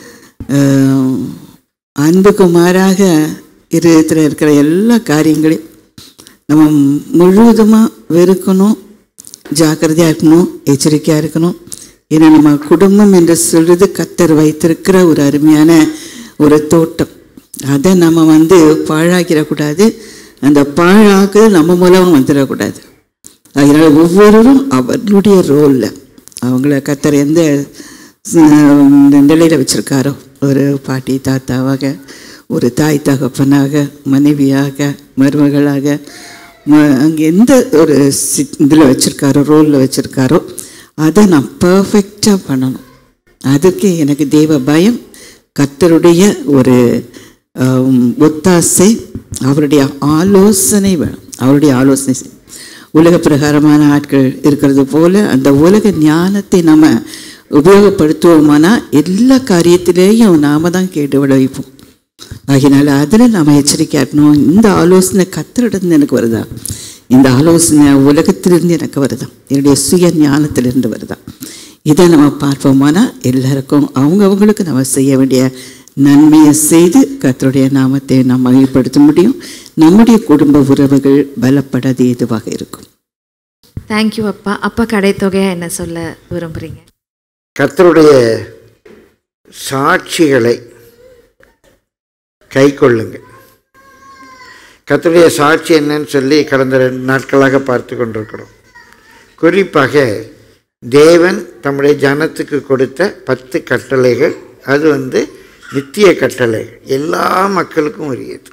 அன்புக்கு மாறாக இருதயத்தில் இருக்கிற எல்லா காரியங்களையும் நம்ம முழுவதுமாக வெறுக்கணும், ஜாக்கிரதையாக இருக்கணும், எச்சரிக்கையாக இருக்கணும். ஏன்னா நம்ம குடும்பம் என்று சொல்கிறது கர்த்தர் வைத்திருக்கிற ஒரு அருமையான ஒரு தோட்டம். அதை நம்ம வந்து பாழாக்கிடக்கூடாது. அந்த பாழாக்கு நம்ம மூலம் வந்துடக்கூடாது. அதனால் ஒவ்வொருவரும் அவர்களுடைய ரோலில் அவங்கள கர்த்தர் எந்த நிலையில் வச்சுருக்காரோ, ஒரு பாட்டி தாத்தாவாக, ஒரு தாய் தகப்பனாக, மனைவியாக, மருமகளாக, அங்கே எந்த ஒரு சி இதில் வச்சுருக்காரோ, ரோலில் வச்சுருக்காரோ அதை நான் பர்ஃபெக்டாக பண்ணணும். அதுக்கு எனக்கு தெய்வ பயம், கர்த்தருடைய ஒரு ஒத்தாசை, அவருடைய ஆலோசனை வேணும். அவருடைய ஆலோசனை உலக பிரகாரமான ஆட்கள் இருக்கிறது போல அந்த உலக ஞானத்தை நம்ம உபயோகப்படுத்துவோமானா எல்லா காரியத்திலேயும் நாம தான் கேட்டு விளைவிப்போம். ஆகினால அதில் நாம் எச்சரிக்கையாக இருக்கணும். இந்த ஆலோசனை கத்தரிடந்து எனக்கு வருதா, இந்த ஆலோசனை உலகத்திலிருந்து எனக்கு வருதா, என்னுடைய சுய ஞானத்திலிருந்து வருதா, இதை நம்ம பார்ப்போமானா எல்லாருக்கும் அவங்கவுங்களுக்கு நம்ம செய்ய வேண்டிய நன்மையை செய்து கர்த்தருடைய நாமத்தை நாம் மகிழ்ப்படுத்த முடியும். நம்முடைய குடும்ப உறவுகள் பலப்படாது ஏதுவாக இருக்கும். தேங்க்யூ அப்பா. அப்பா கடைத்தொகையாக என்ன சொல்ல விரும்புகிறீங்க? கர்த்தருடைய சாட்சிகளை கை கொள்ளுங்க. கர்த்தருடைய சாட்சி என்னன்னு சொல்லி கடந்த ரெண்டு நாட்களாக பார்த்து கொண்டிருக்கிறோம். குறிப்பாக தேவன் தம்முடைய ஜனத்துக்கு கொடுத்த பத்து கட்டளைகள், அது வந்து நித்திய கட்டளைகள், எல்லா மக்களுக்கும் உரியது.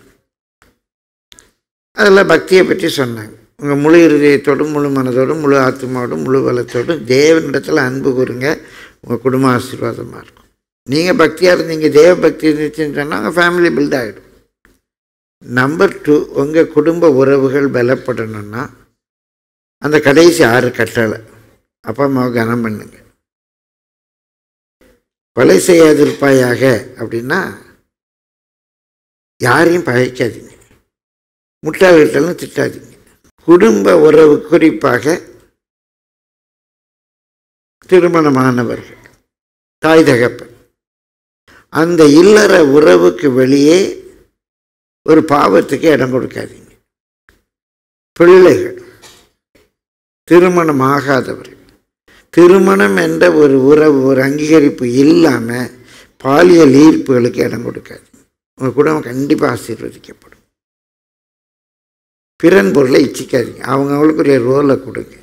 அதில் பக்தியை பற்றி சொன்னாங்க. உங்கள் முழு இருதயத்தோடும் முழு மனதோடும் முழு ஆத்மாவோடும் முழு பலத்தோடும் தேவனிடத்தில் அன்பு கூறுங்க, உங்கள் குடும்ப ஆசீர்வாதமாக இருக்கும். நீங்கள் பக்தியாக இருந்தீங்க, தேவ பக்தி இருந்துச்சுன்னு சொன்னால் உங்கள் ஃபேமிலி பில்ட் ஆகிடும். நம்பர் டூ, உங்கள் குடும்ப உறவுகள் பலப்படணும்னா அந்த கடைசி ஆறு கட்டளை, அப்பா அம்மாவை கனம் பண்ணுங்க. கொலை செய்யாதிருப்பாயாக அப்படின்னா யாரையும் பகைக்காதீங்க, முட்டாள்கிட்டலும் திட்டாதீங்க. குடும்ப உறவு, குறிப்பாக திருமணமானவர்கள், தாய் தகப்பன், அந்த இல்லற உறவுக்கு வெளியே ஒரு பாவத்துக்கு இடம் கொடுக்காதீங்க. பிள்ளைகள், திருமணம் ஆகாதவர்கள், திருமணம் என்ற ஒரு உறவு, ஒரு அங்கீகரிப்பு இல்லாமல் பாலியல் ஈர்ப்புகளுக்கு இடம் கொடுக்காதீங்க. உங்கள் குடும்பம் கண்டிப்பாக ஆசீர்வதிக்கப்படும். பிறன் பொருளை இச்சிக்காதீங்க, அவங்க அவங்களுக்குரிய ரோலை கொடுங்க.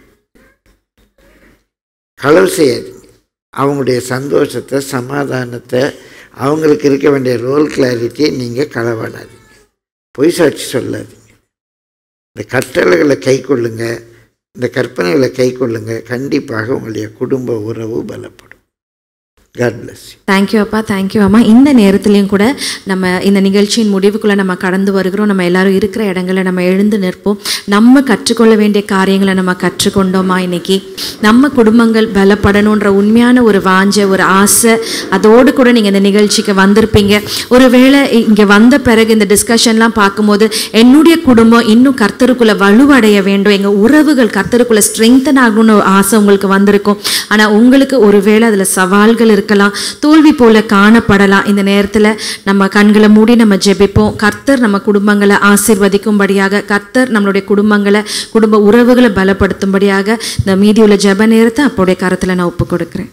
களவு செய்யாதீங்க, அவங்களுடைய சந்தோஷத்தை, சமாதானத்தை, அவங்களுக்கு இருக்க வேண்டிய ரோல் கிளாரிட்டியை நீங்கள் களவாடாதீங்க. பொய் சாட்சி சொல்லாதீங்க. இந்த கட்டளைகளை கை கொள்ளுங்க, இந்த கற்பனைகளை கை கொள்ளுங்க. கண்டிப்பாக உங்களுடைய குடும்ப உறவு பலப்படும். God bless you. தேங்க்யூ அப்பா, தேங்க்யூ அம்மா. இந்த நேரத்துலையும் கூட நம்ம இந்த நிகழ்ச்சியின் முடிவுக்குள்ளே நம்ம கடந்து வருகிறோம். நம்ம எல்லாரும் இருக்கிற இடங்களில் நம்ம எழுந்து நிற்போம். நம்ம கற்றுக்கொள்ள வேண்டிய காரியங்களை நம்ம கற்றுக்கொண்டோமா? இன்னைக்கு நம்ம குடும்பங்கள் பலப்படணுன்ற உண்மையான ஒரு வாஞ்சை, ஒரு ஆசை, அதோடு கூட நீங்கள் இந்த நிகழ்ச்சிக்கு வந்திருப்பீங்க. ஒருவேளை இங்கே வந்த பிறகு இந்த டிஸ்கஷன்லாம் பார்க்கும்போது என்னுடைய குடும்பம் இன்னும் கர்த்தருக்குள்ளே வலுவடைய வேண்டும், எங்கள் உறவுகள் கர்த்தருக்குள்ளே ஸ்ட்ரெங்தன் ஆகணும்னு ஆசை உங்களுக்கு வந்திருக்கும். ஆனால் உங்களுக்கு ஒருவேளை அதில் சவால்கள் இருக்கலாம், தோல்வி போல காணப்படலாம். இந்த நேரத்தில் நம்ம கண்களை மூடி நம்ம ஜெபிப்போம். கர்த்தர் நம்ம குடும்பங்களை ஆசீர்வதிக்கும்படியாக, கர்த்தர் நம்மளுடைய குடும்பங்களை, குடும்ப உறவுகளை பலப்படுத்தும்படியாக இந்த மீதியுள்ள ஜெப நேரத்தை அப்போடைய கரத்தில் நான் ஒப்பு கொடுக்குறேன்.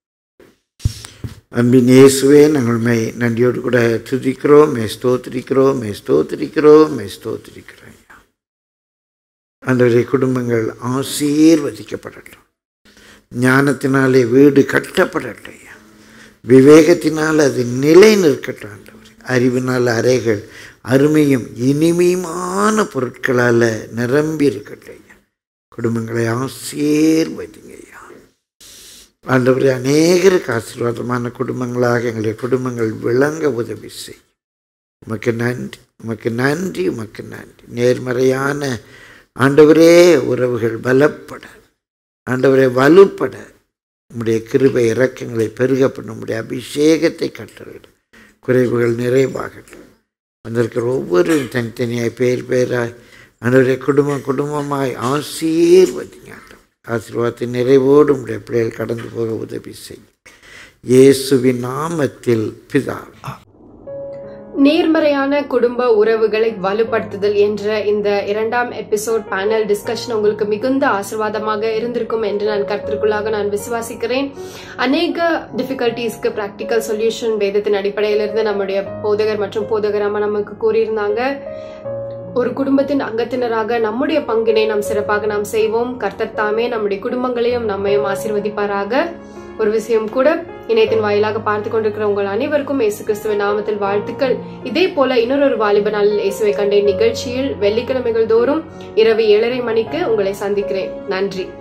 அன்பின் இயேசுவே, நாங்கள் மை நன்றியோடு கூட துதிக்கிறோம், மே ஸ்தோத்திரிக்கிறோம், மே ஸ்தோத்திரிக்கிறோம், மே ஸ்தோத்திரிக்கிறோம். அன்றைய குடும்பங்கள் ஆசீர்வதிக்கப்படட்டும். ஞானத்தினாலே வீடு கட்டப்படட்டும். விவேகத்தினால் அது நிலை நிற்கட்டும். அறிவினால் அறைகள் அருமையும் இனிமையுமான பொருட்களால் நிரம்பி இருக்கட்டும். குடும்பங்களை ஆசீர்வதிங்க ஐயா. ஆண்டவரே, அநேகருக்கு ஆசீர்வாதமான குடும்பங்களாக எங்களுடைய குடும்பங்கள் விளங்க உதவி செய். உமக்கு நன்றி, உமக்கு நன்றி, உமக்கு நன்றி. நேர்மறையான ஆண்டவரே உறவுகள் பலப்பட, ஆண்டவரே வலுப்பட, உம்முடைய கிருபை இரக்கங்களை பெருக பண்ண, உம்முடைய அபிஷேகத்தை கட்டளையிடும். குறைவுகள் நிறைவாகட்டும். வந்திருக்கிற ஒவ்வொரு தனித்தனியாய் பேர் பேராய் ஆண்டவரே குடும்பம் குடும்பமாய் ஆசீர்வதிங்க. ஆசீர்வாதத்தின் நிறைவோடு உம்முடைய பிள்ளைகள் கடந்து போக உதவி செய்யும். இயேசுவின் நாமத்தில் பிதாவே. நேர்மறையான குடும்ப உறவுகளை வலுப்படுத்துதல் என்ற இந்த இரண்டாம் எபிசோட் பேனல் டிஸ்கஷன் உங்களுக்கு மிகுந்த ஆசீர்வாதமாக இருந்திருக்கும் என்று நான் கர்த்தருக்குள்ளாக நான் விசுவாசிக்கிறேன். அநேக டிஃபிகல்டிஸ்க்கு பிராக்டிக்கல் சொல்யூஷன் வேதத்தின் அடிப்படையிலிருந்து நம்முடைய போதகர் மற்றும் போதகராம நமக்கு கூறியிருந்தாங்க. ஒரு குடும்பத்தின் அங்கத்தினராக நம்முடைய பங்கினை நாம் சிறப்பாக நாம் செய்வோம். கர்த்தர் தாமே நம்முடைய குடும்பங்களையும் நம்மையும் ஆசீர்வதிப்பாராக. ஒரு விஷயம் கூட, இணையத்தின் வாயிலாக பார்த்து கொண்டிருக்கிற உங்கள் அனைவருக்கும் இயேசு கிறிஸ்துவின் நாமத்தில் வாழ்த்துக்கள். இதே போல இன்னொரு வாலிப நாளில் இயேசுவை கண்ட நிகழ்ச்சியில் வெள்ளிக்கிழமைகள் தோறும் இரவு ஏழரை மணிக்கு உங்களை சந்திக்கிறேன். நன்றி.